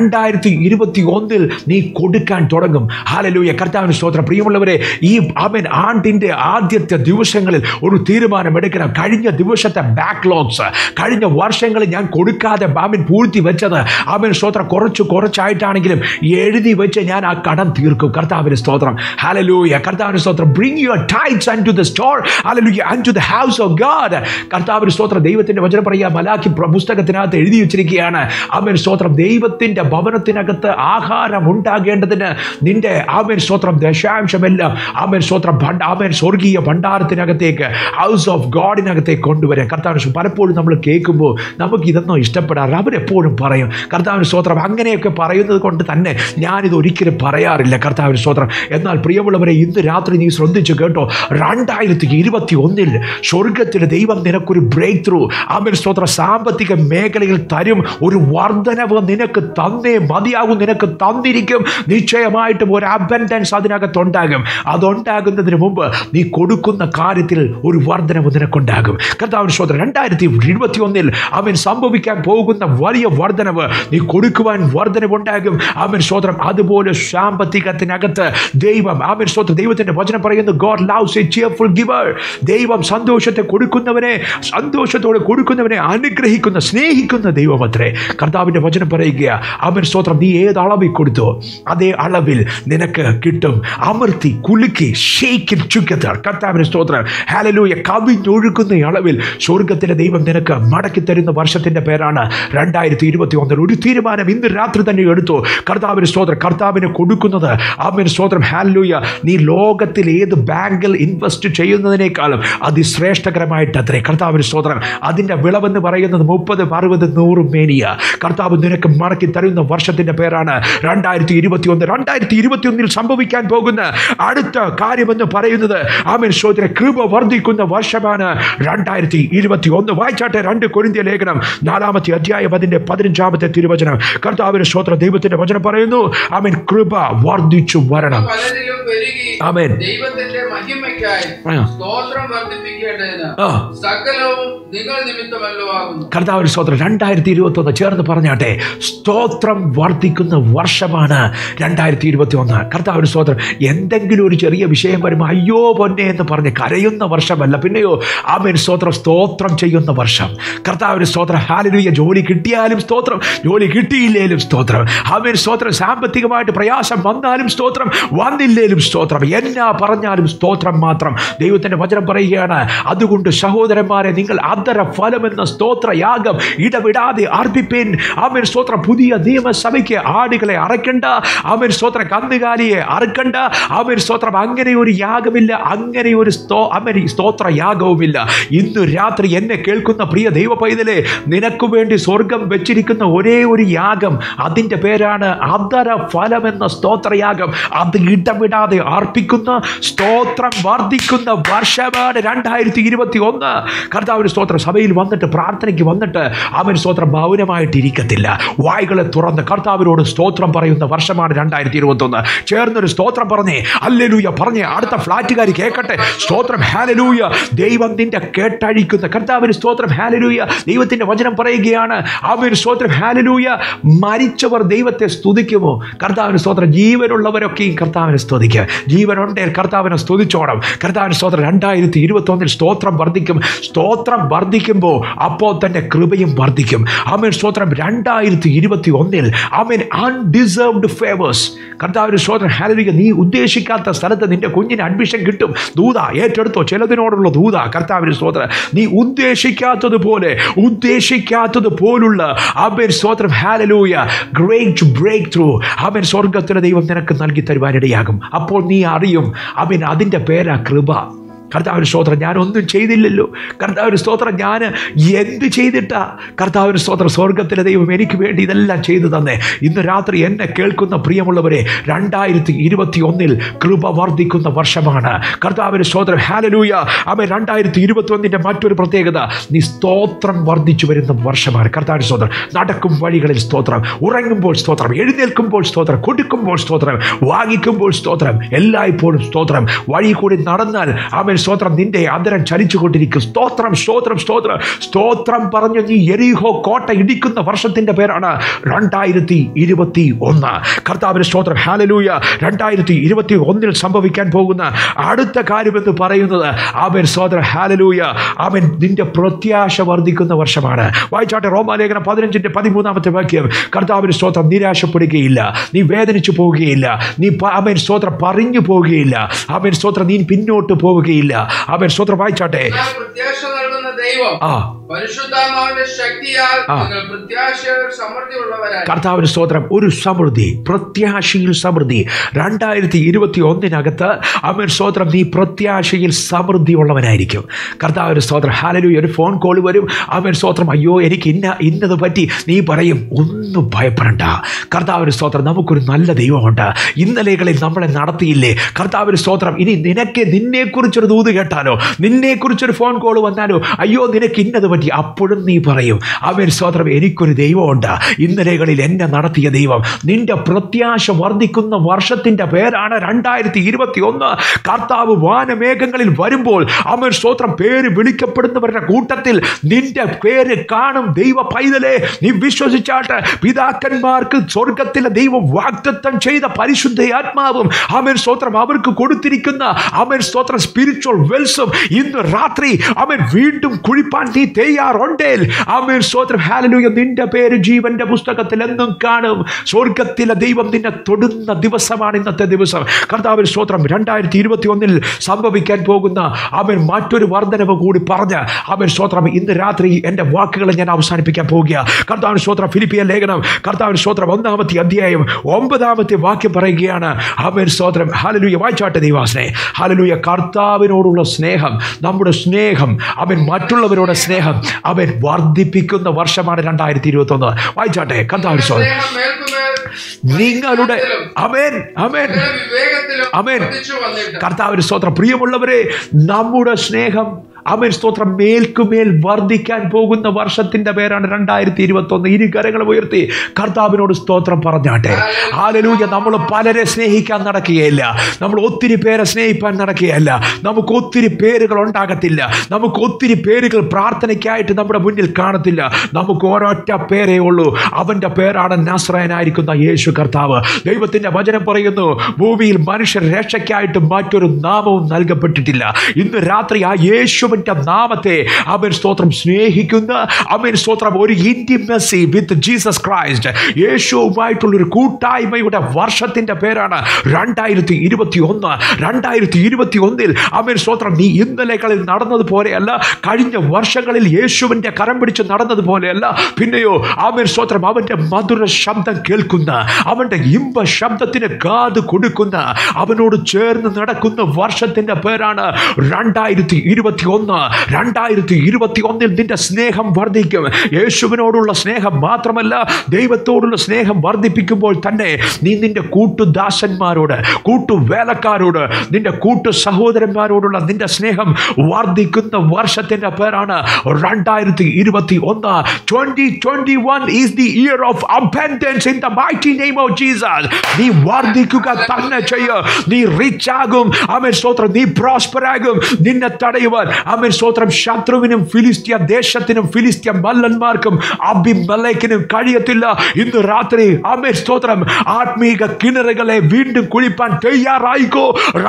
2021 നീ കൊടുക്കാൻ തുടങ്ങും. ഹല്ലേലൂയ. കർത്താവിന് സ്തോത്രം. പ്രിയമുള്ളവരെ, ഈ ആമേൻ ആണ്ടിന്റെ ആദ്യത്തെ ദിവസങ്ങളിൽ ഒരു തീരുമാനം എടുക്കണം. കഴിഞ്ഞ ദിവസത്തെ ബാക്ക്ലോഗ്സ്, കഴിഞ്ഞ വർഷങ്ങളിൽ ഞാൻ കൊടുക്കാതെ ആമേൻ പൂഴ്ത്തി വെച്ചത് ആമേൻ സ്തോത്രം കുറച്ചായിട്ടാണെങ്കിലും എഴുതി വെച്ച് ഞാൻ ആ കടം തീർക്കും. കർത്താവിന് സ്തോത്രം. ഹല്ലേലൂയ. കർത്താവിന് സ്തോത്രം. Bring your tithes unto the store, hallelujah, unto the house of God. കർത്താവിന് സ്തോത്രം. ദൈവത്തിന്റെ വചനം പറയുക, മലാക്കി പുസ്തകത്തിനകത്ത് എഴുതി വെച്ചിരിക്കുകയാണ്. ആമേൻ സ്തോത്രം. ദൈവത്തിന്റെ ഭവനത്തിനകത്ത് ആഹാരം ഉണ്ടാകേണ്ടതിന് നിന്റെ ആമേൻ സ്തോത്രം ദശാംശമെല്ലാം ആമേൻ സ്തോത്രം ആമേൻ സ്വർഗീയ ഭണ്ഡാരത്തിനകത്തേക്ക്, ഹൗസ് ഓഫ് ഗോഡിനകത്തേക്ക് കൊണ്ടുവരാൻ. കർത്താവിന് പലപ്പോഴും നമ്മൾ കേൾക്കുമ്പോൾ നമുക്ക് ഇതൊന്നും ഇഷ്ടപ്പെടാറ്. അവരെപ്പോഴും പറയും കർത്താവിന് സ്തോത്രം. അങ്ങനെയൊക്കെ പറയുന്നത് കൊണ്ട് തന്നെ ഞാനിത് ഒരിക്കലും പറയാറില്ല. കർത്താവിന് സ്തോത്രം. എന്നാൽ പ്രിയമുള്ളവരെ, ഇന്ന് രാത്രി നീ ശ്രദ്ധിച്ചു കേട്ടോ. 2021 സ്വർഗത്തിലെ ദൈവം നിനക്കൊരു ബ്രേക്ക് ത്രൂ ആമേൻ സ്തോത്രം സാമ്പത്തിക മേഖലയിൽ തരും. ഒരു വർധനവ് നിനക്ക് തന്നേ മതിയാകും. നിനക്ക് തന്നിരിക്കും. നിശ്ചയമായിട്ടും ഒരു അബൻഡൻസ് അതിനകത്തുണ്ടാകും. അതുണ്ടാകുന്നതിന് മുമ്പ് നീ കൊടുക്കുന്ന കാര്യത്തിൽ ഒരു വർധനവ് നിനക്കുണ്ടാകും. കർത്താവിന് സ്തോത്രം. 2021 അവൻ സംഭവിക്കാൻ പോകുന്ന വലിയ വർധനവ് നീ കൊടുക്കുവാൻ വർധനവുണ്ടാകും. ആമേൻ സ്തോത്രം. അതുപോലെ സാമ്പത്തികത്തിനകത്ത് ദൈവം ആമേൻ സ്തോത്രം. ദൈവത്തിന്റെ വചനം പറയുന്നു, God loves a cheerful giver. ദൈവം സന്തോഷത്തോടെ കൊടുക്കുന്നവനെ അനുഗ്രഹിക്കുന്ന സ്നേഹിക്കുന്ന ദൈവമത്രേ. കർത്താവിന്റെ വചനം പറയുക, ആമേൻ സ്തോത്രം. നീ ഏത് അളവിൽ കൊടുത്തോ അതേ അളവിൽ നിനക്ക് കിട്ടും. അമർത്തി കുലുക്കി ഷേക്ക് ഇറ്റ് ടുഗദർ. കർത്താവിന്റെ സ്തോത്രം. ഹല്ലേലൂയ. കവിഞ്ഞൊഴുകുന്ന അളവിൽ സ്വർഗത്തിലെ ദൈവം നിനക്ക് മടക്കി തരുന്ന വർഷത്തിന്റെ പേരാണ് 2021. ഒരു തീരുമാനം ഇന്ന് രാത്രി തന്നെ എടുത്തു. കർത്താവിന് സ്തോത്രം. കർത്താവിന് കൊടുക്കുന്നത് ആമേൻ സ്തോത്രം. ഹല്ലേലൂയ. നീ ലോകത്തിൽ ഏത് ബാങ്കിൽ ഇൻവെസ്റ്റ് ചെയ്യുന്നതിനേക്കാളും അതിശ്രേഷ്ഠകരമായിട്ടത്രേ. കർത്താവിന് സ്തോത്രം. അതിന്റെ വിളവെന്ന് പറയുന്നത് 30, 60, 100 മേനിയ. കർത്താവ് നിനക്ക് മടക്കി തരുന്ന വർഷത്തിന്റെ പേരാണ് 2021. 2021 സംഭവിക്കാൻ പോകുന്ന അടുത്ത കാര്യമെന്ന് പറയുന്നത് ആമേൻ സ്തോത്രം കൃപ വർദ്ധിക്കുന്ന വർഷമാണ് 2021. വായിച്ചാട്ടെ 2 കൊരിന്ത്യർ ലേഖനം 4-ാമത്തെ അധ്യായം അതിന്റെ 15-ാമത്തെ തിരുവചനം. കർത്താവിന്റെ സ്തോത്രം. ദൈവത്തിന്റെ വചനം പറയുന്നു, ആമേൻ കൃപ വർദ്ധിച്ചു വരണം. ആമേൻ. ദൈവത്തിന്റെ മഹിമയ്ക്കായി സ്തോത്രം വർദ്ധിപ്പിക്കേണ്ടതിന് സകലവും നിങ്ങൾ നിമിത്തമല്ലോ ആകുന്നു. കർത്താവിന്റെ സ്തോത്രം. 2021 ചേർന്ന് പറഞ്ഞാട്ടെ, സ്തോത്രം വർദ്ധിക്കുന്ന വർഷമാണ് 2021. കർത്താവിന്റെ സ്തോത്രം. എന്തെങ്കിലും ഒരു ചെറിയ വിഷയം വരുമ്പോൾ അയ്യോ പൊന്നെ എന്ന് പറഞ്ഞ് കരയുന്ന വർഷമല്ല, പിന്നെയോ ആമേൻ സ്തോത്രം സ്തോത്രം ചെയ്യുന്ന വർഷം. കർത്താവിന്റെ സ്തോത്രം. ഹല്ലേലൂയ. ജോലി കിട്ടിയാലും സ്തോത്രം, ജോലി കിട്ടിയില്ലേലും സ്തോത്രം. ആമേൻ സ്തോത്രം. സാമ്പത്തികമായിട്ട് പ്രയാസം വന്നാലും സ്തോത്രം, വന്നില്ലേലും സ്തോത്രം. എന്നാ പറഞ്ഞാലും സ്തോത്രം മാത്രം. ദൈവത്തിന്റെ വചനം പറയുകയാണ്, അതുകൊണ്ട് സഹോദരന്മാരെ, നിങ്ങൾ അധര ഫലമെന്ന സ്തോത്രയാഗം ഇടവിടാതെ അർപ്പിപ്പിൻ. ആമേൻ സ്തോത്രം. പുതിയ നിയമസഭയ്ക്ക് ആടുകളെ അറക്കണ്ട. ആമേൻ സ്തോത്രം. കന്നുകാലിയെ അറക്കണ്ട. ആമേൻ സ്തോത്രം. അങ്ങനെ ഒരു യാഗമില്ല, അങ്ങനെ ഒരു സ്തോത്രയാഗവുമില്ല. ഇന്ന് രാത്രി എന്നെ കേൾക്കുന്ന പ്രിയ ദൈവ പൈതലേ, നിനക്ക് വേണ്ടി സ്വർഗം വെച്ചിരിക്കുന്ന ഒരേ ഒരു യാഗം, അതിന്റെ പേരാണ് അധര ഫലമെന്ന സ്തോത്രയാഗം. അത് ഇടവിടാതെ അർപ്പിക്കുന്ന സ്തോത്രം വർദ്ധിക്കുന്ന വർഷമാണ് 2021. കർത്താവിന് സ്തോത്രം. സഭയിൽ വന്നിട്ട് പ്രാർത്ഥനയ്ക്ക് വന്നിട്ട് അവൻ സ്തോത്രം മൗനമായിട്ടിരിക്കത്തില്ല. വായ്കളെ തുറന്ന് കർത്താവിനോട് സ്തോത്രം പറയുന്ന വർഷമാണ് 2021. ചേർന്നൊരു സ്തോത്രം പറഞ്ഞേ, ഹല്ലേലൂയ പറഞ്ഞേ. അടുത്ത ഫ്ലാറ്റുകാർ കേൾക്കട്ടെ. സ്തോത്രം, ഹല്ലേലൂയ. ദൈവം നിന്റെ കേട്ടഴിക്കുന്ന കർത്താവിന് സ്തോത്രം, ഹല്ലേലൂയ. ദൈവത്തിന്റെ വചനം പറയുകയാണ്, അവൻ സ്തോത്രം, ഹല്ലേലൂയ. മരിച്ചവർ ദൈവത്തെ സ്തുതിക്കുമോ? കർത്താവിന് സ്തോത്രം. ജീവനുള്ളവരൊക്കെയും കർത്താവിനെ സ്തുതിക്കുക. ജീവനുണ്ടെങ്കിൽ കർത്താവിനെ സ്തുതിച്ചോണം. കർത്താവിന് സ്തോത്രം. 2021 സ്തോത്രം വർദ്ധിക്കും. സ്തോത്രം വർദ്ധിക്കുമ്പോൾ അപ്പോൾ തന്നെ കൃപയും വർദ്ധിക്കും. ആമേൻ സ്തോത്രം. 2021 ആമേൻ അൺഡിസേർവ്ഡ് ഫേവേഴ്സ്. കർത്താവിന് സ്തോത്രം, ഹല്ലേലൂയ. നീ ഉദ്ദേശിക്കാത്ത സ്ഥലത്ത് നിന്റെ കുഞ്ഞിന് അഡ്മിഷൻ കിട്ടും. ദൂത ഏറ്റെടുത്തോ? ചിലതിനോടുള്ള ദൂത. കർത്താവിന് സ്തോത്രം. നീ ഉദ്ദേശിക്കാത്തതുപോലുള്ള ആമേൻ സ്തോത്രം, ഹല്ലേലൂയ, ഗ്രേറ്റ് ബ്രേക്ക് ത്രൂ ആമേൻ സ്വർഗ്ഗത്തിലെ ദൈവം നിനക്ക് നൽകി തരുവാനിടയാകും. അപ്പോൾ നീ അറിയും ആമേൻ അതിൻ്റെ പേരാ കൃപ. കർത്താവിന് സ്തോത്രം. ഞാനൊന്നും ചെയ്തില്ലല്ലോ. കർത്താവിന് സ്തോത്രം. ഞാൻ എന്ത് ചെയ്തിട്ടാ? കർത്താവിന് സ്തോത്രം. സ്വർഗ്ഗത്തിലെ ദൈവം എനിക്ക് വേണ്ടി ഇതെല്ലാം ചെയ്തു തന്നെ. ഇന്ന് രാത്രി എന്നെ കേൾക്കുന്ന പ്രിയമുള്ളവരെ, 2021 കൃപ വർദ്ധിക്കുന്ന വർഷമാണ്. കർത്താവിന് സ്തോത്രം, ഹല്ലേലൂയ. ആമേൻ. 2021 മറ്റൊരു പ്രത്യേകത, നീ സ്തോത്രം വർദ്ധിച്ചു വരുന്ന വർഷമാണ്. കർത്താവിന് സ്തോത്രം. നടക്കും വഴികളിൽ സ്തോത്രം, ഉറങ്ങുമ്പോൾ സ്തോത്രം, എഴുന്നേൽക്കുമ്പോൾ സ്തോത്രം, കൊടുക്കുമ്പോൾ സ്തോത്രം, വാങ്ങിക്കുമ്പോൾ സ്തോത്രം, എല്ലായ്പ്പോഴും സ്തോത്രം. വഴി കൂടി നടന്നാൽ ആമേൻ സ്തോത്രം, നിന്റെ അധരം ചലിച്ചുകൊണ്ടിരിക്കും. സ്തോത്രം, സ്തോത്രം, സ്തോത്രം, സ്തോത്രം പറഞ്ഞു നീ യെരിഹോ കോട്ട ഇടിക്കുന്ന വർഷത്തിന്റെ പേരാണ് 2021. കർത്താവിന്റെ സ്തോത്രം, ഹല്ലേലൂയ. 2021 സംഭവിക്കാൻ പോകുന്ന അടുത്ത കാര്യമെന്ന് പറയുന്നത് ആമേൻ സ്തോത്രം, ഹല്ലേലൂയ, ആമേൻ നിന്റെ പ്രത്യാശ വർദ്ധിക്കുന്ന വർഷമാണ്. വായിച്ചാട്ടെ റോമാലേഖനം 15:13 വാക്യം. കർത്താവിന്റെ സ്തോത്രം. നിരാശപ്പെടുകയില്ല, നീ വേദനിച്ചു പോവുകയില്ല, നീ ആമേൻ സ്തോത്രം പറഞ്ഞു പോവുകയില്ല, ആമേൻ സ്തോത്രം, നീ പിന്നോട്ട് പോവുകയില്ല. അവൻ സ്തോത്രം. വായിച്ചാട്ടെ. പ്രത്യാശ നൽകുന്ന ദൈവം പരിശുദ്ധാത്മാവിന്റെ ശക്തിയാൽ നിങ്ങൾ പ്രത്യാശയിൽ സമൃദ്ധിയുള്ളവരായി. കർത്താവിന്റെ സ്തോത്രം. ഒരു സമൃദ്ധി, പ്രത്യാശയിൽ സമൃദ്ധി. 2021 അവൻ സ്തോത്രം, നീ പ്രത്യാശയിൽ സമൃദ്ധി ഉള്ളവനായിരിക്കും. കർത്താവിന്റെ സ്തോത്രം, ഹല്ലേലൂയ. ഒരു ഫോൺ കോൾ വരും. അവൻ സ്തോത്രം, അയ്യോ എനിക്ക് ഇന്നത് പറ്റി. നീ പറയും, ഒന്നും ഭയപ്പെടണ്ട. കർത്താവിന്റെ സ്തോത്രം. നമുക്കൊരു നല്ല ദൈവമുണ്ട്. ഇന്നലെകളിൽ നമ്മളെ നടത്തിയില്ലേ? കർത്താവിന്റെ സ്തോത്രം. ഇനി നിന്നെക്കുറിച്ചൊരു ദൂത് കേട്ടാലോ, നിന്നെക്കുറിച്ചൊരു ഫോൺ കോൾ വന്നാലോ, അയ്യോ നിനക്ക് ഇന്നത് പറ്റി, അപ്പോഴും നീ പറയും, അവൻ സ്തോത്രം, എനിക്കൊരു ദൈവമുണ്ട്. ഇന്നലെകളിൽ എന്നെ നടത്തിയ ദൈവം. നിന്റെ പ്രത്യാശ വർദ്ധിക്കുന്ന വർഷത്തിന്റെ പേരാണ് 2021. കർത്താവ് വാനമേഘങ്ങളിൽ വരുമ്പോൾ അവൻ സ്തോത്രം, പേര് വിളിക്കപ്പെടുന്നവരുടെ കൂട്ടത്തിൽ നിന്റെ പേര് കാണും. ദൈവ പൈതലേ, നീ വിശ്വസിച്ചാട്ട്. പിതാക്കന്മാർക്ക് സ്വർഗത്തിലെ ദൈവം വാഗ്ദത്തം ചെയ്ത പരിശുദ്ധ ആത്മാവും അവൻ സ്തോത്രം അവർക്ക് കൊടുത്തിരിക്കുന്ന അവൻ സ്തോത്രം സ്പിരിച്വൽ വെൽസും ഇന്ന് രാത്രി അവൻ വീണ്ടും കുഴിപ്പാൻ നീ തയ്യാറുണ്ടേൽ അവൻ സ്തോത്രം, ഹല്ലേലൂയ, നിന്റെ പേര് ജീവന്റെ പുസ്തകത്തിൽ എന്നും കാണും. സ്വർഗത്തിലെ ദൈവം നിന്നെ തൊടുന്ന ദിവസമാണ് ഇന്നത്തെ ദിവസം. കർത്താവിന് സ്തോത്രം. 2021 സംഭവിക്കാൻ പോകുന്ന അവൻ മറ്റൊരു വർധനവ് കൂടി പറഞ്ഞ് അവൻ സ്തോത്രം, ഇന്ന് രാത്രി എൻ്റെ വാക്കുകളെ ഞാൻ അവസാനിപ്പിക്കാൻ പോവുക. കർത്താവിന് സ്തോത്രം. ഫിലിപ്പിയ ലേഖനം കർത്താവിന് സ്തോത്രം 1-ാമത്തെ അധ്യായം 9-ാമത്തെ വാക്യം പറയുകയാണ്. അവൻ സ്തോത്രം, ഹല്ലേലൂയ. വായിച്ചാട്ടെ ദൈവാസനെ. ഹല്ലേലൂയ. കർത്താവിനോടുള്ള സ്നേഹം, നമ്മുടെ സ്നേഹം, അവൻ മറ്റുള്ളവരോട് സ്നേഹം അവൻ വർദ്ധിപ്പിക്കുന്ന വർഷമാണ് 2021. വായിച്ചാട്ടെ. കർത്താവിന് സ്തോത്രം. നിങ്ങളുടെ അമേൻ അമേൻ അമേൻ. കർത്താവിന് സ്തോത്രം. പ്രിയമുള്ളവരെ, നമ്മുടെ സ്നേഹം അവൻ സ്തോത്രം മേൽക്കുമേൽ വർദ്ധിക്കാൻ പോകുന്ന വർഷത്തിന്റെ പേരാണ് 2021. ഇരു കരങ്ങൾ ഉയർത്തി കർത്താവിനോട് സ്തോത്രം പറഞ്ഞാട്ടെ. ഹല്ലേലൂയ. നമ്മൾ പലരെ സ്നേഹിക്കാൻ നടക്കുകയില്ല, നമ്മൾ ഒത്തിരി പേരെ സ്നേഹിക്കാൻ നടക്കുകയല്ല, നമുക്ക് ഒത്തിരി പേരുകൾ ഉണ്ടാകത്തില്ല, നമുക്ക് ഒത്തിരി പേരുകൾ പ്രാർത്ഥനയ്ക്കായിട്ട് നമ്മുടെ മുന്നിൽ കാണത്തില്ല. നമുക്ക് ഒരൊറ്റ പേരേ ഉള്ളൂ. അവന്റെ പേരാണ് നസ്രായനായിരിക്കുന്ന യേശു കർത്താവ്. ദൈവത്തിന്റെ വചനം പറയുന്നു, ഭൂമിയിൽ മനുഷ്യർ രക്ഷയ്ക്കായിട്ട് മറ്റൊരു നാമവും നൽകപ്പെട്ടിട്ടില്ല. ഇന്ന് രാത്രി ആ യേശു നാമത്തെ അവൻ സ്തോത്രം സ്നേഹിക്കുന്ന അവൻ സ്തോത്രം ഒരു ഇന്റിമസി വിത്ത് ജീസസ് ക്രൈസ്റ്റ്, യേശുവുമായിട്ടുള്ളൊരു കൂട്ടായ്മയുടെ വർഷത്തിന്റെ പേരാണ് 2021. 2021 അവൻ സ്തോത്രം, നീ ഇന്നലെകളിൽ നടന്നതുപോലെയല്ല, കഴിഞ്ഞ വർഷങ്ങളിൽ യേശുവിന്റെ കരം പിടിച്ച് നടന്നതുപോലെയല്ല, പിന്നെയോ അവൻ സ്തോത്രം അവന്റെ മധുര ശബ്ദം കേൾക്കുന്ന, അവന്റെ ഇമ്പ ശബ്ദത്തിന് കാത് കൊടുക്കുന്ന, അവനോട് ചേർന്ന് നടക്കുന്ന വർഷത്തിന്റെ പേരാണ് 2021. 2021 നിന്റെ സ്നേഹം വർദ്ധിക്കും. യേശുവിനോടുള്ള സ്നേഹം മാത്രമല്ല, ദൈവത്തോടുള്ള സ്നേഹം വർദ്ധിപ്പിക്കുമ്പോൾ തന്നെ നീ നിന്റെ കൂട്ടുദാസന്മാരോട്, കൂട്ടുവേലക്കാരോട്, നിന്റെ കൂട്ടു സഹോദരന്മാരോടുള്ള നിന്റെ സ്നേഹം വർദ്ധിക്കുന്ന വർഷത്തിന്റെ പേരാണ് 2021. 2021 is the year of abundance in the mighty name of Jesus. നീ വർദ്ധിക്കുക തന്നെ ചെയ്യ. നീ റിച്ച് ആകും. ആമേൻ സ്തോത്രം. നീ പ്രോസ്പർ ആകും. നിന്നെ തടയുവാൻ ആമേൻ സ്തോത്രം ശത്രുവിനും ഫിലിസ്ത്യ ദേശത്തിനും ഫിലിസ്ത്യ മല്ലന്മാർക്കും അബിമേലെക്കിനും കഴിയത്തില്ല. ഇന്ന് രാത്രി ആമേൻ സ്തോത്രം ആത്മീക കിണറുകളെ വീണ്ടും കുഴിപ്പാൻ തയ്യാറായിക്കോ.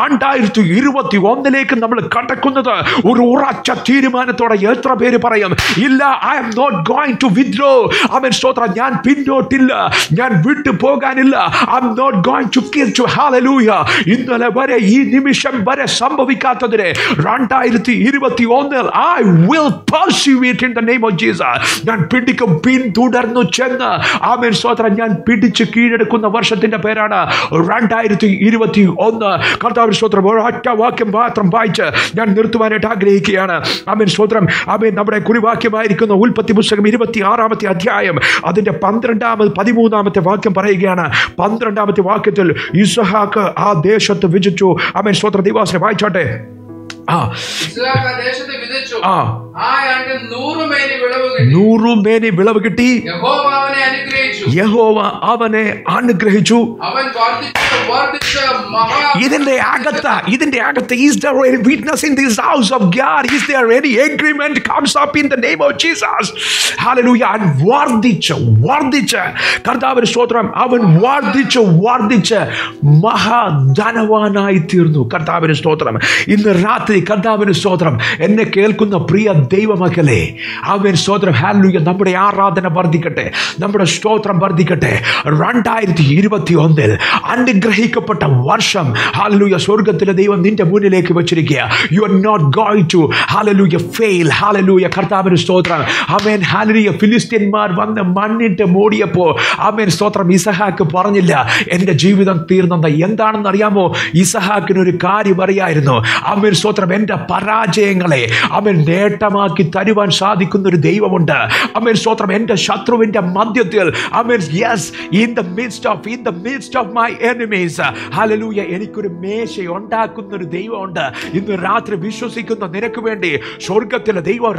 2021 നമ്മൾ കടക്കുന്നത് ഒരു ഉറച്ച തീരുമാനത്തോടെ. എത്ര പേര് പറയും, ഇല്ല, I am not going to withdraw. ആമേൻ സ്തോത്രം. ഞാൻ പിന്നോട്ടില്ല, ഞാൻ വിട്ടു പോകാനില്ല. I am not going to kill to ഹല്ലേലൂയ. ഇന്നലെ വരെ, ഈ നിമിഷം വരെ സംഭവിക്കാത്തതിനെ 2021 I will pursue it in the name of Jesus. ഞാൻ പിടിക്കും, പിന്തുടർന്നു ചെന്ന് ആമേൻ സ്തോത്രം ഞാൻ പിടിച്ച് കീഴടക്കുന്ന വർഷത്തിന്റെ പേരാണ് 2021. കർത്താവിന്റെ സ്തോത്രം. ഒരൊറ്റ വാക്യം മാത്രം വായിച്ച് ഞാൻ നിർത്തുവാനായിട്ട് ആഗ്രഹിക്കുകയാണ്. ആമേൻ സ്തോത്രം. ആമേൻ. നമ്മുടെ കുറിവാക്യമായിരിക്കുന്ന ഉൽപ്പത്തി പുസ്തകം 26-ാമത്തെ അധ്യായം അതിന്റെ 13-ാമത്തെ വാക്യം പറയുകയാണ്. 12-ാമത്തെ വാക്യത്തിൽ ഇസ്ഹാക്ക് ആ ദേശത്ത് വിജിച്ചു. ആമേൻ സ്തോത്രം. ദൈവദാസനെ വായിച്ചോട്ടെ. നൂറുമേനി വിളവ് കിട്ടി. യഹോവ അവനെ അനുഗ്രഹിച്ചു. ഇതിന്റെ അകത്ത് is there any witness in this house of God? Is there any agreement comes up in the name of Jesus? Hallelujah. And വർദ്ധിച്ച് കർത്താവിന്റെ സ്തോത്രം. അവൻ വർദ്ധിച്ച് മഹാധനവാനായി തീർന്നു. കർത്താവിന്റെ സ്തോത്രം. ഇന്ന് രാത്രി കർത്താവിന്റെ സ്തോത്രം എന്നെ കേൾക്കുന്ന പ്രിയ ദൈവമക്കളെ, ആമേൻ സ്തോത്രം. ഹല്ലേലൂയ. നമ്മുടെ ആരാധന വർദ്ധിക്കട്ടെ, നമ്മുടെ സ്തോത്രം വർദ്ധിക്കട്ടെ. 2021 അനുഗ്രഹിക്കപ്പെട്ട വർഷം ഹല്ലേലൂയ സ്വർഗ്ഗത്തിലെ ദൈവം നിന്റെ മുന്നിലേക്ക് വെച്ചിരിക്കുക. You are not going to ഹല്ലേലൂയ ഫെയിൽ. ഹല്ലേലൂയ. കർത്താവിന്റെ സ്തോത്രം. ആമേൻ. ഹല്ലേലൂയ. ഫിലിസ്ത്യന്മാർ വന്ന് മണ്ണിട്ട് മൂടിയപ്പോൾ ആമേൻ സ്തോത്രം ഇസഹാക്ക് പറഞ്ഞില്ല എൻ്റെ ജീവിതം തീർന്നെന്ന്. എന്താണെന്ന് അറിയാമോ? ഇസഹാക്കിനൊരു കാര്യം അറിയായിരുന്നു. ആമേൻ സ്തോത്രം. എൻ്റെ പരാജയങ്ങളെ ആമേൻ നേട്ടമാക്കി തരുവാൻ സാധിക്കുന്ന ഒരു ദൈവമുണ്ട്. ആമേൻ സ്തോത്രം. എൻ്റെ ശത്രുവിൻ്റെ മധ്യത്തിൽ ആമേൻ yes in the midst of my enemies ഹല്ലേലൂയ എനിക്കൊരു മേശ ഉണ്ടാക്കുന്ന ഒരു ദൈവമുണ്ട്. ഇന്ന് രാത്രി വിശ്വസിക്കുന്ന നിനക്ക് വേണ്ടി സ്വർഗ്ഗത്തിലെ ദൈവം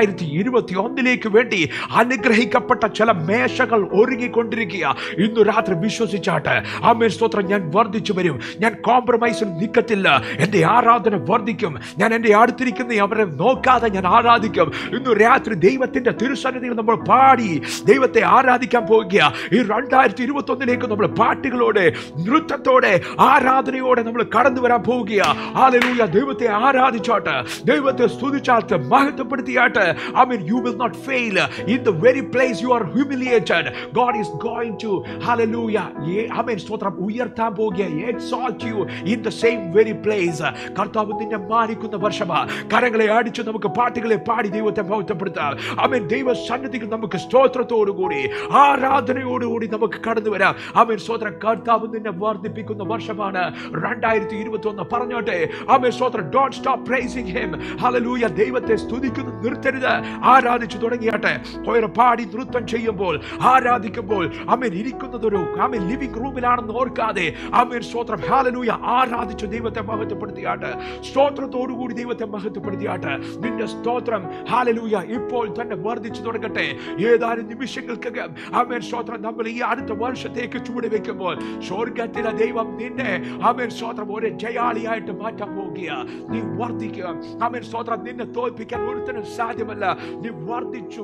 2021 വേണ്ടി അനുഗ്രഹിക്കപ്പെട്ട ചില മേശകൾ ഒരുങ്ങിക്കൊണ്ടിരിക്കുക. ഇന്ന് രാത്രി വിശ്വസിച്ചാട്ട് ആമേൻ സ്തോത്രം. ഞാൻ വർദ്ധിച്ചു വരും. ഞാൻ കോംപ്രമൈസിൽ നിൽക്കത്തില്ല. എൻ്റെ ആരാധന വർദ്ധിക്കും. ഞാൻ എൻ്റെ അടുത്തിരിക്കുന്ന അവരെ നോക്കാതെ ഞാൻ ആരാധിക്കും. ഇന്ന് രാത്രി ദൈവത്തിന്റെ തിരുസന്നിധിയിൽ നമ്മൾ പാടി ദൈവത്തെ ആരാധിക്കാൻ പോകുക. ഈ 2021 നമ്മൾ പാട്ടുകളോടെ, നൃത്തത്തോടെ, ആരാധനയോടെ നമ്മൾ കടന്നു വരാൻ പോവുക. ഹല്ലേലൂയ. ദൈവത്തെ ആരാധിച്ചാട്ട്, ദൈവത്തെ സ്തുതിച്ചാട്ട്, മഹത്വപ്പെടുത്തിയാട്ട് ആമേൻ. You will not fail in the very place you are humiliated. God is going to hallelujah ആമേൻ സ്തോത്രം ഉയർത്താൻ പോവുക. Exalt you in the same very place. കർത്താവ് നിന്നെ മാനിക്കുന്ന വർഷമാ. കരങ്ങളെ അടിച്ച് നമുക്ക് പാട്ടുകളെ പാടി ദൈവത്തെ മഹത്വപ്പെടുത്താം. ആമേൻ. ദൈവ സന്നിധിയിൽ നമുക്ക് സ്തോത്രത്തോടുകൂടി ആരാധനയോടുകൂടി നമുക്ക് കടന്നു വരാം. ആമേൻ സ്തോത്രം. കർത്താവ് നിന്നെ വർദ്ധിപ്പിക്കുന്ന വർഷമാണ് 2021. പറഞ്ഞോട്ടെ. ആമേൻ സ്തോത്രം. Don't stop praising him. Hallelujah. ദൈവത്തെ സ്തുതിക്കുന്നു നിർത്തരുത്. ആരാധിച്ചു തുടങ്ങിയാട്ടെ. കൊയർ പാടി നൃത്തം ചെയ്യുമ്പോൾ, ആരാധിക്കുമ്പോൾ ആമേൻ ഇരിക്കുന്നതൊരു ആമേൻ ലിവിംഗ് റൂമിലാണെന്ന് ഓർക്കാതെ ആമേൻ സ്തോത്രം. ഹല്ലേലൂയ. ആരാധിച്ചു ദൈവത്തെ മഹത്വപ്പെടുത്തിയാട്ട്, സ്തോത്രത്തോടുകൂടി ദൈവത്തെ മഹത്വപ്പെടുത്തിയാട്ട്. നിന്റെ സ്തോത്രം ഹല്ലേലൂയ ഇപ്പോൾ തന്നെ വർദ്ധിച്ചു തുടങ്ങട്ടെ. ഏതാനും നിമിഷങ്ങൾക്കകം ആമേൻ സ്തോത്രം നമ്മൾ ഈ അടുത്ത വർഷത്തേക്ക് ചൂട് വെക്കുമ്പോൾ സ്വർഗ്ഗത്തിലെ ദൈവം നിന്നെ ആമേൻ സ്തോത്രം ഒരു ജയാളിയായിട്ട് മാറ്റാൻ പോകുക. നീ വർദ്ധിക്കുക. ആമേൻ സ്തോത്രം. നിന്നെ തോൽപ്പിക്കാൻ ഒരുത്തനും സാധ്യമല്ല. നീ വർദ്ധിച്ച്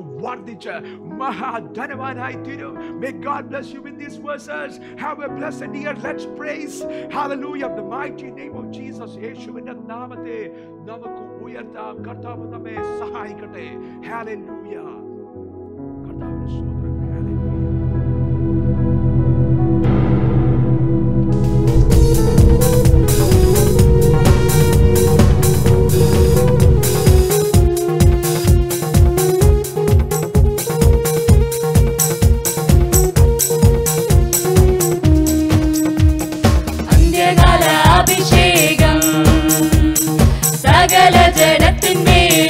മഹാധനവാനായി തീരും. May God bless you with these verses. Have a blessed year. Let's praise hallelujah the mighty name of Jesus. യേശുവിന്റെ നാമത്തെ നമുക്ക് ഉയർത്താം. കർത്താവ് നമ്മെ സഹായിക്കട്ടെ. ഹല്ലേലൂയ. കർത്താവിന്റെ സ്തോത്രം. അഭിഷേകം സകല ജനത്തിന്മേൽ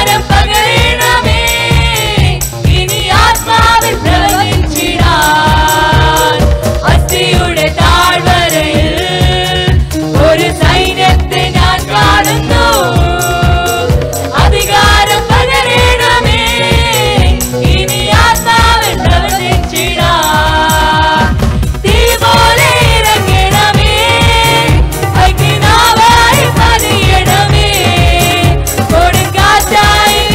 അധികാരം പകരണമേ ഇനി ആത്മാവിൽ പ്രവചിച്ചിടാൻ. അസ്ഥിയുടെ താഴ്വരയിൽ ഒരു സൈന്യത്തെ ഞാൻ കാണുന്നു. അധികാരം പകരണമേ ഇനി ആത്മാവിൽ പ്രവചിച്ചിടാൻ. തീ പോലെ ഇറങ്ങണമേ അഗ്നിനാവായി പതിയണമേ കൊടുങ്കാറ്റായി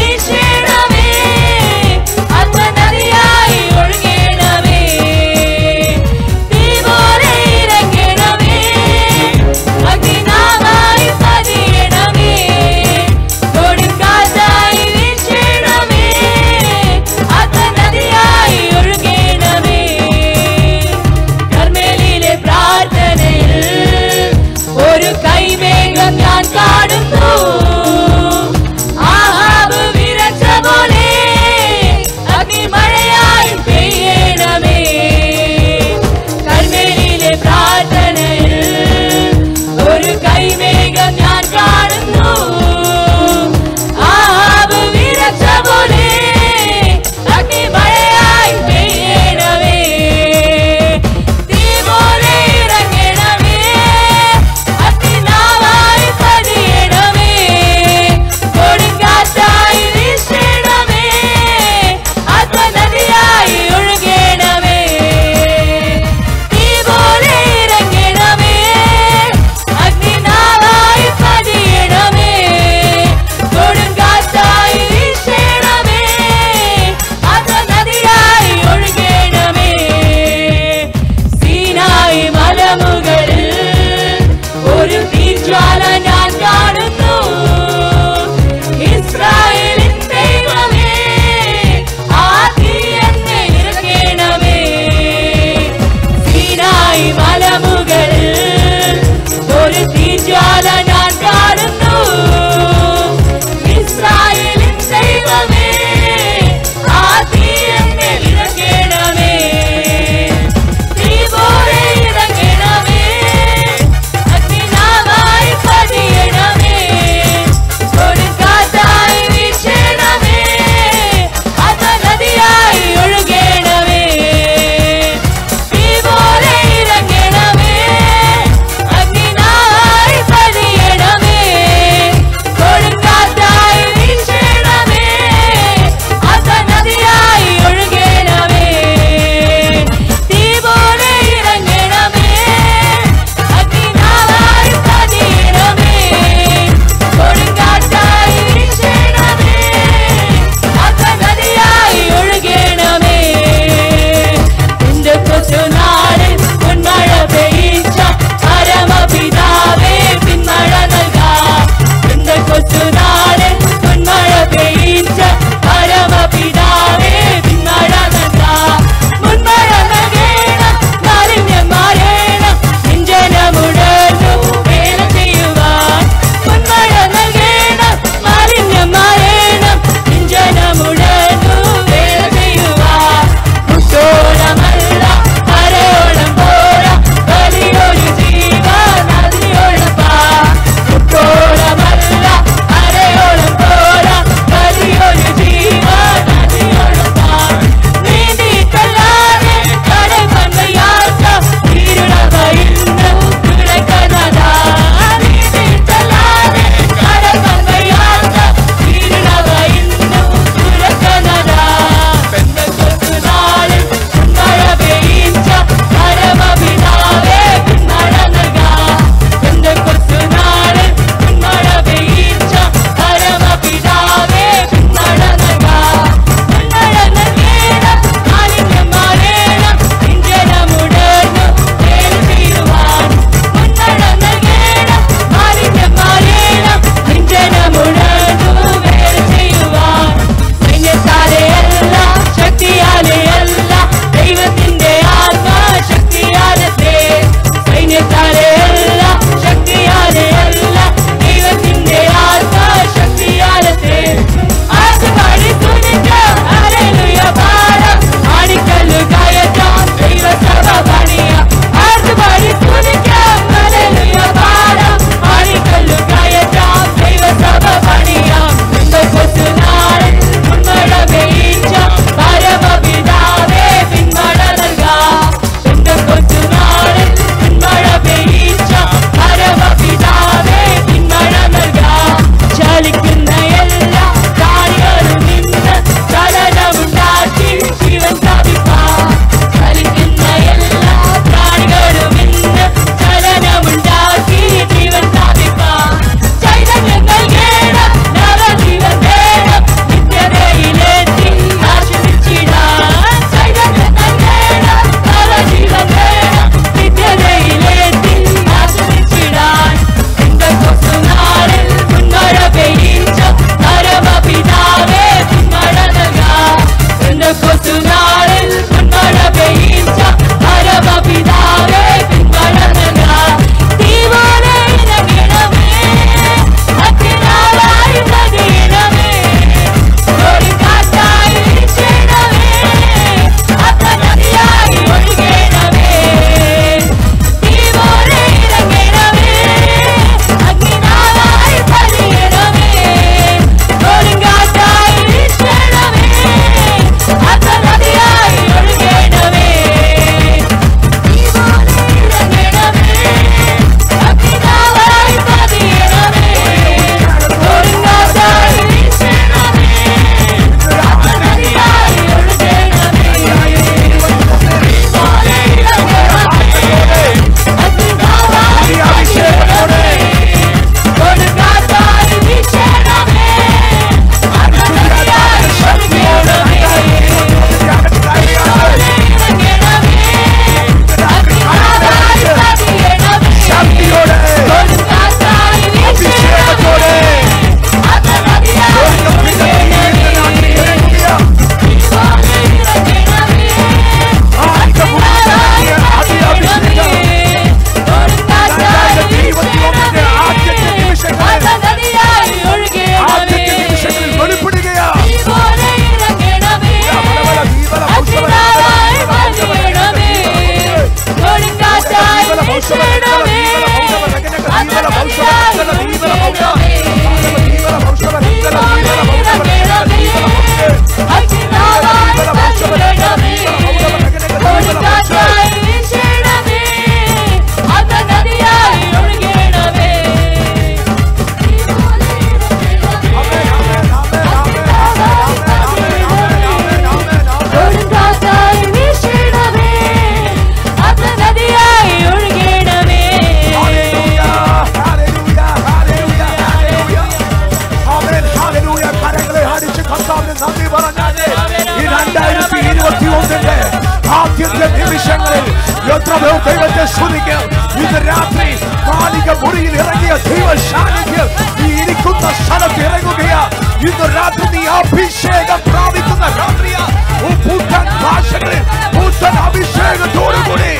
ദൈവത്തെ സ്തുതിക്കുക. ഇന്ന് രാത്രി മാലിക മുറിയിൽ ഇറങ്ങിയ ദൈവ സാന്നിധ്യം നീ ഇരിക്കുന്ന സ്ഥലത്ത് ഇറങ്ങുകയാ. ഇന്ന് രാത്രി നീ അഭിഷേകം പ്രാപിക്കുന്ന രാത്രിയാ. പുത്തൻ ഭാഷകളിൽ പുത്തൻ അഭിഷേകത്തോടുകൂടി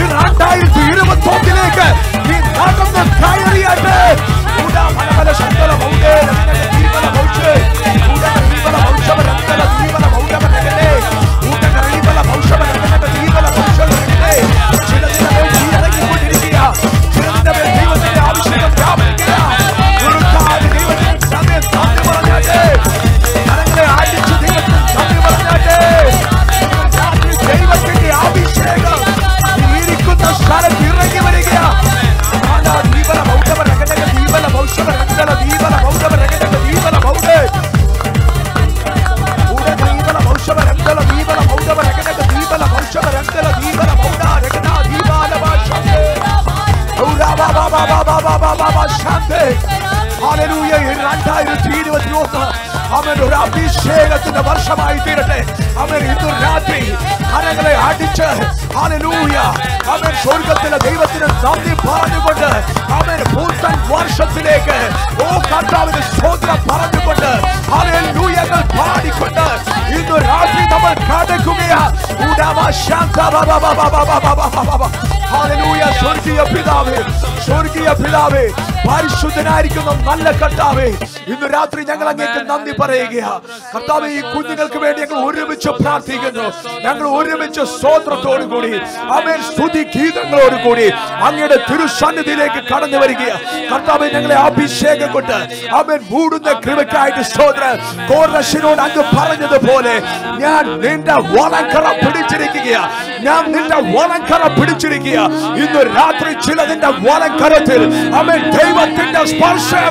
2021 നീ നടന്ന് കയറിയാട്ടെ. പല ശക്തല മൗഢ്യ ജീവന ഭൗഷ്യ ജീവന ഭൗഷവരന്തല ജീവന ഭൗഷവരകനെ ഊട്ടകറീവല ഭൗഷവരകനെ ജീവന ഭൗഷവരകനെ ചിലതിനെ ഇറങ്ങിക്കൊണ്ടിരിക്കുക. ചിലതിനെ ദൈവത്തിന്റെ ആവശ്യം വ്യാപരിക്കുക. ദൈവത്തിന്റെ സമയം നന്ദി പറഞ്ഞാട്ടെ. കരങ്ങളെ ആടിച്ച് ദൈവത്തിന് നന്ദി പറഞ്ഞാട്ടെ. ദൈവത്തിന്റെ അഭിഷേകം ഇരിക്കുന്ന സ്ഥലത്ത് ഇറങ്ങി വരിക. ജീവന ഭൗഷവരകനെ ജീവന ഭൗഷവരന്തല ജീവന ഭൗഷവരകനെ ജീവന ഭൗഷ അവൻ ഒരു അഭിഷേകത്തിന്റെ വർഷമായി തീരട്ടെ. അവൻ ഇന്ന് രാത്രി കരങ്ങളെ അടിച്ച് ഹല്ലേലൂയ അവൻ സ്വർഗത്തിലെ ദൈവത്തിന് നന്ദി പറഞ്ഞുകൊണ്ട് അവൻ പുത്തൻ വർഷത്തിലേക്ക് കർത്താവിന് സ്തോത്രം പറഞ്ഞുകൊണ്ട് ഹല്ലേലൂയകൾ പാടിക്കൊണ്ട് ഇന്ന് രാത്രി നമ്മൾ കടക്കുകയാ. ഹല്ലേലൂയ. സ്വർഗീയ പിതാവേ, സ്വർഗീയ പിതാവേ, പരിശുദ്ധനായിരിക്കുന്ന നല്ല കർത്താവേ, ഇന്ന് രാത്രി ഞങ്ങൾ അങ്ങേക്ക് നന്ദി പറയുകയാ. കർത്താവേ, ഈ കുഞ്ഞുങ്ങൾക്ക് വേണ്ടി ഞങ്ങൾ ഒരുമിച്ച് പ്രാർത്ഥിക്കുന്നു. ഞങ്ങൾ ഒരുമിച്ച് സ്തോത്രത്തോടു കൂടി അവൻ സ്തുതി ഗീതങ്ങളോടുകൂടി അങ്ങയുടെ തിരുസന്നിധിയിലേക്ക് കടന്നു വരികയാ. കർത്താവേ, ഞങ്ങളെ അഭിഷേകം കൊണ്ട് അവൻ മൂടുന്ന കൃപയ്ക്കായിട്ട് സ്തോത്രം. കോറശിനോട് അങ്ങ് പറഞ്ഞതുപോലെ ഞാൻ നിന്റെ വലങ്കറ പിടിച്ചിരിക്കുകയാ. ഞാൻ നിന്റെ വലങ്കറ പിടിച്ചിരിക്കുക. ഇന്ന് രാത്രി ചിലതിന്റെ വലങ്കരത്തിൽ അവൻ ദൈവത്തിന്റെ സ്പർശം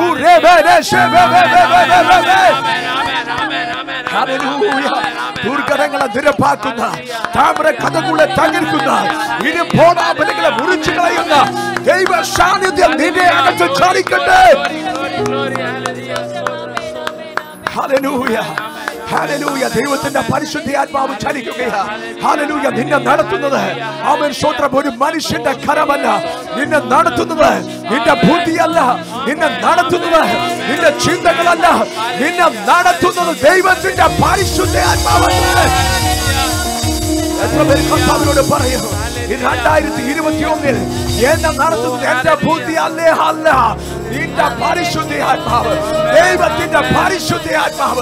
ദുർഘടങ്ങളെ നിരപ്പാക്കുന്ന താമര കഥകളെ തകർക്കുന്ന ഇരുപോടാപനങ്ങളെ മുറിച്ചു കളയുന്ന ദൈവ സാന്നിധ്യം നിന്നെ അകത്ത് ചാടിക്കട്ടെ. ഹല്ലേലൂയ, ഹല്ലേലൂയ. ദൈവത്തിന്റെ പരിശുദ്ധാത്മാവ് ചലിക്കുകയാ. ഹല്ലേലൂയ. നിന്നെ നടത്തുന്നത് അവൻ സ്തോത്രം ഒരു മനുഷ്യന്റെ കരമല്ല. നിന്നെ നടത്തുന്നത് നിന്റെ ബുദ്ധിയല്ല. നിന്നെ നടത്തുന്നത് നിന്റെ ചിന്തകളല്ല. നിന്നെ നടത്തുന്നത് ദൈവത്തിന്റെ പരിശുദ്ധാത്മാവാണ്. എത്ര പേര് കർത്താവിനോട് പറയുന്നു 2021 എന്നെ നടത്തുന്നത് എന്റെ ബുദ്ധി അല്ലേ അല്ല, നിന്റെ പരിശുദ്ധാത്മാവ്, ദൈവത്തിന്റെ പരിശുദ്ധാത്മാവ്.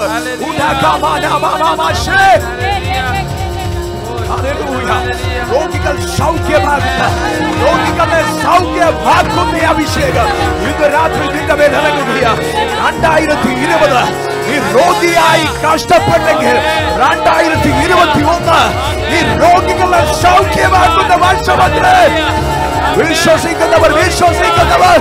രോഗികൾ സൗഖ്യമാകുന്ന, രോഗികളെ സൗഖ്യമാക്കുന്ന അഭിഷേകം ഇന്ന് രാത്രി നിന്റെ മേൽ ഇറങ്ങുകയാണ്. 2020 നീ രോഗിയായി കഷ്ടപ്പെട്ടെങ്കിൽ 2021 നീ രോഗികളെ സൗഖ്യമാക്കുന്ന വർഷമത്രേ. വിശ്വസിക്കുന്നവർ വിശ്വസിക്കുന്നവർ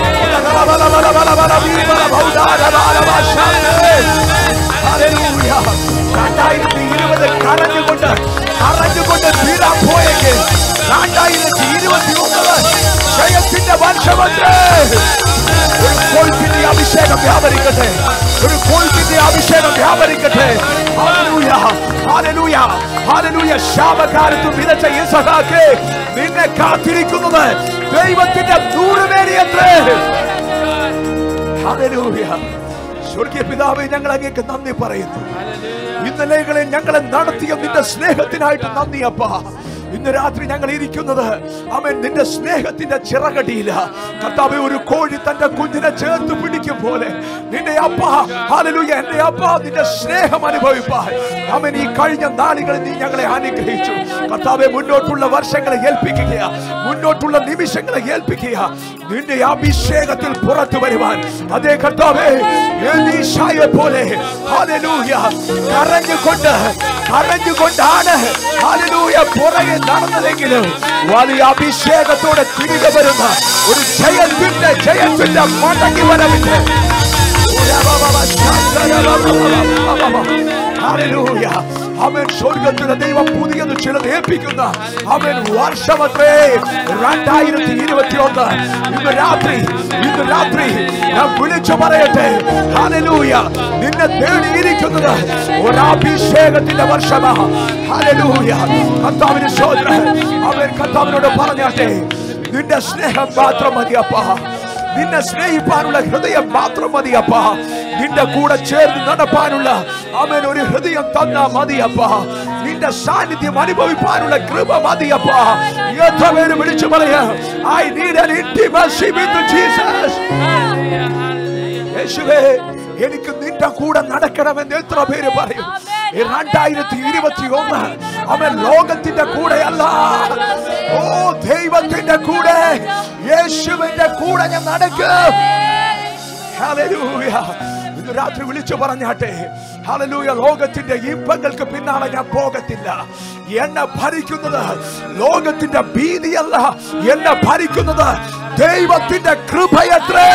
2020 കരഞ്ഞുകൊണ്ട് തീരാൻ പോയെങ്കിൽ 2021 ജയത്തിന്റെ വർഷമത്രേ. ഒരു കൊഴുപ്പിന്റെ അഭിഷേകം വ്യാപരിക്കട്ടെ. ഒരു കൊഴുപ്പിന്റെ അഭിഷേകം വ്യാപരിക്കട്ടെ. ഹല്ലേലൂയ, ഹല്ലേലൂയ, ഹല്ലേലൂയ. ശാപകാലത്ത് വിതച്ച യിസ്ഹാക്ക് നിന്നെ കാത്തിരിക്കുന്നത് ദൈവത്തിന്റെ ദൂരമേറിയത്രേ. ഹല്ലേലൂയ. സ്വർഗീയ പിതാവേ, ഞങ്ങൾ അങ്ങേക്ക് നന്ദി പറയുന്നു. ഇന്നലെകളിൽ ഞങ്ങളെ നടത്തിയ നിന്റെ സ്നേഹത്തിനായിട്ട് നന്ദി അപ്പാ. ഇന്ന് രാത്രി ഞങ്ങൾ ഇരിക്കുന്നത് അവൻ നിന്റെ സ്നേഹത്തിന്റെ ചിറകടിയില്ല. കർത്താവേ, ഒരു കോഴി തന്റെ കുഞ്ഞിനെ ചേർത്ത് പിടിക്കും പോലെ നിന്റെ അപ്പ, ഹല്ലേലൂയ, എന്റെ അപ്പ നിന്റെ സ്നേഹം അനുഭവിപ്പാൻ അവൻ ഈ കഴിഞ്ഞ നാളുകളിൽ നീ ഞങ്ങളെ അനുഗ്രഹിച്ചു. കർത്താവേ, മുന്നോട്ടുള്ള വർഷങ്ങളെ ഏൽപ്പിക്കുക, മുന്നോട്ടുള്ള നിമിഷങ്ങളെ ഏൽപ്പിക്കുക. നിന്റെ അഭിഷേകത്തിൽ പുറത്തു വരുവാൻ അതേ കർത്താവേ എലീശായെ പോലെ ഹല്ലേലൂയ കരഞ്ഞുകൊണ്ടാണ് ഹല്ലേലൂയ പുറകെ നടന്നതെങ്കിലും വലിയ അഭിഷേകത്തോടെ തിരികെ വരുന്ന ഒരു ജയത്തിന്റെ മടങ്ങി വരവിന്റെ ഹല്ലേലൂയ. ആമേൻ. സ്വർഗ്ഗത്തിലെ ദൈവം പുതിയത് ചിലത് ഏൽപ്പിക്കുന്ന ആമേൻ വർഷമത്രേ 2021. ഇന്ന് രാത്രി ഞാൻ വിളിച്ചു പറയട്ടെ, ഹല്ലേലൂയ, നിന്നെ തേടിയിരിക്കുന്നത് ഒരഭിഷേകത്തിന്റെ വർഷമാണ്. ഹല്ലേലൂയ. കർത്താവിന് സ്തോത്രം. ആമേൻ. കർത്താവിനോട് പറഞ്ഞാട്ടെ, നിന്റെ സ്നേഹം മാത്രം മതിയപ്പാ, നിന്നെ സ്നേഹിപ്പാനുള്ള ഹൃദയം മാത്രം മതിയപ്പാ, നിന്റെ കൂടെ ചേർന്ന് നടപ്പാനുള്ള ആമേൻ ഒരു ഹൃദയം തന്നാ മതിയപ്പാ, നിന്റെ സാന്നിധ്യം അനുഭവിപ്പാനുള്ള കൃപ മതിയപ്പാ. എത്ര പേര് വിളിച്ചു പറയാ, I need an intimacy with Jesus. യേശുവേ, എനിക്ക് നിന്റെ കൂടെ നടക്കണമെന്ന് എത്ര പേര് പറയും? 2021 അവൻ ലോകത്തിന്റെ കൂടെയല്ല, ഓ ദൈവത്തിന്റെ കൂടെ, യേശുവിന്റെ കൂടെ ഞാൻ നടക്കും. ഹല്ലേലൂയ. ഇന്ന് രാത്രി വിളിച്ചു പറഞ്ഞാട്ടെ, ഹല്ലേലൂയ, ലോകത്തിന്റെ ഇമ്പങ്ങൾക്ക് പിന്നാലെ ഞാൻ പോകത്തില്ല. എന്നെ ഭരിക്കുന്നത് ലോകത്തിന്റെ ഭീതിയല്ല, എന്നെ ഭരിക്കുന്നത് ദൈവത്തിന്റെ കൃപയത്രേ.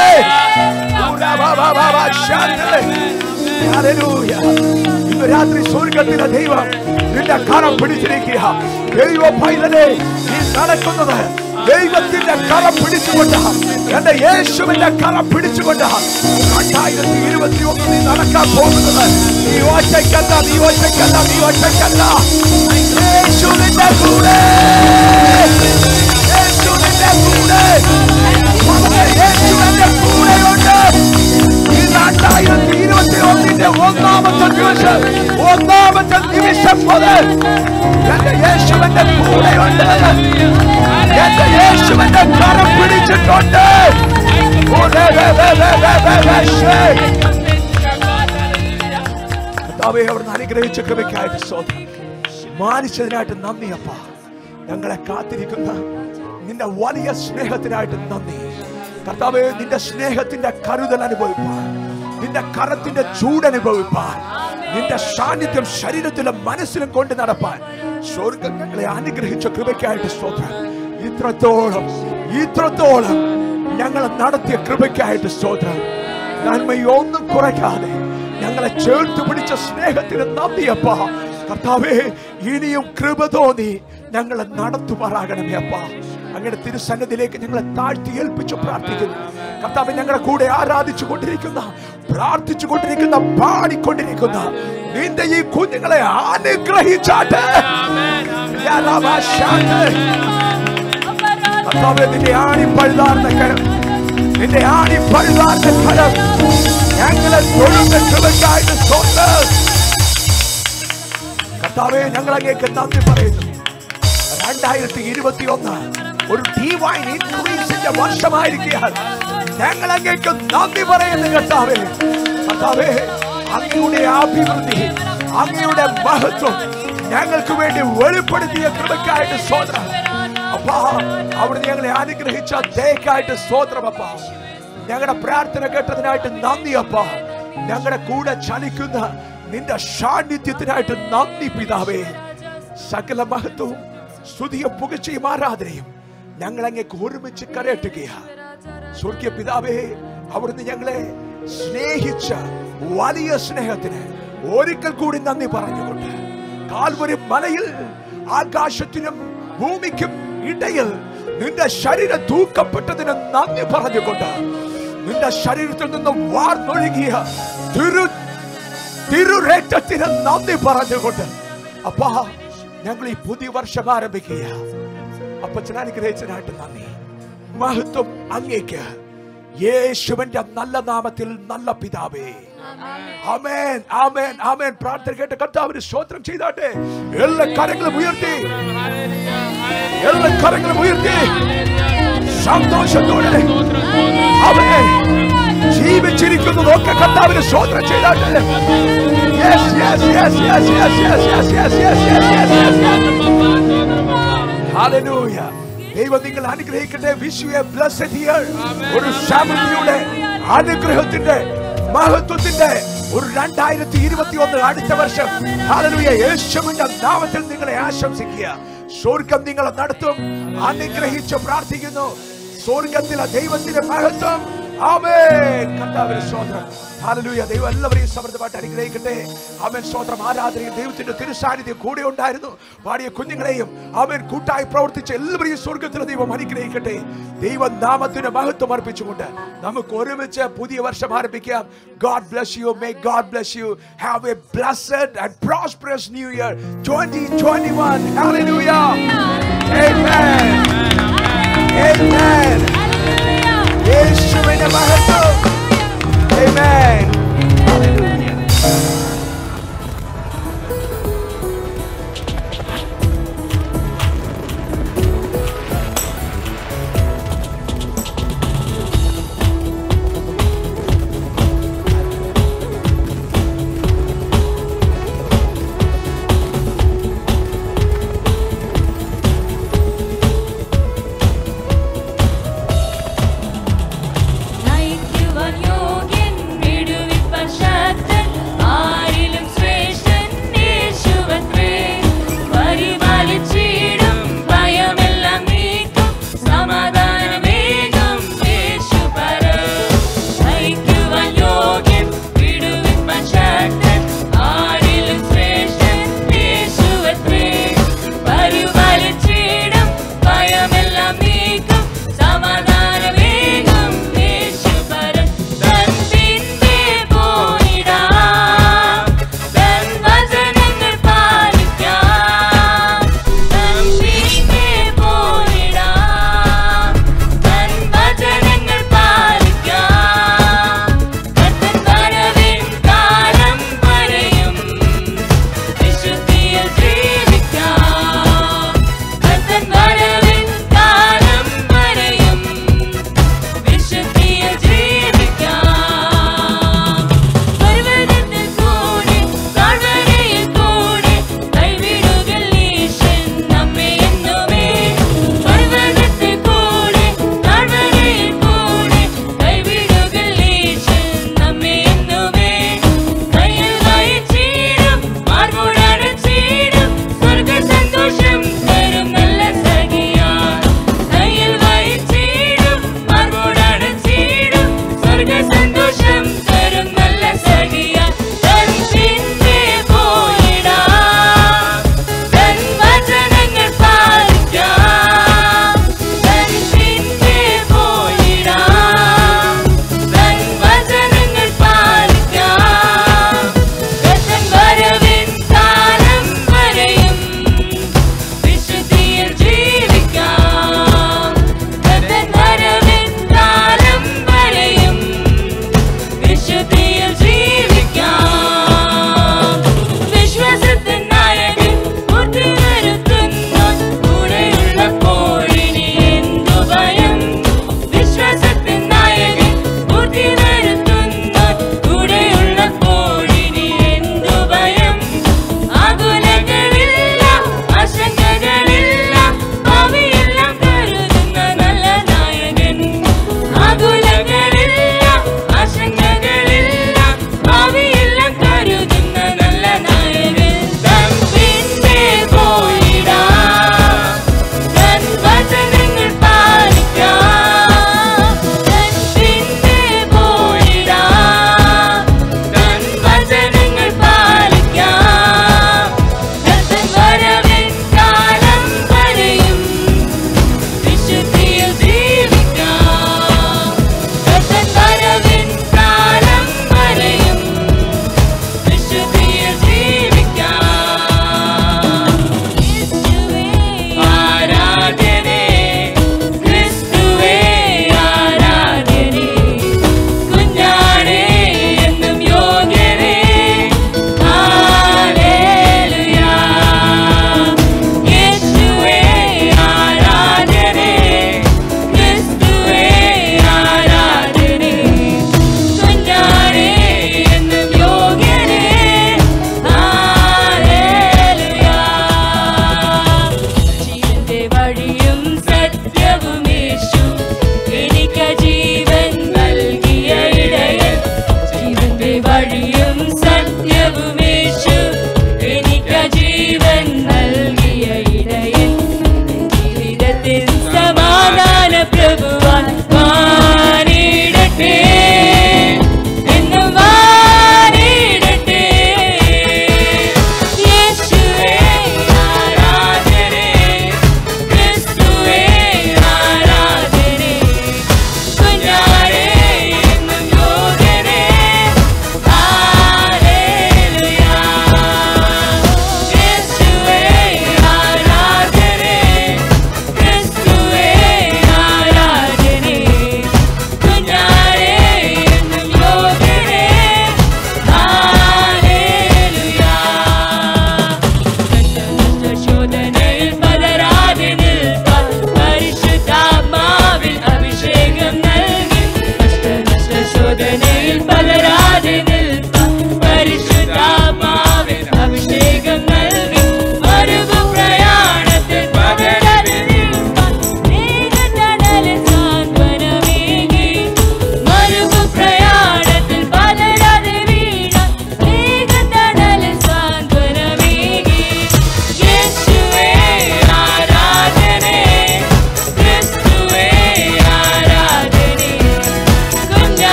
ഹല്ലേലൂയ. ഇന്ന് രാത്രി സ്വർഗ്ഗത്തിലെ ദൈവം നിന്റെ കരം പിടിച്ചിരിക്കുക. ദൈവ പൈതലേ, നീ നടക്കുന്നത് ദൈവത്തിന്റെ കരം പിടിച്ചുകൊണ്ട്, എന്റെ യേശുവിന്റെ കരം പിടിച്ചുകൊണ്ട് 2021 നീ നടക്കാൻ പോകുന്നത്. നീ ഒറ്റയ്ക്കല്ല, നീ ഒറ്റയ്ക്കല്ല, നീ ഒറ്റയ്ക്കല്ല. യേശുവിന്റെ കൂടെ, യേശുവിന്റെ കൂടെ, യേശുവിന്റെ കൂടെയുണ്ട്. ഈ 2021 ഒന്നാമത്തെ നിമിഷം മുതൽ എന്റെ യേശുവിന്റെ കൂടെയുണ്ട്, എന്റെ യേശുവിന്റെ കരം പിടിച്ചിട്ടുണ്ട്. കർത്താവേ, അവിടുന്ന് അനുഗ്രഹിച്ച കൃപയ്ക്കായിട്ട് സ്തോത്രം. മാനിച്ചതിനായിട്ട് നന്ദി അപ്പാ. ഞങ്ങളെ കാത്തിരിക്കുന്ന നിന്റെ വലിയ സ്നേഹത്തിനായിട്ട് നന്ദി കർത്താവേ. നിന്റെ സ്നേഹത്തിന്റെ കരുതൽ അനുഭവിപ്പാൻ, നിന്റെ കരത്തിന്റെ ചൂടനുഭവിപ്പാൻ, നിന്റെ സാന്നിധ്യം ശരീരത്തിലും മനസ്സിലും കൊണ്ട് നടപ്പാൻ സ്വർഗ്ഗം ഞങ്ങളെ അനുഗ്രഹിച്ച കൃപയ്ക്കായിട്ട് സ്തോത്രം. ഇത്രത്തോളം ഞങ്ങൾ നടത്തിയ കൃപയ്ക്കായിട്ട് സ്തോത്രം. നന്മയൊന്നും കുറയ്ക്കാതെ ഞങ്ങളെ ചേർത്ത് പിടിച്ച സ്നേഹത്തിന് നന്ദിയപ്പാ. കർത്താവേ, ഇനിയും കൃപ തോന്നി ഞങ്ങളെ നടത്തുമാറാകണമേ അപ്പാ. അങ്ങയുടെ തിരുസന്നിധിയിലേക്ക് ഞങ്ങളെ താഴ്ത്തി ഏൽപ്പിച്ചു പ്രാർത്ഥിക്കുന്നു. കർത്താവേ, ഞങ്ങളുടെ കൂടെ ആരാധിച്ചു കൊണ്ടിരിക്കുന്ന, പ്രാർത്ഥിച്ചു കൊണ്ടിരിക്കുന്ന, പാടിക്കൊണ്ടിരിക്കുന്ന നിന്റെ ഈ കുഞ്ഞുങ്ങളെ അനുഗ്രഹിച്ചാട്ടെ. കർത്താവേ, നിന്റെ ആണിപ്പഴുതാർന്ന കരം, നിന്റെ ആണിപ്പഴുതാർന്ന കരം ഞങ്ങളെ തൊഴുന്ന കൃപയ്ക്കായിട്ട് സ്തോത്രം. കർത്താവേ, ഞങ്ങൾ അങ്ങേക്ക് നന്ദി പറയുന്നു. 2021 ഒരു ഡിവൈൻ ഇൻക്രീസിന്റെ വർഷമായിരിക്കാൻ ഞങ്ങൾ അങ്ങേക്ക് നന്ദി പറയുന്നു. കർത്താവേ, കർത്താവേ, അങ്ങയുടെ അഭിവൃദ്ധി, അങ്ങയുടെ മഹത്വം ഞങ്ങൾക്ക് വേണ്ടി വെളിപ്പെടുത്തിയ കൃപയ്ക്കായിട്ട് സ്തോത്രം അപ്പാ. അവിടുന്ന് ഞങ്ങളെ അനുഗ്രഹിച്ച ദയക്കായിട്ട് സ്തോത്രം അപ്പാ. ഞങ്ങളുടെ പ്രാർത്ഥന കേട്ടതിനായിട്ട് നന്ദി അപ്പാ. ഞങ്ങളുടെ കൂടെ ചലിക്കുന്ന നിന്റെ സാന്നിധ്യത്തിനായിട്ട് നന്ദി പിതാവേ. സകല മഹത്വവും സ്തുതിയും പുകഴ്ചയും ആരാധനയും ഞങ്ങൾ അങ്ങേക്ക് ഒരുമിച്ച് കരയറ്റുകയാണ്. സ്വർഗീയ പിതാവേ, അവിടുന്ന് ഞങ്ങളെ സ്നേഹിച്ച വലിയ സ്നേഹത്തിന് ഒരിക്കൽ കൂടി നന്ദി പറഞ്ഞുകൊണ്ട്, കാൽവരി മലയിൽ ആകാശത്തിനും ഭൂമിക്കും ഇടയിൽ നിന്റെ ശരീരം തൂക്കപ്പെട്ടതിന് നന്ദി പറഞ്ഞുകൊണ്ട്, നിന്റെ ശരീരത്തിൽ നിന്ന് വാർന്നൊഴുകിയ തിരുരക്തത്തിന് നന്ദി പറഞ്ഞുകൊണ്ട് അപ്പാ, ഞങ്ങൾ ഈ പുതിയ വർഷം ആരംഭിക്കുക. അപ്പച്ചൻ അനുഗ്രഹിച്ചതിനായിട്ട് നന്ദി. മഹത്വം അങ്ങേക്ക്, യേശുവിന്റെ നല്ല നാമത്തിൽ, നല്ല പിതാവേ. ആമേൻ, ആമേൻ, ആമേൻ. പ്രാർത്ഥന കേട്ട് കർത്താവിന് സ്തോത്രം ചെയ്താട്ടെ. എല്ലാ കരങ്ങളും ഉയർത്തി, എല്ലാ കരങ്ങളും ഉയർത്തി സന്തോഷത്തോടെ അവനെ ജീവിച്ചിരിക്കുന്നതൊക്കെ കർത്താവിന് സ്തോത്രം ചെയ്താട്ടെ. Yes yes yes yes yes yes yes yes yes yes yes. ഹല്ലേലൂയ. ദൈവം നിങ്ങൾ അനുഗ്രഹിക്കട്ടെ. Wish you a blessed year. ഒരു സമൃദ്ധിയുടെ, അനുഗ്രഹത്തിന്റെ, മഹത്വത്തിന്റെ ഒരു 2021 അടുത്ത വർഷം. ഹല്ലേലൂയ. യേശുവിന്റെ നാമത്തിൽ നിങ്ങളെ ആശംസിക്കുക. സ്വർഗ്ഗം നിങ്ങളെ നടത്തും. അനുഗ്രഹിച്ച് പ്രാർത്ഥിക്കുന്നു. സ്വർഗ്ഗത്തിലെ ദൈവത്തിന്റെ മഹത്വം. ആമേൻ. കർത്താവിന്റെ സ്തോത്രം. ഹല്ലേലൂയ. ദൈവം എല്ലാവരെയും സമൃദ്ധമായിട്ട് അനുഗ്രഹിക്കട്ടെ. ആമേൻ. സ്തോത്രം. ആരാധനയിൽ ദൈവത്തിന്റെ തിരുസാന്നിധ്യം കൂടെ ഉണ്ടായിരുന്നു. പാടിയ കുഞ്ഞുങ്ങളെയും ആമേൻ കൂട്ടായി പ്രവർത്തിച്ച എല്ലാവരെയും സ്വർഗ്ഗത്തിലെ ദൈവം അനുഗ്രഹിക്കട്ടെ. ദൈവനാമത്തിന് മഹത്വം അർപ്പിച്ചുകൊണ്ട് നമുക്ക് ഒരുമിച്ച് പുതിയ വർഷം ആരംഭിക്കാം. God bless you. May God bless you. Have a blessed and prosperous new year 2021. Hallelujah. Amen. Amen. യേശുവിന്റെ മഹത്വം. Amen. Hallelujah. നയിക്കുവാൻ യോഗ്യൻ വിടുവി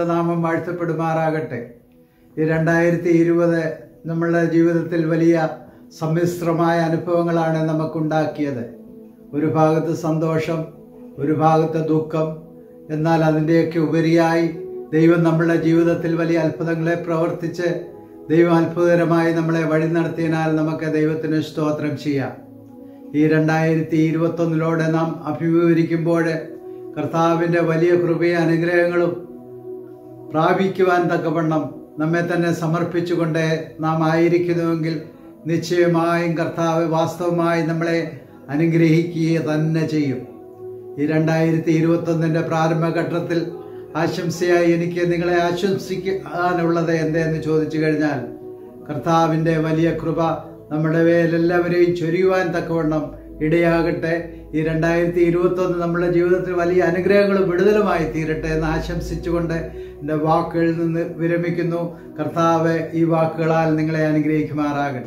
ദൈവത്തിൻ്റെ നാമം വാഴ്ത്തപ്പെടുമാറാകട്ടെ. ഈ 2020 നമ്മളുടെ ജീവിതത്തിൽ വലിയ സമ്മിശ്രമായ അനുഭവങ്ങളാണ് നമുക്കുണ്ടാക്കിയത്. ഒരു ഭാഗത്ത് സന്തോഷം, ഒരു ഭാഗത്ത് ദുഃഖം. എന്നാൽ അതിൻ്റെയൊക്കെ ഉപരിയായി ദൈവം നമ്മളുടെ ജീവിതത്തിൽ വലിയ അത്ഭുതങ്ങളെ പ്രവർത്തിച്ച് ദൈവം അത്ഭുതകരമായി നമ്മളെ വഴി നടത്തിയതിനാൽ നമുക്ക് ദൈവത്തിന് സ്തോത്രം ചെയ്യാം. ഈ 2021 നാം അഭിമുഖീകരിക്കുമ്പോൾ കർത്താവിൻ്റെ വലിയ കൃപയും അനുഗ്രഹങ്ങളും പ്രാപിക്കുവാൻ തക്കവണ്ണം നമ്മെ തന്നെ സമർപ്പിച്ചുകൊണ്ട് നാം ആയിരിക്കുന്നുവെങ്കിൽ നിശ്ചയമായും കർത്താവ് വാസ്തവമായി നമ്മളെ അനുഗ്രഹിക്കുക തന്നെ ചെയ്യും. ഈ 2021 പ്രാരംഭഘട്ടത്തിൽ ആശംസയായി എനിക്ക് നിങ്ങളെ ആശംസിക്കാനുള്ളത് എന്തെന്ന് ചോദിച്ചു കഴിഞ്ഞാൽ, കർത്താവിൻ്റെ വലിയ കൃപ നമ്മുടെ മേലെല്ലാവരെയും ചൊരിയുവാൻ തക്കവണ്ണം ഇടയാകട്ടെ. ഈ 2021 നമ്മുടെ ജീവിതത്തിൽ വലിയ അനുഗ്രഹങ്ങളും വിടുതലുമായി തീരട്ടെ എന്ന് ആശംസിച്ചുകൊണ്ട് എൻ്റെ വാക്കുകളിൽ നിന്ന് വിരമിക്കുന്നു. കർത്താവ് ഈ വാക്കുകളാൽ നിങ്ങളെ അനുഗ്രഹിക്കുമാറാകട്ടെ.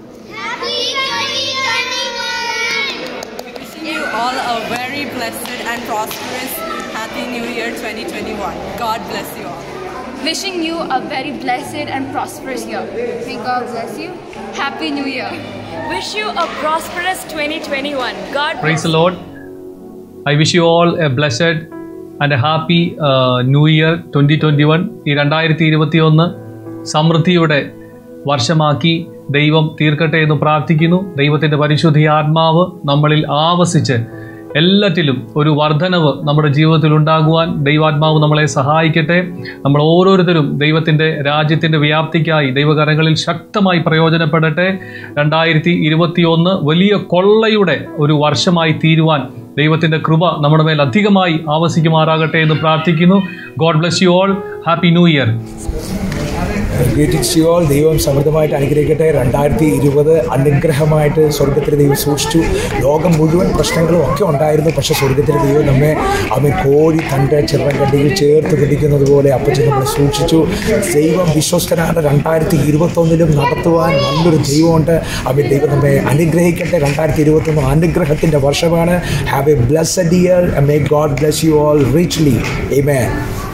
You all a very blessed and prosperous Happy New Year 2021. God bless you all. Wishing you a very blessed and prosperous year. May God bless you. Happy New Year. Wish you a prosperous 2021. God bless. Praise the Lord. I wish you all a blessed and a happy New Year 2021. ഈ 2021 സമൃദ്ധിയുടെ വർഷമാക്കി ദൈവം തീർക്കട്ടെ എന്ന് പ്രാർത്ഥിക്കുന്നു. ദൈവത്തിൻ്റെ പരിശുദ്ധ ആത്മാവ് നമ്മളിൽ ആവസിച്ച് എല്ലാറ്റിലും ഒരു വർധനവ് നമ്മുടെ ജീവിതത്തിൽ ഉണ്ടാകുവാൻ ദൈവാത്മാവ് നമ്മളെ സഹായിക്കട്ടെ. നമ്മൾ ഓരോരുത്തരും ദൈവത്തിൻ്റെ രാജ്യത്തിൻ്റെ വ്യാപ്തിക്കായി ദൈവകരങ്ങളിൽ ശക്തമായി പ്രയോജനപ്പെടട്ടെ. 2021 വലിയ കൊള്ളയുടെ ഒരു വർഷമായി തീരുവാൻ ദൈവത്തിൻ്റെ കൃപ നമ്മുടെ മേൽ അധികമായി ആവസിക്കുമാറാകട്ടെ എന്ന് പ്രാർത്ഥിക്കുന്നു. God bless you all. Happy new year. Greetings you all. ദൈവം സമൃദ്ധമായിട്ട് അനുഗ്രഹിക്കട്ടെ. 2020 അനുഗ്രഹമായിട്ട് സ്വർഗത്തിൽ ദൈവം സൂക്ഷിച്ചു. ലോകം മുഴുവൻ പ്രശ്നങ്ങളും ഒക്കെ ഉണ്ടായിരുന്നു. പക്ഷെ സ്വർഗത്തിലെ ദൈവം നമ്മെ കോഴി തൻ്റെ ചിറകടിയിൽ ചേർത്ത് പിടിക്കുന്നത് പോലെ അപ്പച്ചൻ നമ്മളെ സൂക്ഷിച്ചു. ദൈവം വിശ്വസ്തനാണ്. 2021 നടത്തുവാൻ നല്ലൊരു ദൈവമുണ്ട്. ദൈവം നമ്മെ അനുഗ്രഹിക്കട്ടെ. 2021 അനുഗ്രഹത്തിൻ്റെ വർഷമാണ്. Have a blessed year. May God bless you all richly. Amen.